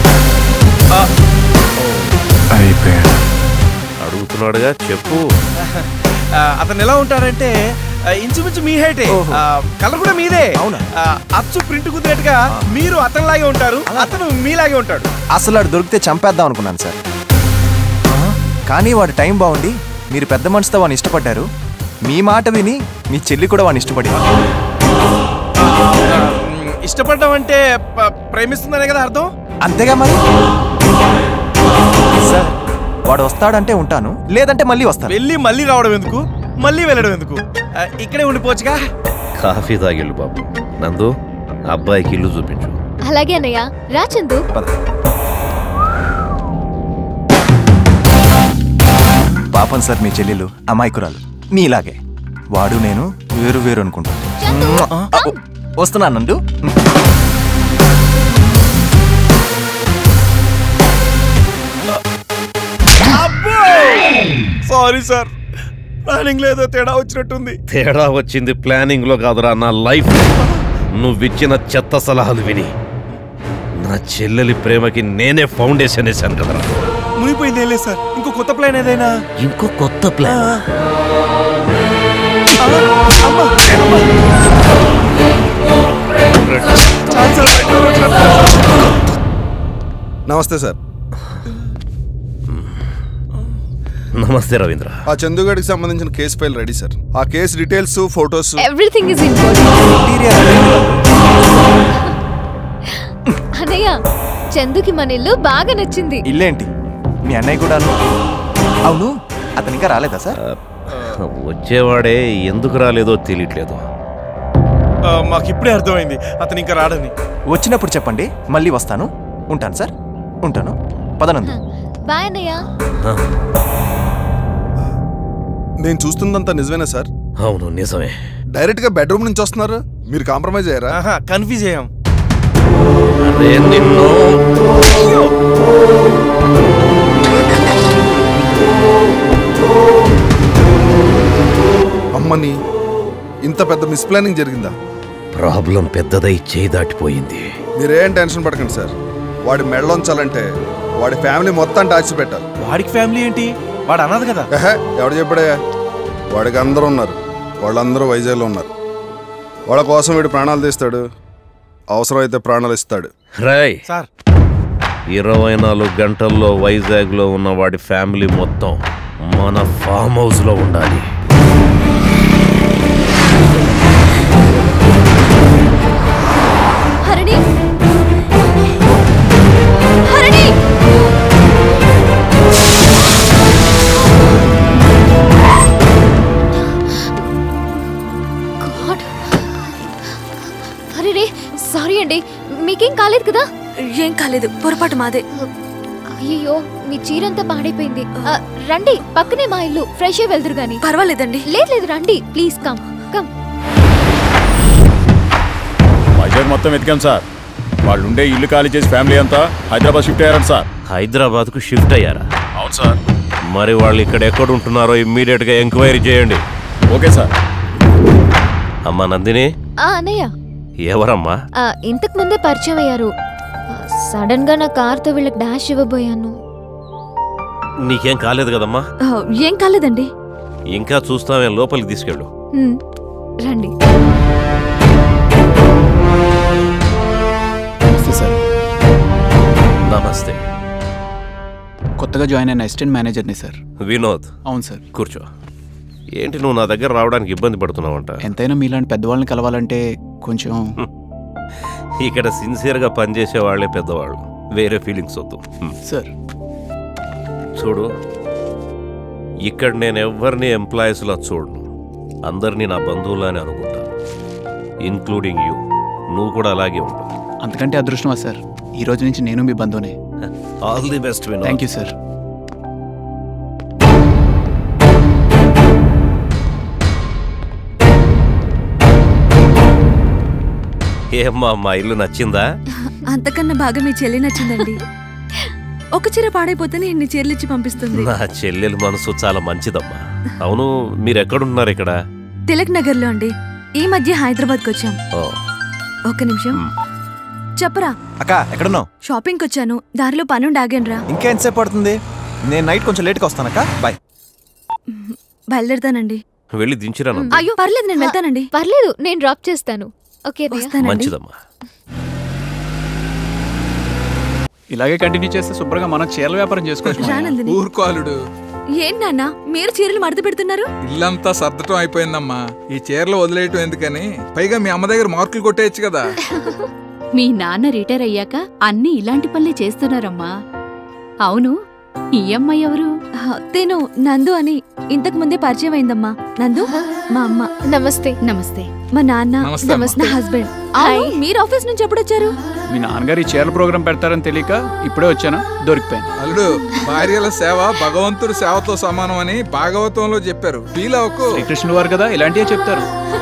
అడుగుతున్నాడుగా చెప్పు. అతను ఎలా ఉంటాడంటే ఇంచుమించు మీ హైటే, కలర్ కూడా మీదే. అవునా? అచ్చు ప్రింట్ కుదిరేట్టుగా మీరు అతనిలాగే ఉంటారు, అతను మీలాగే ఉంటాడు. అసలు వాడు దొరికితే చంపేద్దాం అనుకున్నాను సార్. కానీ వాడు టైం బాగుండి మీరు పెద్ద మనిషితో వాడిని ఇష్టపడ్డారు. మీ మాట విని మీ చెల్లి కూడా వాడిని ఇష్టపడింది. ఇష్టపడ్డం అంటే ప్రేమిస్తుందనే కదా అర్థం? అంతేగా మరి. సార్ వాడు వస్తాడంటే ఉంటాను, లేదంటే మళ్ళీ వస్తాను. వెళ్ళి మళ్ళీ రావడం ఎందుకు, మళ్ళీ వెళ్ళడం ఎందుకు? ఇక్కడే ఉండిపోవచ్చుగా. కాఫీ తాగిళ్ళు బాబు. నందు, అబ్బాయికి ఇల్లు చూపించు. అలాగే అన్నయ్య. రా చందు. పాపం సార్, మీ చెల్లెలు అమాయకురాలు మీలాగే. వాడు నేను వేరు వేరు అనుకుంటాను. వస్తున్నా నందు. సారీ సార్, ప్లానింగ్ లేదో తేడా వచ్చినట్టుంది. తేడా వచ్చింది ప్లానింగ్ లో కాదురా, నా లైఫ్. నువ్విచ్చిన చెత్త సలహాలు విని నా చెల్లెలి ప్రేమకి నేనే ఫౌండేషన్ వేశాను కదరా. మునిపోయింది ఏం లేదు సార్, ఇంకో కొత్త ప్లాన్ ఏదైనా? ఇంకో కొత్త ప్లాన్? నమస్తే సార్. నమస్తే రవీంద్ర. ఆ చందుగడికి సంబంధించిన కేసు ఫైల్ రెడీ సార్. ఆ కేసు details, photos, everything is in అన్నయ్య, చందుకి మన ఇల్లు బాగా నచ్చింది. ఇల్లేంటి, మీ అన్నయ్య కూడా? అవును, అతను ఇంకా రాలేదా సార్? వచ్చేవాడే, ఎందుకు రాలేదో తెలియట్లేదు. మాకు ఇప్పుడే అర్థమైంది అతను ఇంకా రాడని. వచ్చినప్పుడు చెప్పండి, మళ్ళీ వస్తాను. ఉంటాను సార్, ఉంటాను. పదనందు. బాయ్ అన్నయ్య. నేను చూస్తుందంతా నిజమేనా సార్? అవును నిజమే. డైరెక్ట్ గా బెడ్రూమ్ నుంచి వస్తున్నారు, మీరు కాంప్రమైజ్ అయ్యారా? కన్ఫ్యూజ్ అయ్యాం. అమ్మని, ఇంత పెద్ద మిస్ప్లానింగ్ జరిగిందా? ప్రాబ్లం పెద్దదై చేయి దాటిపోయింది. మీరేం టెన్షన్ పడకండి సార్. వాడి మెడలోంచాలంటే వాడి ఫ్యామిలీ మొత్తం టార్చ్ పెట్టాలి. వాడికి ఫ్యామిలీ ఏంటి? వాడు అన్నది కదా. ఎవడు చెప్పాడయ్యా? వాడికి అందరూ ఉన్నారు, వాళ్ళందరూ వైజాగ్లో ఉన్నారు. వాళ్ళ కోసం వీడు ప్రాణాలు తీస్తాడు, అవసరమైతే ప్రాణాలు ఇస్తాడు. రాయ్ సార్, 24 గంటల్లో వైజాగ్లో ఉన్న వాడి ఫ్యామిలీ మొత్తం మన ఫామ్ హౌస్లో ఉండాలి. హరిణి, హరిణి! గాడ్, హరిణి సారీ అండి, మీకేం కాలేదు కదా? ఏం కాలేదు, పొరపాటు మాదే. అయ్యో, మీ చీరంతా పాడైపోయింది. రండి, పక్కనే మా ఇల్లు, ఫ్రెష్ అయ్యి వెళ్తురు గాని. పర్వాలేదండి. లేదు రండి ప్లీజ్, కమ్ కమ్. వైజాగ్ మొత్తం వెతికాం సార్. వాళ్ళు ఉండే ఇల్లు ఖాళీ చేసి ఫ్యామిలీ అంతా హైదరాబాద్ షిఫ్ట్ అయ్యారంట సార్. హైదరాబాద్కు షిఫ్ట్ అయ్యారా? అవును సార్. మరి వాళ్ళు ఇక్కడ ఎక్కడ ఉంటున్నారో ఇమ్మీడియట్గా ఎంక్వైరీ చేయండి. Okay sir. అమ్మా నందిని. అన్నయ్య. ఎవరమ్మా? ఇంతకు ముందే పరిచయం అయ్యారు. సడన్ గా నా కార్తో వీళ్ళకి డాష్ ఇవ్వబోయాను. నీకేం కాలేదు కదమ్మా? ఏం కాలేదండి. ఇంకా చూస్తామే, లోపలికి తీసుకెళ్ళు. రండి. నమస్తే సార్. నమస్తే. కొత్తగా జాయిన్ అయిన అసిస్టెంట్ మేనేజర్ని సార్. వినోద్. అవును సార్. కూర్చో. ఏంటి నువ్వు నా దగ్గర రావడానికి ఇబ్బంది పడుతున్నావంట? ఎంతైనా మీలాంటి పెద్దవాళ్ళని కలవాలంటే కొంచెం ఇక్కడ సిన్సియర్గా పనిచేసే వాళ్ళే పెద్దవాళ్ళు, వేరే ఫీలింగ్స్ వద్దు సార్. చూడు, ఇక్కడ నేను ఎవరిని ఎంప్లాయీస్లా చూడను, అందరినీ నా బంధువులని అనుకుంటాను, ఇన్క్లూడింగ్ యూ. నువ్వు కూడా అలాగే ఉండు. అంతకంటే అదృష్టమా సార్, ఈ రోజు నుంచి నేను మీ బంధువునే. All the best Vinod. Thank you sir. ఏమ్మా, మా ఇల్లు నచ్చిందా? అంతకన్నా బాగా మీ చెల్లి నచ్చిందండి. ఒక చీర పాడైపోతేనే ఇన్ని చీరలు ఇచ్చి పంపిస్తుంది. నా చెల్లెలు మనసు చాలా మంచిదమ్మా. అవును, మీరు ఎక్కడున్నారు? ఇక్కడ తిలక్ నగర్ లో అండి. ఈ మధ్య హైదరాబాద్కి వచ్చాం. ఒక్క నిమిషం చెప్పరా. అక్క ఎక్కడున్నావు? షాపింగ్కి వచ్చాను, దారిలో పనుండి ఆగానురా. ఇంకా ఎంతసేపు పడుతుంది? నేను నైట్ కొంచెం లేట్గా వస్తానక్క. బాయ్. బయలుదేరుతానండి. వెళ్ళి దించిరా. అయ్యో పర్లేదు, నేను వెళ్తానండి. పర్లేదు, నేను డ్రాప్ చేస్తాను. ఓకే, మంచిదమ్మా. ఇలాగే కంటిన్యూ చేస్తే శుభ్రంగా మనం చీరల వ్యాపారం చేసుకోవచ్చు. ఊరుకోలుడు. ఏంటి నాన్న, మీరు చీరలు మడత పెడుతున్నారు? ఇల్లంతా సర్దటం అయిపోయిందమ్మా, ఈ చీరలు వదిలేయటం ఎందుకని. పైగా మీ అమ్మ దగ్గర మార్కులు కొట్టేయచ్చు కదా. మీ నాన్న రిటైర్ అయ్యాక అన్ని ఇలాంటి పనులే చేస్తున్నారమ్మా. అవును, ఈ అమ్మాయి ఎవరు? తేను నందు అని ఇంతకు ముందే పరిచయం అయిందమ్మా. నందు మా అమ్మ. నమస్తే. నమస్తే. మా నాన్న. నమస్తే. నా హస్బెండ్. మీరు ఆఫీస్ నుంచి ఎప్పుడు వచ్చారు? మీ నాన్నగారు ఈ చీరల ప్రోగ్రాం పెడతారని తెలియక ఇప్పుడే వచ్చాను, దొరికిపోయాను. అల్లుడు, భార్యల సేవ భగవంతుడి సేవతో సమానం అని భాగవతంలో చెప్పారు. ఫీల్ అవ్వకు. శ్రీకృష్ణుడు వారు కదా, ఇలాంటివే చెప్తారు.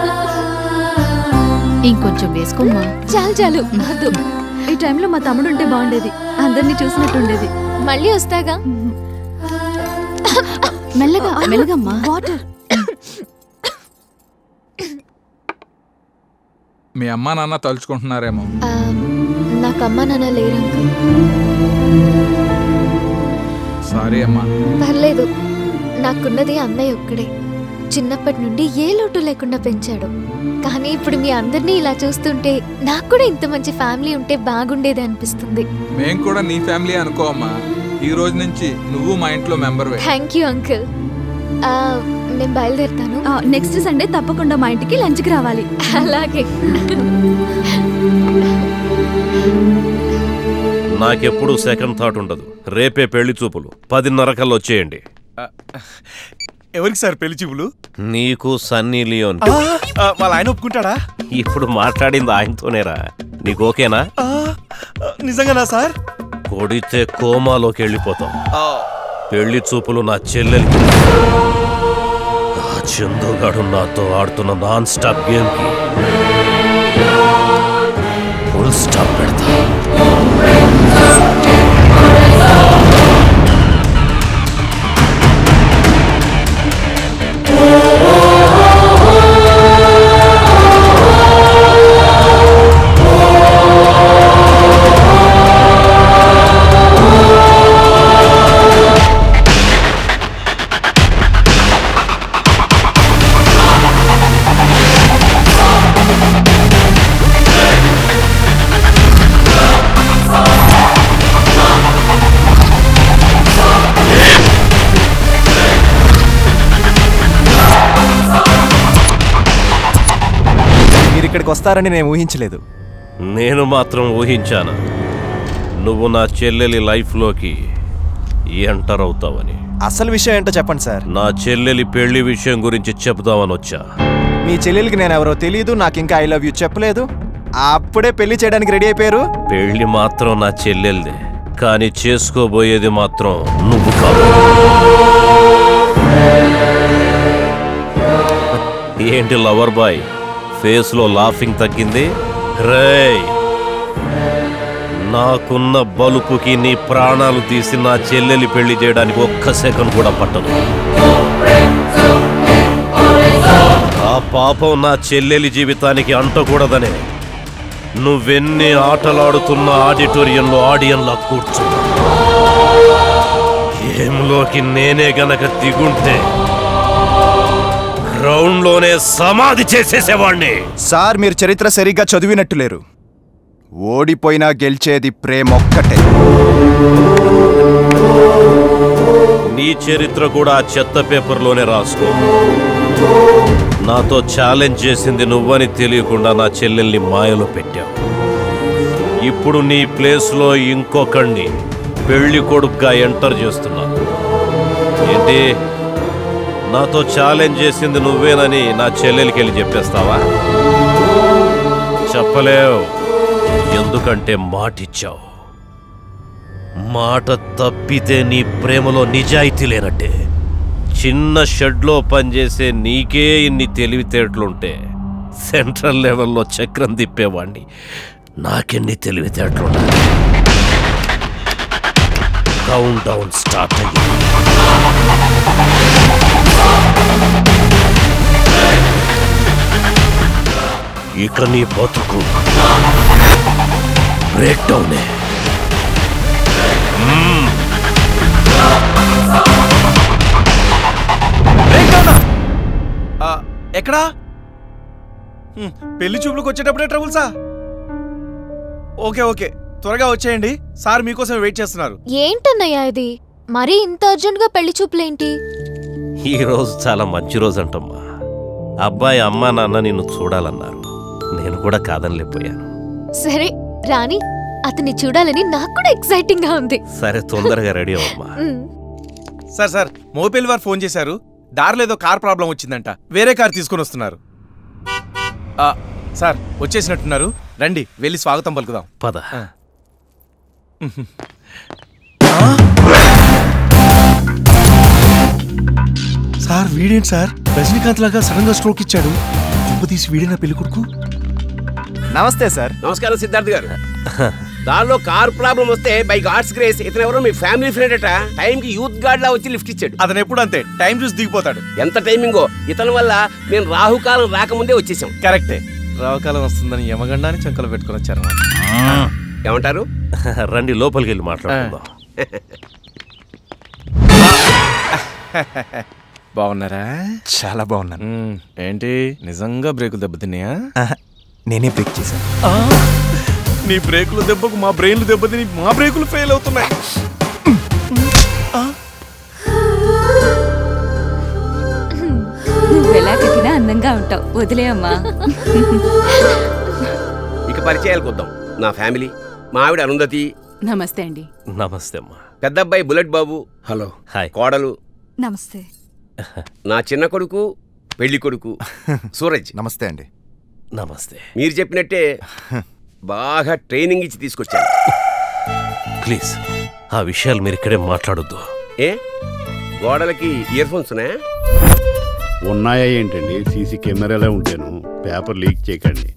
ఇంకొంచెం వేసుకోమ్మా. చాలు. ఈ టైంలో మా తమ్ముడు ఉంటే బాగుండేది, అందరినీ చూసినట్టుండేది. మళ్ళీ వస్తాగా. మెల్లగా మెల్లగమ్మా. వాటర్. మీ అమ్మా నాన్న తలుచుకుంటున్నారేమో. నాకు అమ్మా నాన్న లేరు అంకుల్. సారీ అమ్మా. పర్లేదు, నాకున్నది అన్నయ్య ఒక్కడే. చిన్నప్పటి నుండి ఏ లోటు లేకుండా పెంచాడు. కానీ ఇప్పుడు మీ అందరినీ ఇలా చూస్తుంటే నాకు కూడా ఇంత మంచి ఫ్యామిలీ ఉంటే బాగుండేది అనిపిస్తుంది. మేం కూడా నీ ఫ్యామిలీ అనుకో అమ్మా. ఈ రోజు నుంచి నువ్వు మా ఇంట్లో మెంబర్వే. Thank you uncle. నేను బయలుదేరుతాను. నెక్స్ట్ సండే తప్పకుండా మా ఇంటికి లంచ్కి రావాలి. అలాగే. నాకెప్పుడు సెకండ్ థాట్ ఉండదు. రేపే పెళ్లి చూపులు 10:30 కల్లా వచ్చేయండి. ఎవరికి సార్ పెళ్లి చూపులు? నీకు సన్నీ లియోన్. వాళ్ళ ఆయన ఒప్పుకుంటాడా? ఇప్పుడు మాట్లాడింది ఆయనతోనేరా. నీకు ఓకేనా? నిజంగానా సార్? కొడితే కోమాలోకి వెళ్ళిపోతాం. పెళ్లి చూపులు నా చెల్లెలికి. ఆ చందుగాడు నాతో ఆడుతున్న నాన్ స్టాప్ గేమ్ కి ఫుల్ స్టాప్ పెడతా. ఇక్కడికి వస్తారని నేను ఊహించలేదు. నేను మాత్రం ఊహించాను నువ్వు నా చెల్లెలి లైఫ్లోకి ఎంటర్ అవుతావని. అసలు విషయం ఏంటో చెప్పండి సార్. నా చెల్లెలి పెళ్లి విషయం గురించి చెప్దామని వచ్చా. మీ చెల్లెలికి నేను ఎవరో తెలియదు, నాకు ఇంకా ఐ లవ్ యూ చెప్పలేదు, అప్పుడే పెళ్లి చేయడానికి రెడీ అయిపోయారు. పెళ్లి మాత్రం నా చెల్లెల్దే, కానీ చేసుకోబోయేది మాత్రం నువ్వు కాదు. ఏంటి లవర్ బాయ్ ఫేస్ లో లాఫింగ్ తగ్గింది? రేయ్, నాకున్న బలుపుకి నీ ప్రాణాలు తీసి నా చెల్లెలి పెళ్లి చేయడానికి ఒక్క సెకండ్ కూడా పట్టదు. ఆ పాపం నా చెల్లెలి జీవితానికి అంటకూడదనే నువ్వెన్ని ఆటలాడుతున్న ఆడిటోరియంలో ఆడియన్లా కూర్చున్నా. గేమ్లోకి నేనే గనక దిగుంటే గ్రౌండ్ లోనే సమాధి చేసేసేవాణ్ణి. సార్, మీరు చరిత్ర సరిగ్గా చదివినట్టు లేరు. ఓడిపోయినా గెలిచేది ప్రేమ ఒక్కటే. నీ చరిత్ర కూడా చెత్త పేపర్లోనే రాసుకో. నాతో ఛాలెంజ్ చేసింది నువ్వని తెలియకుండా నా చెల్లెల్ని మాయలో పెట్టావు. ఇప్పుడు నీ ప్లేస్లో ఇంకొకడిని పెళ్లి కొడుకుగా ఎంటర్ చేస్తున్నా. ఏంటి, నాతో ఛాలెంజ్ చేసింది నువ్వేనని నా చెల్లెలికి వెళ్ళి చెప్పేస్తావా? చెప్పలేవు, ఎందుకంటే మాటిచ్చావు. మాట తప్పితే నీ ప్రేమలో నిజాయితీ లేనట్టే. చిన్న షెడ్లో పనిచేసే నీకే ఇన్ని తెలివితేటలుంటే సెంట్రల్ లెవెల్లో చక్రం తిప్పేవాణ్ణి నాకెన్ని తెలివితేటలున్నాయి. కౌంట్ డౌన్ స్టార్ట్ అయ్యింది. ఇక నీ బతుకు బ్రేక్ డౌనే. ఎక్కడా? పెళ్లి చూపులకు వచ్చేటప్పుడే ట్రబుల్సా? ఓకే ఓకే, త్వరగా వచ్చేయండి, సార్ మీకోసం వెయిట్ చేస్తున్నారు. ఏంటన్నయ్యా ఇది? మరీ ఇంత అర్జెంట్ గా పెళ్లి చూపులేంటి? ఈ రోజు చాలా మంచి రోజు అంటమ్మా. అబ్బాయి అమ్మా నాన్న నిన్ను చూడాలన్నారు, నేను కూడా కాదనిలేకపోయాను. సరే రాణి, అతన్ని చూడాలని నాకు కూడా ఎక్సైటింగ్ గా ఉంది. సరే, తొందరగా రెడీ అవ్వమ్మా. సార్ సార్, మోపెల్లి వారు ఫోన్ చేశారు, దారిలో ఏదో కార్ ప్రాబ్లం వచ్చిందంట, వేరే కార్ తీసుకొని వస్తున్నారు. సార్ వచ్చేసినట్టున్నారు, రండి వెళ్ళి స్వాగతం పలుకుదాం. పద. సార్ వీడేంటి సార్, రజనీకాంత్ లాగా సడన్ గా స్ట్రోక్ ఇచ్చాడు. తీసి వీడేనా పెళ్లి కొడుకు? నమస్తే సార్. నమస్కారం సిద్ధార్థ్ గారు. దానిలో కార్ ప్రాబ్లం వస్తే బై గాడ్స్ గ్రేస్ ఇతను ఎవరో మీ ఫ్యామిలీ ఫ్రెండ్ అట. టైం కి యూత్ గార్డ్ లా వచ్చి లిఫ్ట్ ఇచ్చాడు. అతను ఎప్పుడు అంతే, టైం చూసి దిగిపోతాడు. ఎంత టైమింగో, ఇతని వల్ల మేము రాహుకాలం రాకముందే వచ్చేసాం. కరెక్టే. రావకాలం వస్తుందని యమగండాన్ని చంకలు పెట్టుకుని వచ్చారు. ఏమంటారు? రండి లోపలికి వెళ్ళి మాట్లాడుకుందాం. బాగున్నారా? చాలా బాగున్నాను. ఏంటి నిజంగా బ్రేకులు దెబ్బతిన్నాయా? నేనే బ్రేక్ చేశాను. నీ బ్రేకులు దెబ్బకు మా బ్రెయిన్లు దెబ్బతిని మా బ్రేకులు ఫెయిల్ అవుతున్నాయి. నువ్వెలా కట్టినా అందంగా ఉంటావు, వదిలేయమ్మా. ఇక పరిచయాలు కొద్దాం. నా ఫ్యామిలీ, మా ఆవిడ అరుంధతి. నమస్తే అండి. నమస్తే అమ్మా. పెద్ద అబ్బాయి బుల్లెట్ బాబు. హలో. హాయ్. కోడలు. నమస్తే. నా చిన్న కొడుకు, పెళ్లి కొడుకు సూరజ్. నమస్తే అండి. నమస్తే. మీరు చెప్పినట్టే బాగా ట్రైనింగ్ ఇచ్చి తీసుకొచ్చాను. ప్లీజ్ ఆ విషయాలు మీరు ఇక్కడే మాట్లాడొద్దు. ఏ గోడలకి ఇయర్ ఫోన్స్ ఉన్నాయా? ఉన్నాయా ఏంటండి? సీసీ కెమెరాలే ఉంటాను. పేపర్ లీక్ చేయకండి.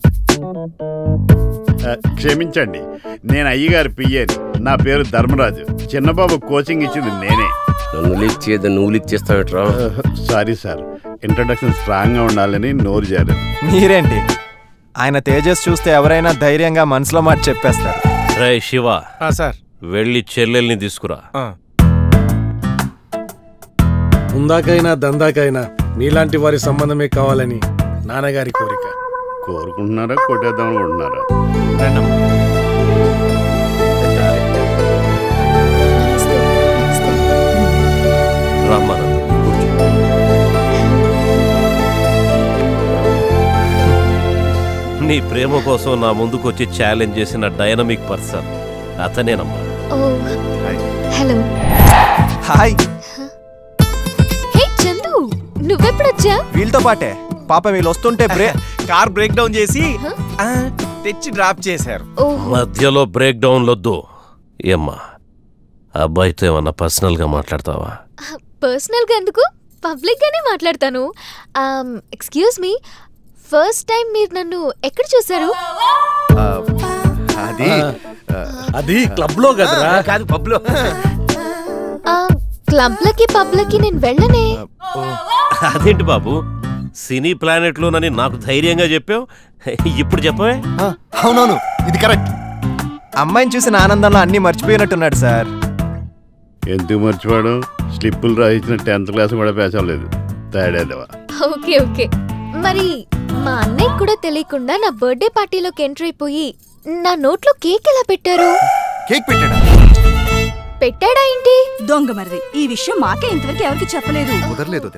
క్షమించండి, నేను అయ్యగారి పియ్యని. నా పేరు ధర్మరాజు. చిన్నబాబు కోచింగ్ ఇచ్చింది నేనే. నన్ను లీక్ చేయదు, నువ్వు లీక్ చేస్తావేట్రా? సారీ సార్, ఇంట్రడక్షన్ స్ట్రాంగ్గా ఉండాలని నోరు జారాను. మీరేంటి, ఆయన తేజస్ చూస్తే ఎవరైనా ధైర్యంగా మనసులో మాట చెప్పేస్తారు. రే శివ. సార్. వెళ్ళి చెల్లెల్ని తీసుకురా. ఉందాకైనా దందాకైనా నీలాంటి వారి సంబంధమే కావాలని నాన్నగారి కోరిక. కోరుకుంటున్నారా, కొట్టేద్దాం అనుకుంటున్నారా? నీ ప్రేమ కోసం నా ముందుకొచ్చి ఛాలెంజ్ చేసిన డైనమిక్ పర్సన్ అతనేనమ్మా. హలో. హాయ్. హే చందు, నువ్వెప్పుడొచ్చా? వీళ్ళతో పాటే. పాప వీళ్ళు వస్తుంటే కార్ బ్రేక్ డౌన్ చేసి తెచ్చి డ్రాప్ చేశారు. మధ్యలో బ్రేక్ డౌన్ లొద్దు. ఏమ్మా, అబ్బాయితో ఏమన్నా పర్సనల్ గా మాట్లాడతావా? పర్సనల్ గా ఎందుకు, పబ్లిక్ గానే మాట్లాడతాను. ఎక్స్క్యూజ్ మీ, ఫస్ట్ టైం మీరు నన్ను ఎక్కడ చూసారు? అది క్లబ్ లో కదరా? కాదు, పబ్ లో. క్లబ్ లకి పబ్ లకి నేను వెళ్ళనే. అదేంటి బాబు, సినీ ప్లానెట్ లోనని నాకు ధైర్యంగా చెప్పావు, ఇప్పుడు చెప్పవే? అవునవును, ఇది కరెక్ట్. అమ్మాయిని చూసిన ఆనందంలో అన్ని మర్చిపోయినట్టున్నాడు సార్. ఎందుకు మర్చిపోవడం? స్లిప్పులు రాయించిన 10th క్లాస్ కూడా పేసలేదు. తేడేదవా? Okay okay. మరి మా అన్నయ్య కూడా తెలియకుండా నా బర్త్డే పార్టీలోకి ఎంటర్ అయిపోయి నా నోట్లో కేక్ ఎలా పెట్టారు? కేక్ పెట్టాడా? పెట్టాడా ఏంటి? దొంగ మరిది. ఈ విషయం మాకే ఇంతవరకు ఎవరికి చెప్పలేదు. కుదరలేదు.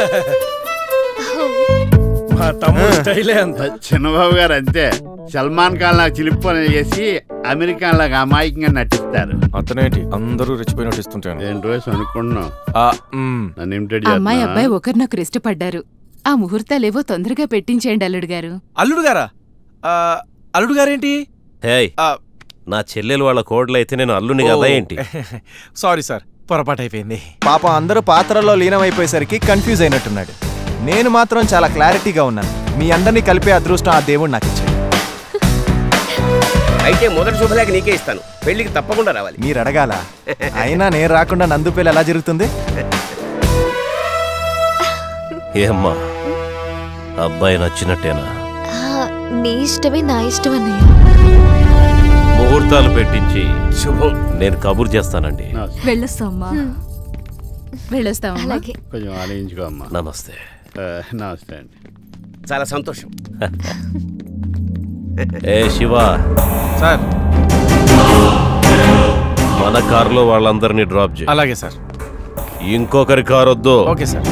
మా తమ్ముడు స్టైలే అంత. చిన్నబాబు గారు అంతే. సల్మాన్ ఖాన్ లాగా చిలిప్పని చేసి అమెరికా లాగా అమాయకంగా నటిస్తారు. అతనేంటి అందరూ రెచ్చిపోయినట్టు ఇస్తుంటాను. ఏంటి రోజు అనుకుంటున్నాం. నన్ను ఇమిటేట్ అమ్మాయి అబ్బాయి ఒకరినొకరు ఇష్టపడ్డారు. ఆ ముహూర్తాలేవో తొందరగా పెట్టించేయండి అల్లుడు గారు. అల్లుడు గారా? అల్లుడు గారేంటి? నా చెల్లెలు వాళ్ళ కోడలైతే నేను అల్లుని కదా ఏంటి? సారీ సార్, పొరపాటు అయిపోయింది. పాపం అందరూ పాత్రలో లీనమైపోయేసరికి కన్ఫ్యూజ్ అయినట్టున్నాడు. నేను మాత్రం చాలా క్లారిటీగా ఉన్నాను. మీ అందరినీ కలిపే అదృష్టం ఆ దేవుడు నాకు ఇచ్చాడు. అయితే మొదటి శుభలేఖ నీకే ఇస్తాను. పెళ్లికి తప్పకుండా రావాలి. మీరు అడగాల. అయినా నేను రాకుండా నందు పెళ్లి ఎలా జరుగుతుంది? ఏమ్మా, అబ్బాయి నచ్చినట్టేనా? నీ ఇష్టమే నా ఇష్టం అన్నయ్య. ముహూర్తాలు పెట్టించి శుభం నేను కబురు చేస్తానండి. వెళ్ళొస్తామ్మా. వెళ్ళొస్తామమ్మా. కొంచెం ఆలోచించుకో అమ్మా. నమస్తే. నమస్తే అండి. చాలా సంతోషం. ఏ శివ సార్, మన కారులో వాళ్ళందరినీ డ్రాప్ చేయి. అలాగే సార్. ఇంకొకరి కారు వద్దు. Okay sir.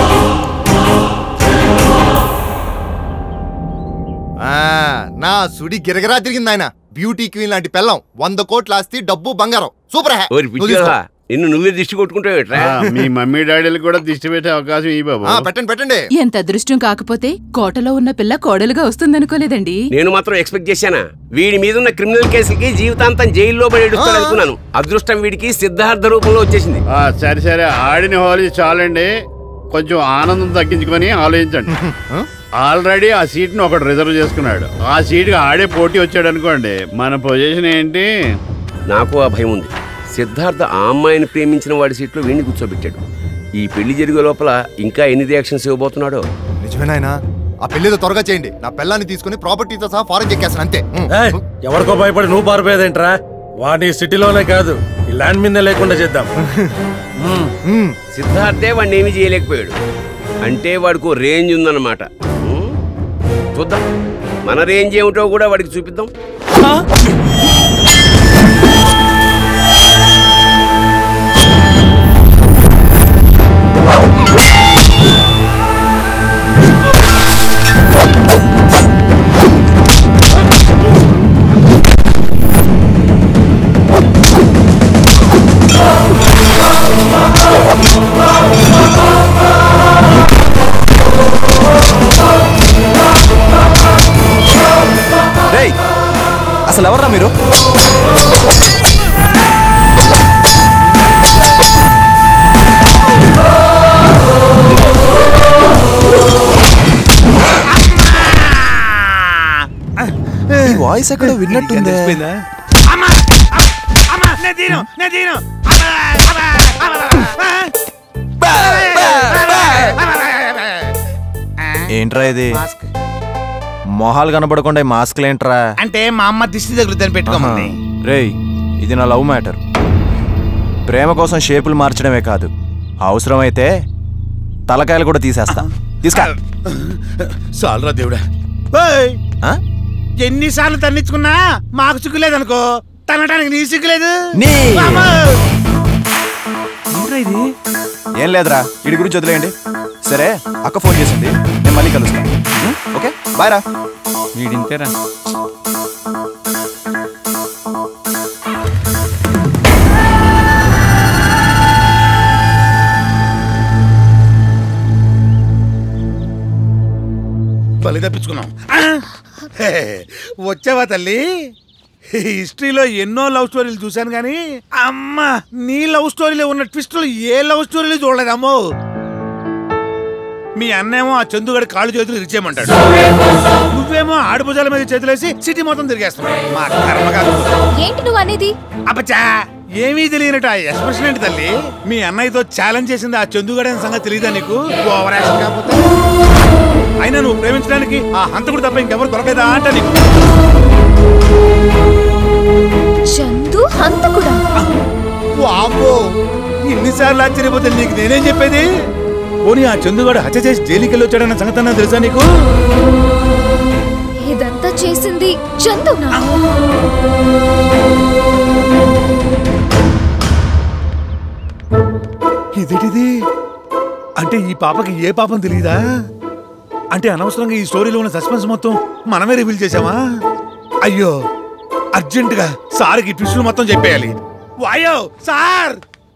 నా సుడి గిరగరా తిరిగింది ఆయన. బ్యూటీ క్వీన్ లాంటి పెళ్ళం, 100 కోట్ల ఆస్తి, డబ్బు, బంగారం. సూపర్. నిన్ను నువ్వే దిష్టి కొట్టుకుంటావేట్రా? మీ మమ్మీ డాడీలు కూడా దిష్టి పెట్టే అవకాశం ఈ బాబు. పెట్టండి. ఎంత అదృష్టం కాకపోతే కోటలో ఉన్న పిల్ల కోడలుగా వస్తుందనుకోలేదండి. నేను మాత్రం ఎక్స్పెక్ట్ చేశానా? వీడి మీద ఉన్న క్రిమినల్ కేసులకి జీవితాంతం జైల్లో పడేడుస్తాడు అనుకున్నాను. అదృష్టం వీడికి సిద్ధార్థ రూపంలో వచ్చేసింది. సరే సరే, ఆడిన హోలీ చాలండి. కొంచెం ఆనందం తగ్గించుకొని ఆలోచించండి. ఆల్రెడీ ఆ సీట్ను ఒకటి రిజర్వ్ చేసుకున్నాడు. ఆ సీట్కి ఆడే పోటీ వచ్చాడు అనుకోండి, మన పొజిషన్ ఏంటి? నాకు ఆ భయం ఉంది. సిద్ధార్థ ఆ అమ్మాయిని ప్రేమించిన వాడి సీట్లో వీడిని కూర్చోబెట్టాడు. ఈ పెళ్లి జరిగే లోపల ఇంకా ఎన్ని రియాక్షన్స్ ఇవ్వబోతున్నాడో. నిజమేనాయనా? ఆ పెళ్లితో త్వరగా చేయండి. నా పిల్లాన్ని తీసుకుని ప్రాపర్టీతో సహా ఫారెన్ చెక్కేస్తాను అంతే. ఎవరికో భయపడి నువ్వు పారిపోయేదేంట్రా? వాడిని సిటీలోనే కాదు ఈ ల్యాండ్ మీద లేకుండా చేద్దాం. సిద్ధార్థే వాడిని ఏమీ చేయలేకపోయాడు అంటే వాడికి రేంజ్ ఉందన్నమాట. చూద్దాం, మన రేంజ్ ఏమిటో కూడా వాడికి చూపిద్దాం. అసలు ఎవర్రా మీరు? వాయిస్ ఎక్కడ విన్నట్టుందే. ఏంట్రా ఇది? మొహాలు కనబడకుండా మాస్క్లేంట్రా? అంటే మా అమ్మ దిష్టి తగులుదని పెట్టుకోమంది. రేయ్, ఇది నా లవ్ మ్యాటర్. ప్రేమ కోసం షేపులు మార్చడమే కాదు, అవసరమైతే తలకాయలు కూడా తీసేస్తా. తీసుకా. చాలరా దేవుడా. ఎన్నిసార్లు తన్నించుకున్నా మాకు సిగ్గులేదనుకో, తనటానికి నీ సిగ్గులేదు. ఏం లేదురా, వీడి గురించి వదిలేయండి. సరే, అక్క ఫోన్ చేసింది, నేను మళ్ళీ కలుస్తాను. ఓకే, బాయ్ రా. వీడింతేరా. బలి తప్పించుకున్నాం. వచ్చావా తల్లి? హిస్టరీలో ఎన్నో లవ్ స్టోరీలు చూశాను కానీ అమ్మా నీ లవ్ స్టోరీలో ఉన్న ట్విస్టులు ఏ లవ్ స్టోరీలు చూడలేదమ్మో. మీ అన్నేమో ఆ చందుగడి కాళ్ళు చేతులు ఇచ్చేయమంటాడు, నువ్వేమో ఆడుభుజాల మీద చేతులేసి సిటీ మొత్తం తిరిగేస్తున్నావు. మా కర్మ కాదు. ఏంటి నువ్వు అనేది? అబ్బచ్చా, ఏమీ తెలియనట్టు ఆ ఎక్స్ప్రెషన్ ఏంటి తల్లి? మీ అన్నయ్యతో ఛాలెంజ్ చేసింది ఆ చందుగడి అనే సంగతి తెలియదా నీకు? ఓవర్ యాక్షన్ కాకపోతే. అయినా నువ్వు ప్రేమించడానికి ఆ హంతకుడు తప్ప ఇంకెవరు దొరకలేదా అంట నీకు? చందు హంతకుడా? వామ్మో, ఇన్నిసార్లు ఆశ్చర్యపోతే నీకు నేనేం చెప్పేది? పోనీ ఆ చందుగాడు హత్య చేసి జైలుకి వెళ్ళి వచ్చాడన్న సంగతి అన్నా తెలుసా నీకు? ఇదంతా చేసింది చందునా? ఇదేటిది? అంటే ఈ పాపకి ఏ పాపం తెలియదా? అంటే అనవసరంగా ఈ స్టోరీలో ఉన్న సస్పెన్స్ మొత్తం మనమే రివీల్ చేసామా? అయ్యో, అర్జెంటుగా సార్కి ట్విస్టులు మొత్తం చెప్పేయాలి. వాయో సార్!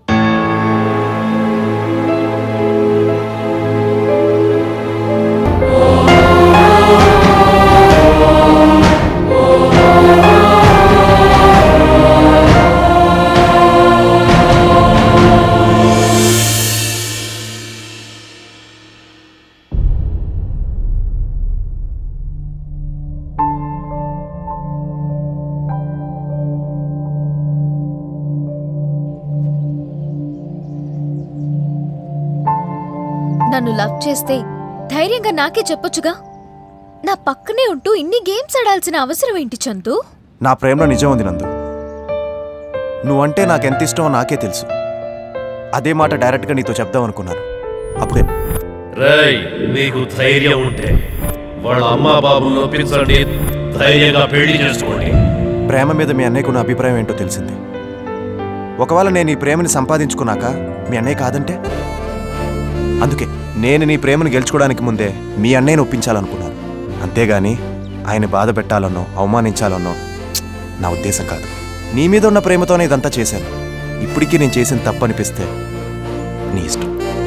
నన్ను లవ్ చేస్తే ధైర్యంగా నాకే చెప్పొచ్చుగా. నా పక్కనే ఉంటూ ఇన్ని గేమ్స్ ఆడాల్సిన అవసరం ఏంటి చందు? నా ప్రేమలో నిజం ఉంది నందు. నువ్వంటే నాకెంత ఇష్టమో నాకే తెలుసు. అదే మాట డైరెక్ట్గా నీతో చెప్దాం అనుకున్నాను. అప్పుడే రేయ్, నీకు ధైర్యం ఉంటే వాళ్ళ అమ్మా బాబుని ఒప్పించండి, ధైర్యంగా పెళ్లి చేసుకోండి. ప్రేమ మీద మీ అన్నయ్యకున్న అభిప్రాయం ఏంటో తెలిసింది. ఒకవేళ నేను ఈ ప్రేమని సంపాదించుకున్నాక మీ అన్నయ్య కాదంటే? అందుకే నేను నీ ప్రేమను గెలుచుకోవడానికి ముందే మీ అన్నయ్యను ఒప్పించాలనుకున్నాను. అంతేగాని ఆయన బాధ పెట్టాలన్నో అవమానించాలన్నో నా ఉద్దేశం కాదు. నీ మీద ఉన్న ప్రేమతోనే ఇదంతా చేశాను. ఇప్పటికీ నేను చేసిన తప్పు అనిపిస్తే నీ ఇష్టం.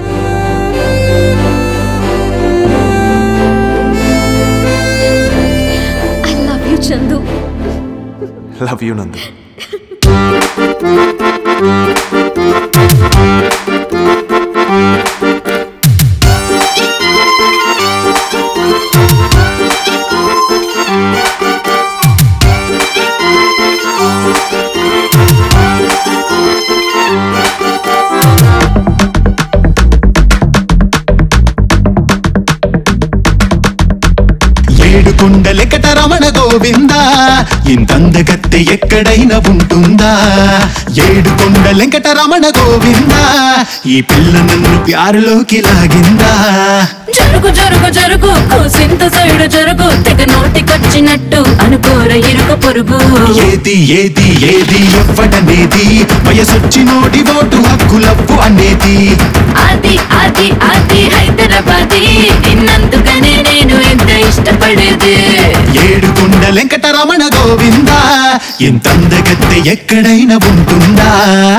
I love you Chandu. Love you Nandu. Konda Venkataramana Govinda ఇంతందగత్తె ఎక్కడైనా ఉంటుందా? 7 కొండ వెంకటరమణ గోవిందా ఈ పిల్ల నన్ను ప్యారులోకి లాగిందా? జరుగు జరుగు జరుగు కూసింత సైడు జరుగు తెగ నోటికొచ్చినట్టు అనుకోర ఇరుకు పొరుగు. ఏది ఏది ఏది ఎవ్వడనేది వయసొచ్చి నోటి ఓటు హక్కులవ్వు అనేది. అది అది అది హైదరాబాదీ నిన్నందుకనే నేను ఎంత ఇష్టపడేది. 7 కొండ వెంకటరమణ గోవిందా ఇంతందగత్తె ఎక్కడైనా ఉంటుందా?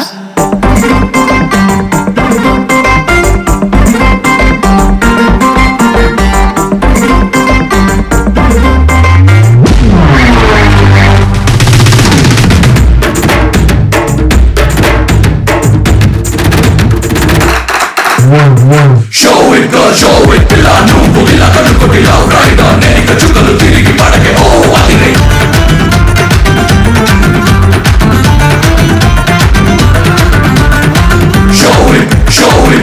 Show it girl, show it పిల్ల నువ్వు ఇలా కనుకొట్టిలా రైడా నేనిక చుక్కలు తిరిగి పడకే ఓ అదిరే. Show it, show it.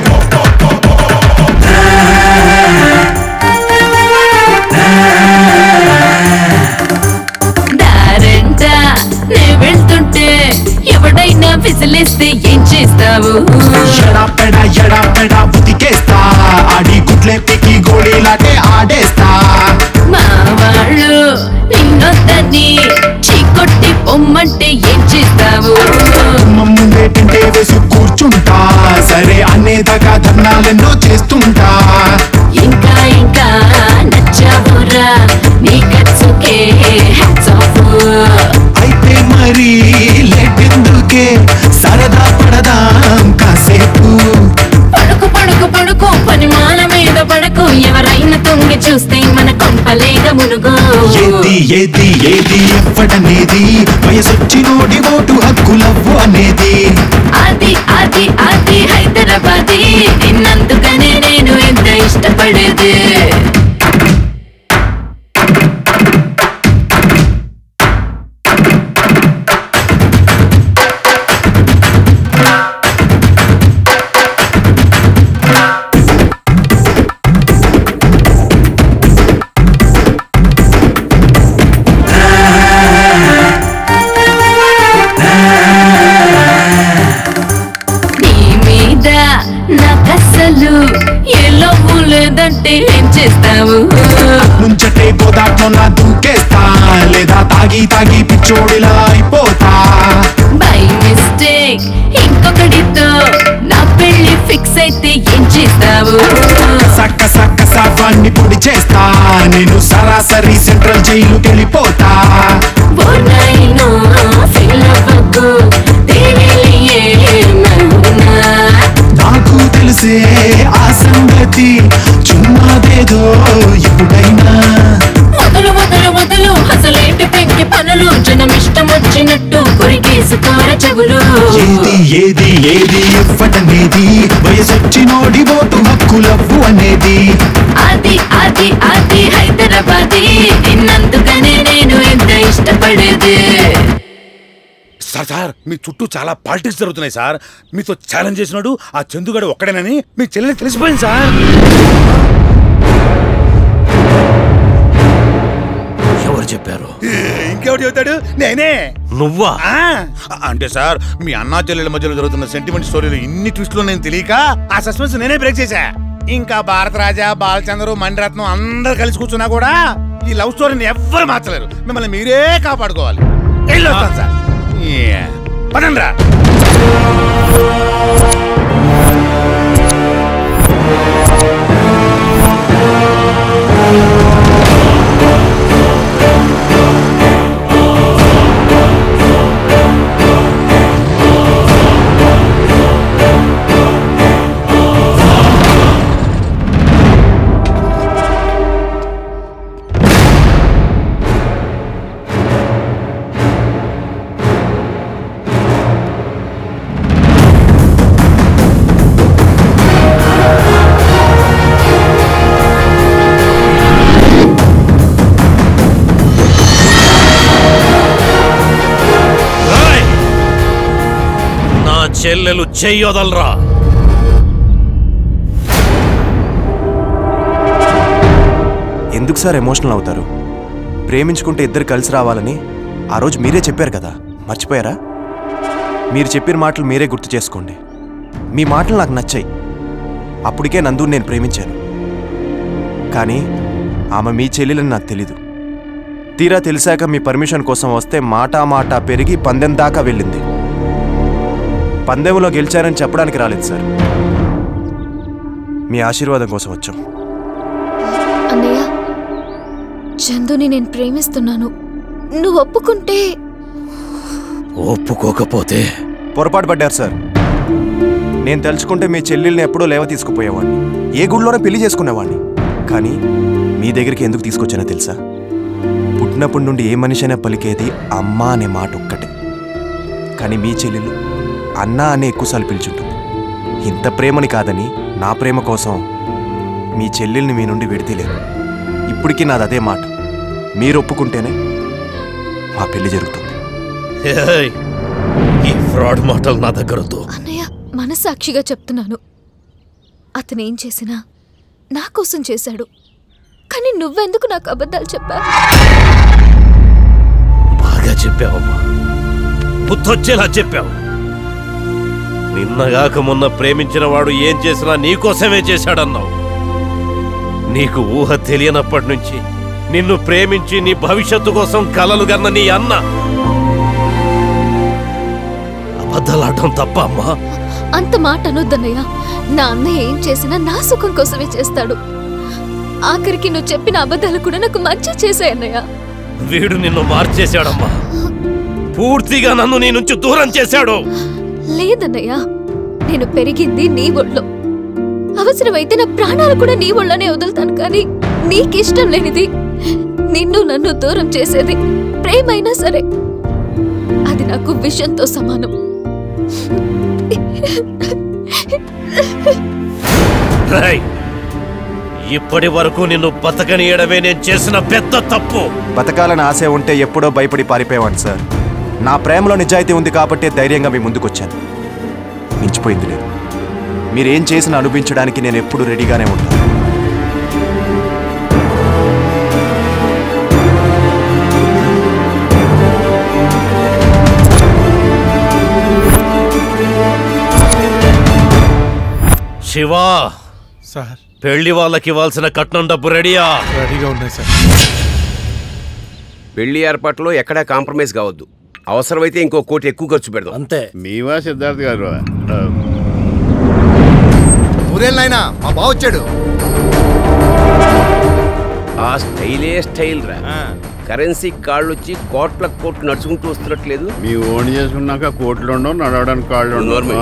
దారంట నే వెళ్తుంటే ఎవడైనా విసిలేస్తే ఏం చేస్తావు? ఎడాపెడా ఎడాపెడా ఉతికేస్తా ఆడి గుడ్లే పికి గోళీలాటే ఆడేస్తా. మా వాళ్ళు నిన్నొద్దని చీకొట్టి పొమ్మంటే ఏం చేస్తావు? ముందే తింటే వేసి కూర్చుంటా సరే అనేదాకా ధర్నాలెన్నో చేస్తుంటా. ఇంకా ఇంకా నచ్చావురా నీ ఖర్చుకే హ్యాట్స్ ఆఫ్. అయితే మరి లేటెందుకే సరదా పడదాం కాసేపు. పడుకు పడుకు పడుకు పనిమాల మీద పడకు ఎవరైనా తొంగి చూస్తే మన కొంపలేగా మునుగు. ఏది ఏది ఏది ఎవ్వడనేది వయసొచ్చి నోటి ఓటు హక్కులవ్వు అనేది. అది అది అది హైదరాబాదీ నిన్నందుకనే నేను ఎంత ఇష్టపడేది. నాకస్సలు ఏ లవ్వు లేదంటే ఏం చేస్తావు? ముంచటే గోదాట్లో నా దూకేస్తా లేదా తాగి తాగి పిచ్చోడిలా అయిపోతా. బై మిస్టేక్ ఇంకొకడితో నా పెళ్లి ఫిక్స్ అయితే ఏం చేస్తావు? సక్క సక్క సాఫాన్ని పొడి చేస్తా నేను సరాసరి సెంట్రల్ జైలుకి వెళ్ళిపోతా. నాకు తెలిసే ఆ సంగతి చుమ్మాదేదో ఎప్పుడైనా. మొదలు మొదలు మొదలు అసలేంటి పెంకి పనులు జనం ఇష్టం వచ్చినట్టు కొరికేసుకోర చెవులు. ఏది ఏది ఏది ఎవ్వడనేది వయసొచ్చి నోడి ఓటు హక్కులవ్వు అనేది. అది అది అది హైదరాబాదీ నిన్నందుకనే నేను ఎంత ఇష్టపడేది. సార్ సార్ మీ చుట్టూ చాలా పాలిటిక్స్ జరుగుతున్నాయి సార్. మీతో ఛాలెంజ్ చేసినాడు ఆ చందుగాడు ఒక్కడేనని మీ చెల్లెని తెలిసిపోయింది సార్. ఎవరు చెప్పారు? ఇంకెవరు చెబుతాడు? నేనే. నువ్వా? అంటే సార్ మీ అన్నా చెల్లెల మధ్యలో జరుగుతున్న సెంటిమెంట్ స్టోరీలు ఇన్ని ట్విస్టులు నేను తెలియక ఆ సస్పెన్స్ నేనే బ్రేక్ చేశా. ఇంకా భారత రాజా, బాలచంద్ర, మణిరత్నం అందరు కలిసి కూర్చున్నా కూడా ఈ లవ్ స్టోరీని ఎవ్వరు మార్చలేరు. మిమ్మల్ని మీరే కాపాడుకోవాలి. వెళ్ళొస్తాను సార్. పదండ్రా. చెల్లెలు చెయ్యొదలరా. ఎందుకు సార్ ఎమోషనల్ అవుతారు? ప్రేమించుకుంటే ఇద్దరు కలిసి రావాలని ఆ రోజు మీరే చెప్పారు కదా, మర్చిపోయారా? మీరు చెప్పిన మాటలు మీరే గుర్తు చేసుకోండి. మీ మాటలు నాకు నచ్చాయి. అప్పటికే నందుని నేను ప్రేమించాను. కానీ ఆమె మీ చెల్లెలని నాకు తెలీదు. తీరా తెలిసాక మీ పర్మిషన్ కోసం వస్తే మాట పెరిగి పందెం దాకా వెళ్ళింది. పందెంలో గెలిచారని చెప్పడానికి రాలేదు సార్, మీ ఆశీర్వాదం కోసం వచ్చాం. అన్నయ్య, చందుని నేను ప్రేమిస్తున్నాను. నువ్వు ఒప్పుకుంటే. ఒప్పుకోకపోతే పొరపాటు పడ్డారు సార్. నేను తలుచుకుంటే మీ చెల్లెల్ని ఎప్పుడో లేవ తీసుకుపోయేవాడిని, ఏ గుడిలోనే పెళ్లి చేసుకునేవాడిని. కానీ మీ దగ్గరికి ఎందుకు తీసుకొచ్చానో తెలుసా? పుట్టినప్పటి నుండి ఏ మనిషి అయినా పలికేది అమ్మ అనే మాట ఒక్కటే. కానీ మీ చెల్లెలు అన్న అనే ఎక్కువసార్లు పిలుచుంటుంది. ఇంత ప్రేమని కాదని నా ప్రేమ కోసం మీ చెల్లెల్ని మీ నుండి విడితేలేను. ఇప్పటికీ నాది అదే మాట. మీరు ఒప్పుకుంటేనే మా పెళ్లి జరుగుతుంది. ఈ ఫ్రాడ్ మాటలు నా దగ్గర వద్దు. అన్నయ్య, మనసాక్షిగా చెప్తున్నాను, అతనేం చేసినా నా కోసం చేశాడు. కానీ నువ్వెందుకు నాకు అబద్ధాలు చెప్పావు? బాగా చెప్పావమ్మా, బుద్ధొచ్చేలా చెప్పావు. నిన్నగాక మొన్న ప్రేమించిన వాడు ఏం చేసినా నీకోసమే చేశాడన్నావు. నీకు ఊహ తెలియనప్పటి నుంచి నిన్ను ప్రేమించి నీ భవిష్యత్తు కోసం కలలు గన్న నీ అన్న అబద్ధాలాడటం తప్ప అమ్మా? అంత మాట అనొద్దన్నయ్య. నా అన్నయ్య ఏం చేసినా నా సుఖం కోసమే చేస్తాడు. ఆఖరికి నువ్వు చెప్పిన అబద్ధాలు కూడా నాకు మంచి చేశాయన్నయ్య. వీడు నిన్ను మార్చేశాడమ్మా, పూర్తిగా నన్ను నీ నుంచి దూరం చేశాడు. లేదన్నయ్య, నేను పెరిగింది నీ ఒళ్ళో. అవసరమైతే నా ప్రాణాలు కూడా నీ ఒళ్ళోనే వదులుతాను. కానీ నీకిష్టం లేనిది, నిన్ను నన్ను దూరం చేసేది ప్రేమైనా సరే, అది నాకు విషంతో సమానం. ఇప్పటి వరకు నిన్ను బతకనీయడమే నేను చేసిన పెద్ద తప్పు. బతకాలని ఆశ ఉంటే ఎప్పుడో భయపడి పారిపోయేవాడిని సార్. నా ప్రేమలో నిజాయితీ ఉంది కాబట్టి ధైర్యంగా మీ ముందుకొచ్చాను. మించిపోయింది లేదు. మీరేం చేసినా అనిపించడానికి నేను ఎప్పుడు రెడీగానే ఉంటాను. శివా సార్, పెళ్లి వాళ్ళకి ఇవ్వాల్సిన కట్నం డబ్బు రెడీయా? రెడీగా ఉన్నాయి సార్. పెళ్లి ఏర్పాట్లో ఎక్కడా కాంప్రమైజ్ కావద్దు. అవసరమైతే ఇంకో కోటి ఎక్కువ ఖర్చు పెడదాం. అంతే. మీవా సిద్ధార్థ్ గారు? ఊరేళ్ళైనా మా బావ వచ్చాడు. ఆ స్టైలే స్టైల్ రా. కరెన్సీ కాళ్ళు వచ్చి కోట్ల కోట్లు నడుచుకుంటూ వస్తున్నట్లేదు. మీ ఓన్ చేసుకున్నాక కోట్లు ఉండవు, నడవడానికి కాళ్ళు ఉండవు.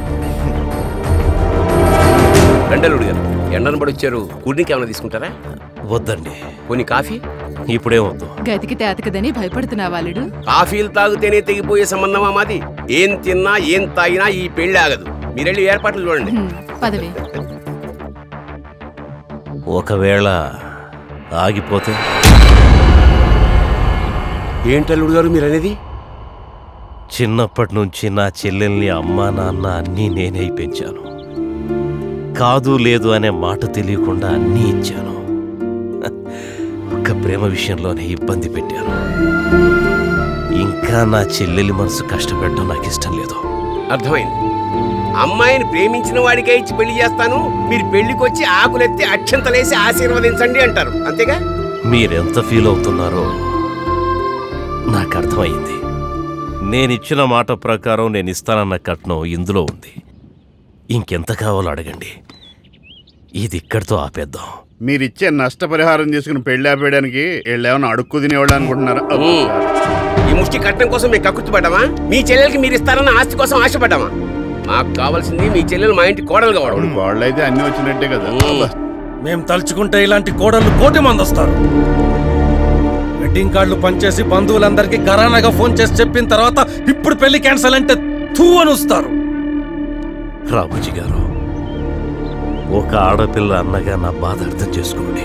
రండలుడు గారు, ఎండను పడి వచ్చారు. కూల్డ్రింక్ ఏమైనా తీసుకుంటారా? వద్దండి. కొన్ని కాఫీ? ఇప్పుడే వద్దు. గతికి తేతకదని భయపడుతున్నావా అల్లుడు? కాఫీలు తాగితేనే తెగిపోయే సంబంధమా మాది? ఏం తిన్నా ఏం తాగినా ఈ పెళ్లి ఆగదు. మీరెళ్ళి ఏర్పాట్లు చూడండి. పదవి. ఒకవేళ ఆగిపోతే? ఏంటల్లుడు గారు మీరనేది? చిన్నప్పటి నుంచి నా చెల్లెల్ని అమ్మా నాన్న అన్నీ నేనే పెంచాను. కాదు లేదు అనే మాట తెలియకుండా అన్నీ ఇచ్చాను. ఒక్క ప్రేమ విషయంలోనే ఇబ్బంది పెట్టాను. ఇంకా నా చెల్లెలి మనసు కష్టపెట్టడం నాకు ఇష్టం లేదు. అర్థమైంది. అమ్మాయిని ప్రేమించిన వాడికే ఇచ్చి పెళ్లి చేస్తాను, మీరు పెళ్లికి వచ్చి ఆకులెత్తి అక్షంతలేసి ఆశీర్వదించండి అంటారు, అంతేగా? మీరెంత ఫీల్ అవుతున్నారో నాకు అర్థమైంది. నేనిచ్చిన మాట ప్రకారం నేను ఇస్తానన్న కట్నం ఇందులో ఉంది. ఇంకెంత కావాలో అడగండి. ఇది ఇక్కడితో ఆపేద్దాం. మీరిచ్చే నష్టపరిహారం తీసుకుని పెళ్లి ఆపేయడానికి వీళ్ళేమన్నా అడుక్కు తినేవాళ్ళు అనుకుంటున్నారా? ఈ ముష్టి కట్నం కోసం మేము కక్కుర్తిపడ్డామా? మీ చెల్లెలకి మీరు ఇస్తారన్న ఆస్తి కోసం ఆశపడ్డామా? మాకు కావాల్సింది మీ చెల్లెలు మా ఇంటి కోడలు కావడం. కోడలు అయితే అన్ని వచ్చినట్టే కదా. మేము తలుచుకుంటే ఇలాంటి కోడళ్ళు కోటి మంది వస్తారు. వెడ్డింగ్ కార్డులు పనిచేసి బంధువులందరికీ ఘరానాగా ఫోన్ చేసి చెప్పిన తర్వాత ఇప్పుడు పెళ్లి క్యాన్సల్ అంటే తూ అని వస్తారు. రామోజీ గారు, ఒక ఆడపిల్ల అన్నగా నా బాధ అర్థం చేసుకోండి.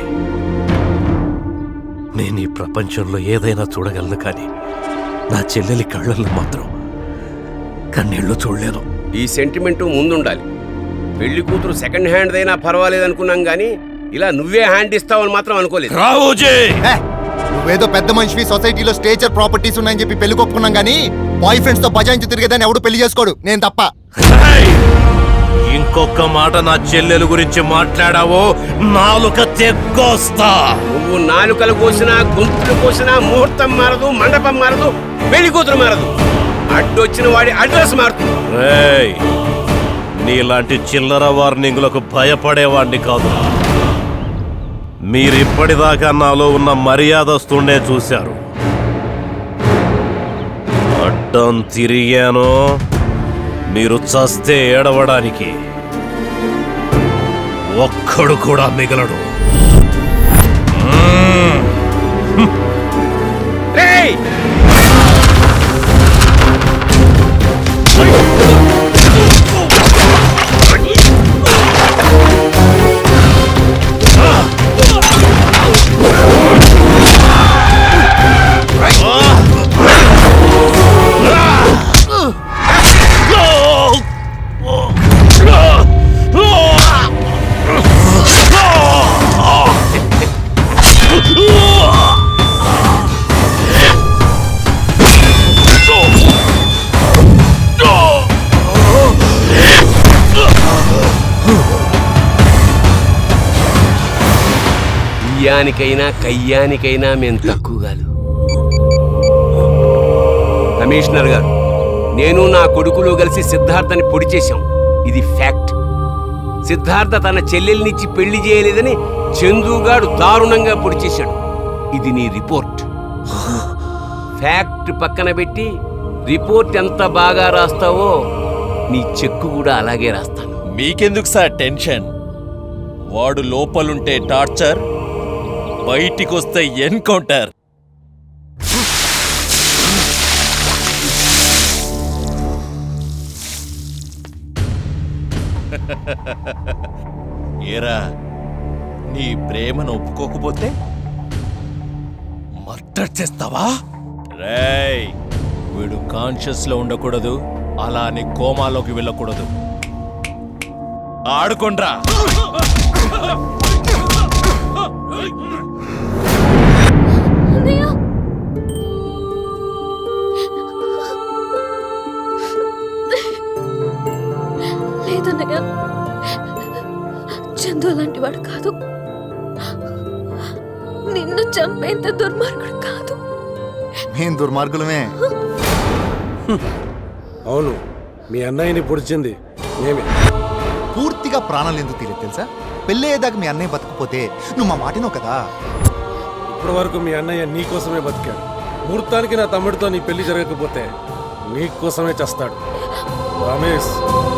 నేను ఈ ప్రపంచంలో ఏదైనా చూడగలను, కానీ నా చెల్లెలి కళ్ళల్లో మాత్రం కన్నీళ్లు చూడలేను. ఈ సెంటిమెంట్ ముందుండాలి. పెళ్లి కూతురు సెకండ్ హ్యాండ్ అయినా పర్వాలేదు అనుకున్నాం, గానీ ఇలా నువ్వే హ్యాండ్ ఇస్తావని మాత్రం అనుకోలేదు. రామోజీ, నువ్వేదో పెద్ద మనిషివి, సొసైటీలో స్టేచర్ ప్రాపర్టీస్ ఉన్నాయని చెప్పి పెళ్లి కొప్పుకున్నాం కానీ బాయ్ ఫ్రెండ్స్ తో బజాయించి తిరిగేదాన్ని ఎవడు పెళ్లి చేసుకోడు, నేను తప్ప. ఇంకొక మాట నా చెల్లెలు గురించి మాట్లాడావో నాలుక తెగ్గొస్తా. నువ్వు నాలుకలు కోసినా, గొంతులు కోసినా ముహూర్తం మారదు, మండపం మారదు, పెళ్లి కూతురు మారదు. అడ్డొచ్చిన వాడి అడ్రస్ మారుతుంది. నీలాంటి చిల్లర వార్నింగులకు భయపడేవాడిని కాదు. మీరిప్పటిదాకా నాలో ఉన్న మర్యాదస్తుండే చూశారు. అడ్డం తిరిగాను, మీరు చస్తే ఏడవడానికి ఒక్కడు కూడా మిగలడు. బియ్యానికైనా కయ్యానికైనా మేము తక్కువగాలు. కమిషనర్ గారు, నేను నా కొడుకులు కలిసి సిద్ధార్థని పొడి చేశాం. ఇది ఫ్యాక్ట్. సిద్ధార్థ తన చెల్లెల్నిచ్చి పెళ్లి చేయలేదని చందుగాడు దారుణంగా పొడి చేశాడు. ఇది నీ రిపోర్ట్. ఫ్యాక్ట్ పక్కన పెట్టి రిపోర్ట్ ఎంత బాగా రాస్తావో నీ చెక్కు కూడా అలాగే రాస్తాను. మీకెందుకు సార్ టెన్షన్? వాడు లోపలుంటే టార్చర్, బయటికొస్తే ఎన్కౌంటర్. ఏరా, నీ ప్రేమను ఒప్పుకోకపోతే మర్డర్ చేస్తావా? రేయ్, వీడు కాన్షియస్ లో ఉండకూడదు, అలా అని కోమాలోకి వెళ్ళకూడదు. ఆడుకోండ్రా. లేదన్నయ్య, చందు అలాంటి వాడు కాదు. నిన్ను చంపేంత దుర్మార్గుడు కాదు. మేం దుర్మార్గులమే. అవును, మీ అన్నయ్యని పొడిచింది మేమే. పూర్తిగా ప్రాణాలు ఎందుకు తీరేది తెలుసా? పెళ్ళయ్యేదాకా మీ అన్నయ్య బతకపోతే నువ్వు మా మాటినో కదా. ఇప్పటి వరకు మీ అన్నయ్య నీకోసమే బతికాడు. ముహూర్తానికి నా తమ్ముడితో నీ పెళ్లి జరగకపోతే నీకోసమే చేస్తాడు. రమేష్,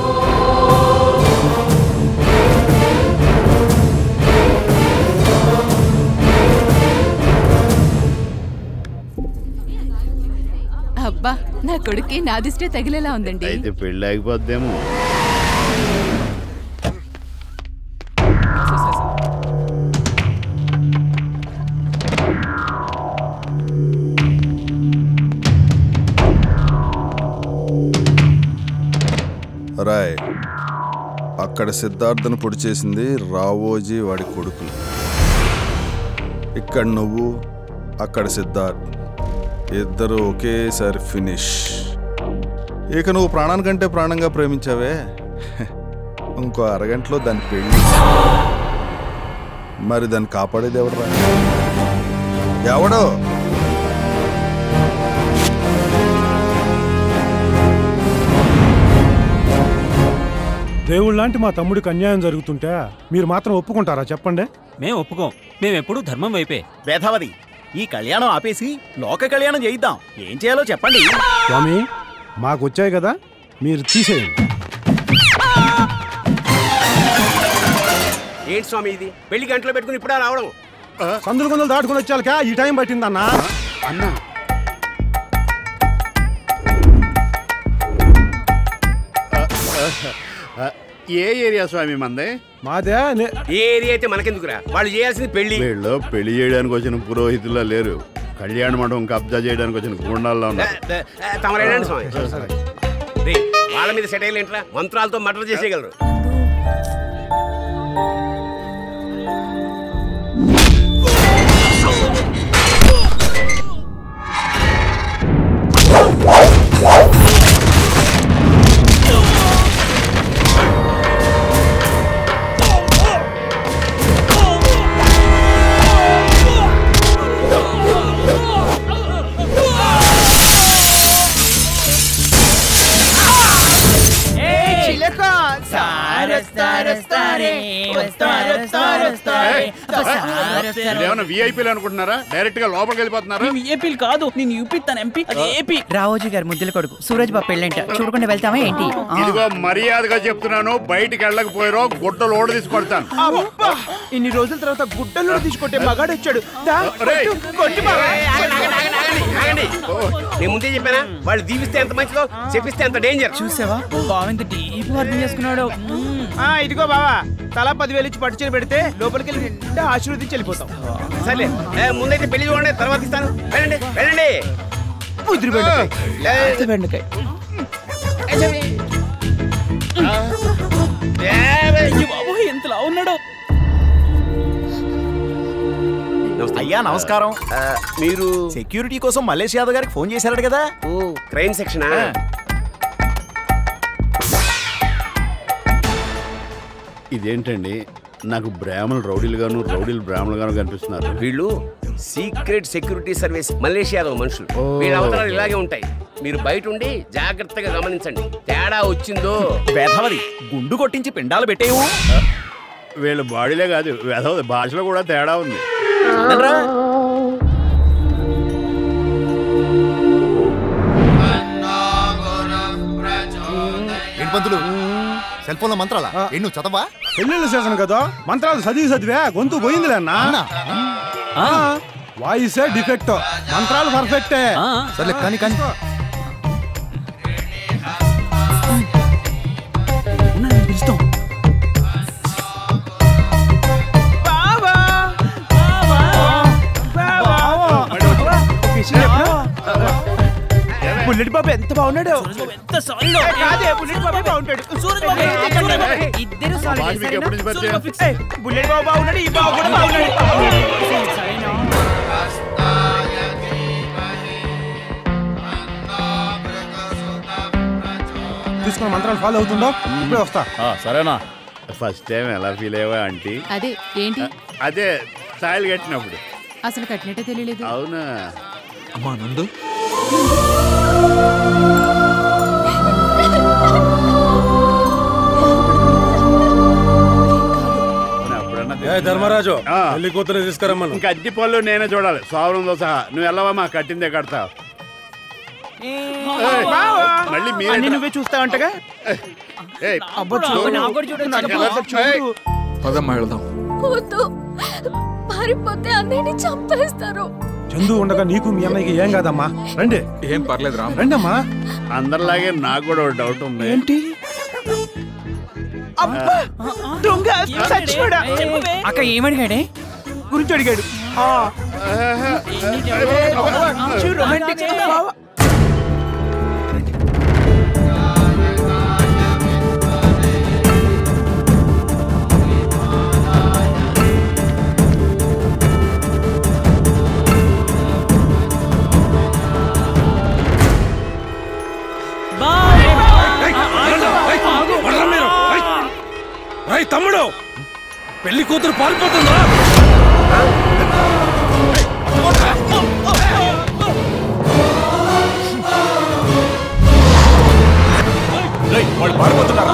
అబ్బా, నా కొడుక్కి నాదిష్టే తగిలేలా ఉందండి. అయితే పెళ్ళి ఆగిపోద్దేమో. రాయ్, అక్కడ సిద్ధార్థను పొడి చేసింది రావోజీ వాడి కొడుకులు. ఇక్కడ నువ్వు, అక్కడ సిద్ధార్థ్, ఇద్దరు ఒకేసారి ఫినిష్. ఇక నువ్వు ప్రాణానికంటే ప్రాణంగా ప్రేమించావే, ఇంకో అరగంటలో దాని పెళ్ళి. మరి దాన్ని కాపాడేది ఎవడరా? ఎవడో? దేవుళ్ళలాంటి మా తమ్ముడికి అన్యాయం జరుగుతుంటే మీరు మాత్రం ఒప్పుకుంటారా చెప్పండి? మేము ఒప్పుకోం. మేమెప్పుడు ధర్మం వైపే. వేధవది, ఈ కళ్యాణం ఆపేసి లోక కళ్యాణం చేయిద్దాం. ఏం చేయాలో చెప్పండి. స్వామి, మాకు వచ్చాయి కదా, మీరు తీసేయండి. ఏంటి స్వామి ఇది? పెళ్లి గంటలో పెట్టుకుని ఇప్పుడా రావడం? సందులు కొందలు దాటుకుని వచ్చాక ఈ టైం పట్టిందన్నా. అన్నా, ఏ ఏరియా స్వామి మందే? మాదే. ఏ ఏరియా అయితే మనకెందుకురా? వాళ్ళు చేయాల్సింది పెళ్లి. వీళ్ళు పెళ్లి చేయడానికి వచ్చిన పురోహితుల్లో లేరు, కళ్యాణ మండపం కబ్జా చేయడానికి వచ్చిన గుండాల్లో ఉన్నారు. తమరేనండి స్వామి. వాళ్ళ మీద సెటైల్ ఏంట్రా? మంత్రాలతో మర్డర్ చేసేయగలరు. ఏమన్నా విఐపీలు అనుకుంటున్నారా? డైరెక్ట్ గా లోపలికి వెళ్ళిపోతున్నారా? విఐపీలు కాదు, నేను యూపీ తన ఎంపీ. ఏపీ రావోజీ గారు ముద్దుల కొడుకు సూరజ్ బాబు పెళ్ళంట, చూడకుండా వెళ్తామా ఏంటి? ఇదిగో మర్యాదగా చెప్తున్నాను, బయటికి వెళ్ళకపోయారో గుడ్డలు ఓడ తీసుకొడతాను. ఇన్ని రోజుల తర్వాత గుడ్డలో తీసుకొట్టే మగాడు వచ్చాడు. నేను ముందే చెప్పానా, వాళ్ళు దీవిస్తే ఎంత మంచిదో, చెప్పిస్తే ఎంత డేంజర్. చూసావా బావింత డీప్ అర్థం చేసుకున్నాడు. ఇదిగో బావా, తలా 10,000 ఇచ్చి పట్టు చీర పెడితే లోపలికి వెళ్ళి నిండా ఆశీర్వదించి వెళ్ళిపోతాం. సరే ముందైతే పెళ్లి చూడండి, తర్వాత ఇస్తాను. వెళ్ళండి వెళ్ళండి. ముద్ర బెండకాయ బాబు ఎంతలా ఉన్నాడు. అయ్యా నమస్కారం. మీరు సెక్యూరిటీ కోసం మల్లేష్ యాదవ్ గారికి ఫోన్ చేశారట కదా? ఓ క్రైమ్ సెక్షనా? ఇదేంటండి, నాకు బ్రాహ్మణులు రౌడీలుగాను రౌడీలు బ్రాహ్మణులుగాను కనిపిస్తున్నారు. వీళ్ళు secret security service Mallesh Yadav మనుషులు. వీళ్ళ అవతరాలు ఇలాగే ఉంటాయి. మీరు బయట ఉండి జాగ్రత్తగా గమనించండి. తేడా వచ్చిందో వేధవది గుండు కొట్టించి పిండాలు పెట్టేవు. వీళ్ళ బాడీలే కాదు, వేధవది భాషలో కూడా తేడా ఉంది. ఏంటి పంతులు సెల్ ఫోన్ లో మంత్రాలా? నువ్వు చదవా? పెళ్ళిళ్ళు చేసాను కదా, మంత్రాలు చదివే గొంతు పోయిందిలే అన్న. వాయిసే డిఫెక్ట్, మంత్రాలు పర్ఫెక్టే. సర్లే కానీ కానీ బుల్లెట్ బాబు ఎంత బాగున్నాడు. ఎంత సాలిడ్. బుల్లెట్ బాబు బాగుంటాడు. సూరజ్ బాబు ఇద్దరు సాలిడ్. బుల్లెట్ బాబు బాగున్నాడు, ఈ బాబు కూడా బాగున్నాడు. తీసుకున్న మంత్రాలు ఫాలో అవుతుండో ఇప్పుడే వస్తా. సరేనా? ఫస్ట్ టైం ఎలా ఫీల్ అయ్యావా ఆంటీ? అదే ఏంటి? అదే స్టైల్ కట్టినప్పుడు. అసలు కట్టినట్టే తెలియలేదు. అవునా అమ్మా నందు? ధర్మరాజు పెళ్లి కూతురు తీసుకురమ్మను. ఇంకా అద్దె పళ్ళు నేనే చూడాలి, సోవరంతో సహా. నువ్వు వెళ్ళవా, మా కట్టిందే కడతావు. మళ్ళీ మీరు నువ్వే చూస్తావంటగా. పదమ్మా వెళ్దాం. పారిపోతే అన్నయ్యని చంపేస్తారు. చందు ఉండగా నీకు మీ అన్నయ్యకి ఏం కాదమ్మా, రండి. ఏం పర్లేదు రా, రండి అమ్మా. అందరిలాగే నాకు కూడా ఒక డౌట్ ఉంది. ఏంటి? అక్క ఏమడిగాడే? గురించి అడిగాడు. తమ్ముడు, పెళ్లి కూతురు పారిపోతుందా? వాళ్ళు పారిపోతున్నారా?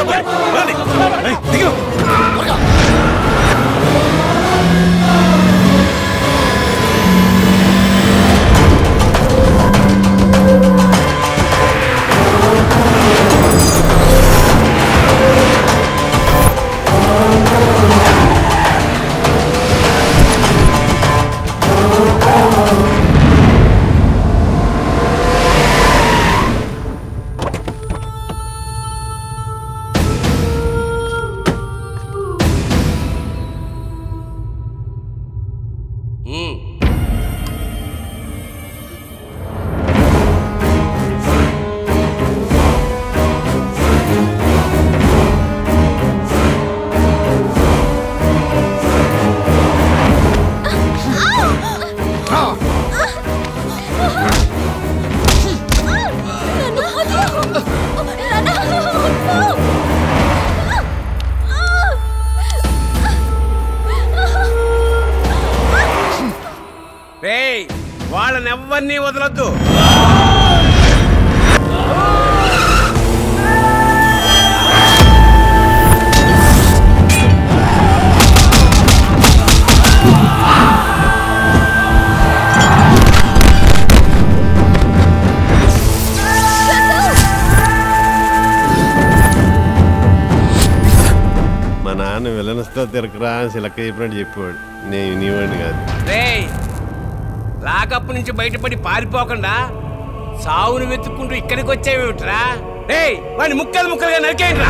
వాళ్ళనెవ్వరినీ వదలొద్దు. నాన్న విలనస్తో తిరగరా సిలక్క చెప్పినట్టు చెప్పేవాడు. నేను వినేవాడిని కాదు. రేయ్, లాకప్ నుంచి బయటపడి పారిపోకుండా సావును వెతుక్కుంటూ ఇక్కడికి వచ్చావేమిట్రా? రేయ్, వాడిని ముక్కలు ముక్కలుగా నరికేయండిరా.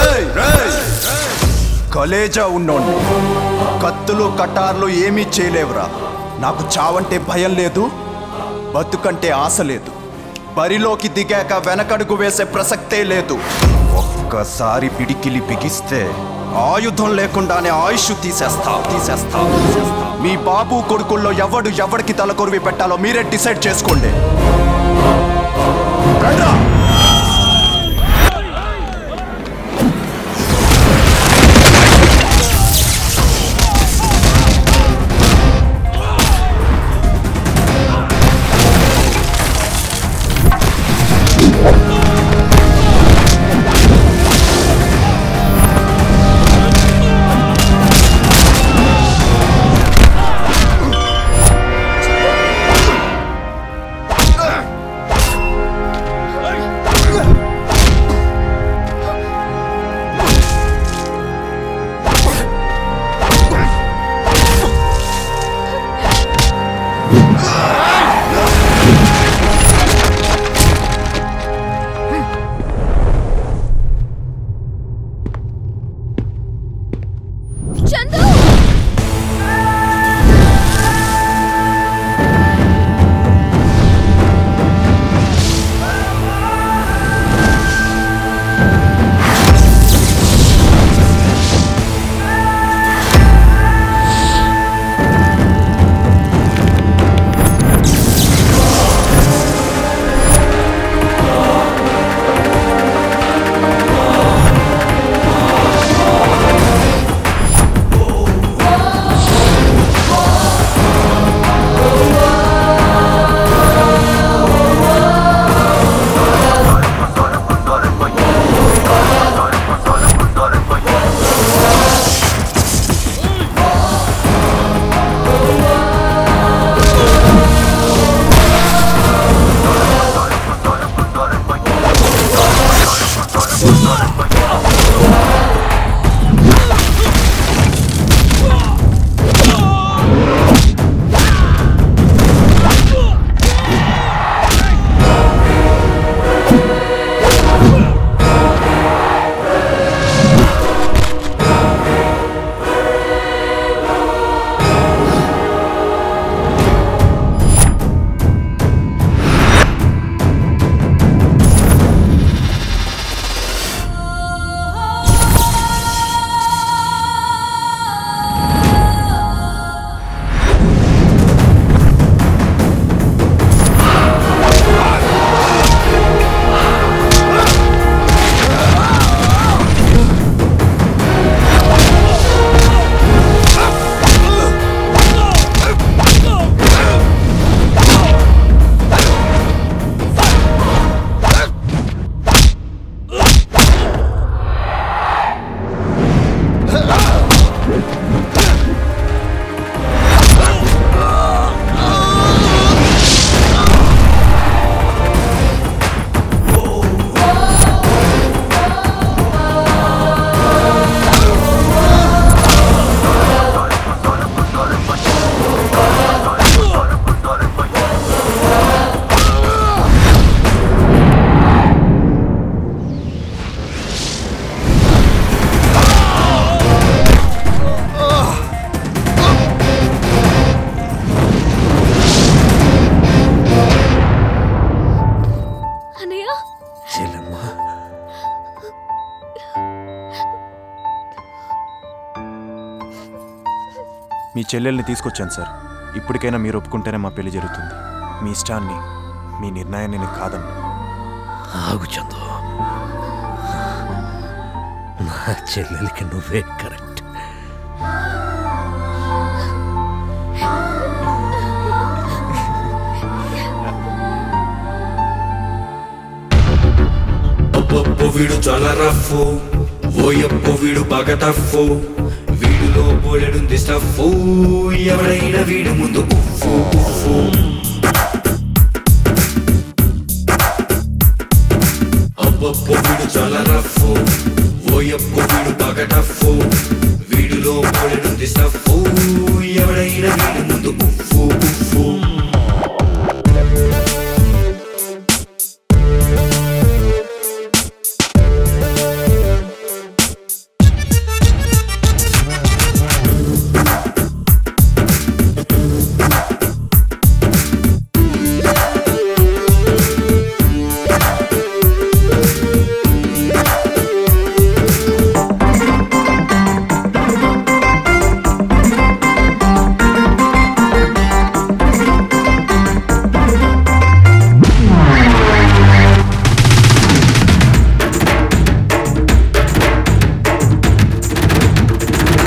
కలేజా ఉన్నోండి, కత్తులు కటార్లు ఏమీ చేయలేవురా. నాకు చావంటే భయం లేదు, బతుకంటే ఆశ లేదు. బరిలోకి దిగాక వెనకడుగు వేసే ప్రసక్తే లేదు. ఒక్కసారి పిడికిలి బిగిస్తే ఆయుధం లేకుండానే ఆయుష్ తీసేస్తా. మీ బాబు కొడుకుల్లో ఎవడికి తలకొరివి పెట్టాలో మీరే డిసైడ్ చేసుకోండి. మీ చెల్లెల్ని తీసుకొచ్చాను సార్. ఇప్పటికైనా మీరు ఒప్పుకుంటేనే మా పెళ్లి జరుగుతుంది. మీ ఇష్టాన్ని, మీ నిర్ణయాన్ని నేను కాదన్ను. ఆగు చందు, నా చెల్లెలికి నువ్వే కరెక్ట్. అబ్బబ్బో వీడు చాలా రఫ్, ఓయబ్బో వీడు బాగా టఫ్, వీడిలో బోలెడుంది స్టఫ్, ఎవరైనా వీడి ముందు ఉఫ్ఫు ఉఫ్ఫు. అబ్బబ్బో వీడు చాలా రఫ్, ఓయప్పు వీడు బాగా టఫ్ వీడిలో పోలేనుంది స్టఫ్ ఎవడైనా వీడి ముందు ఉఫ్ఫు ఉఫ్ఫు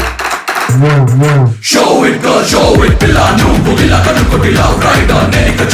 Show it girl, show it pilla, నువ్వు ఇలా కనుకొట్టిలా రైడ్ ఆన్ ఎనిక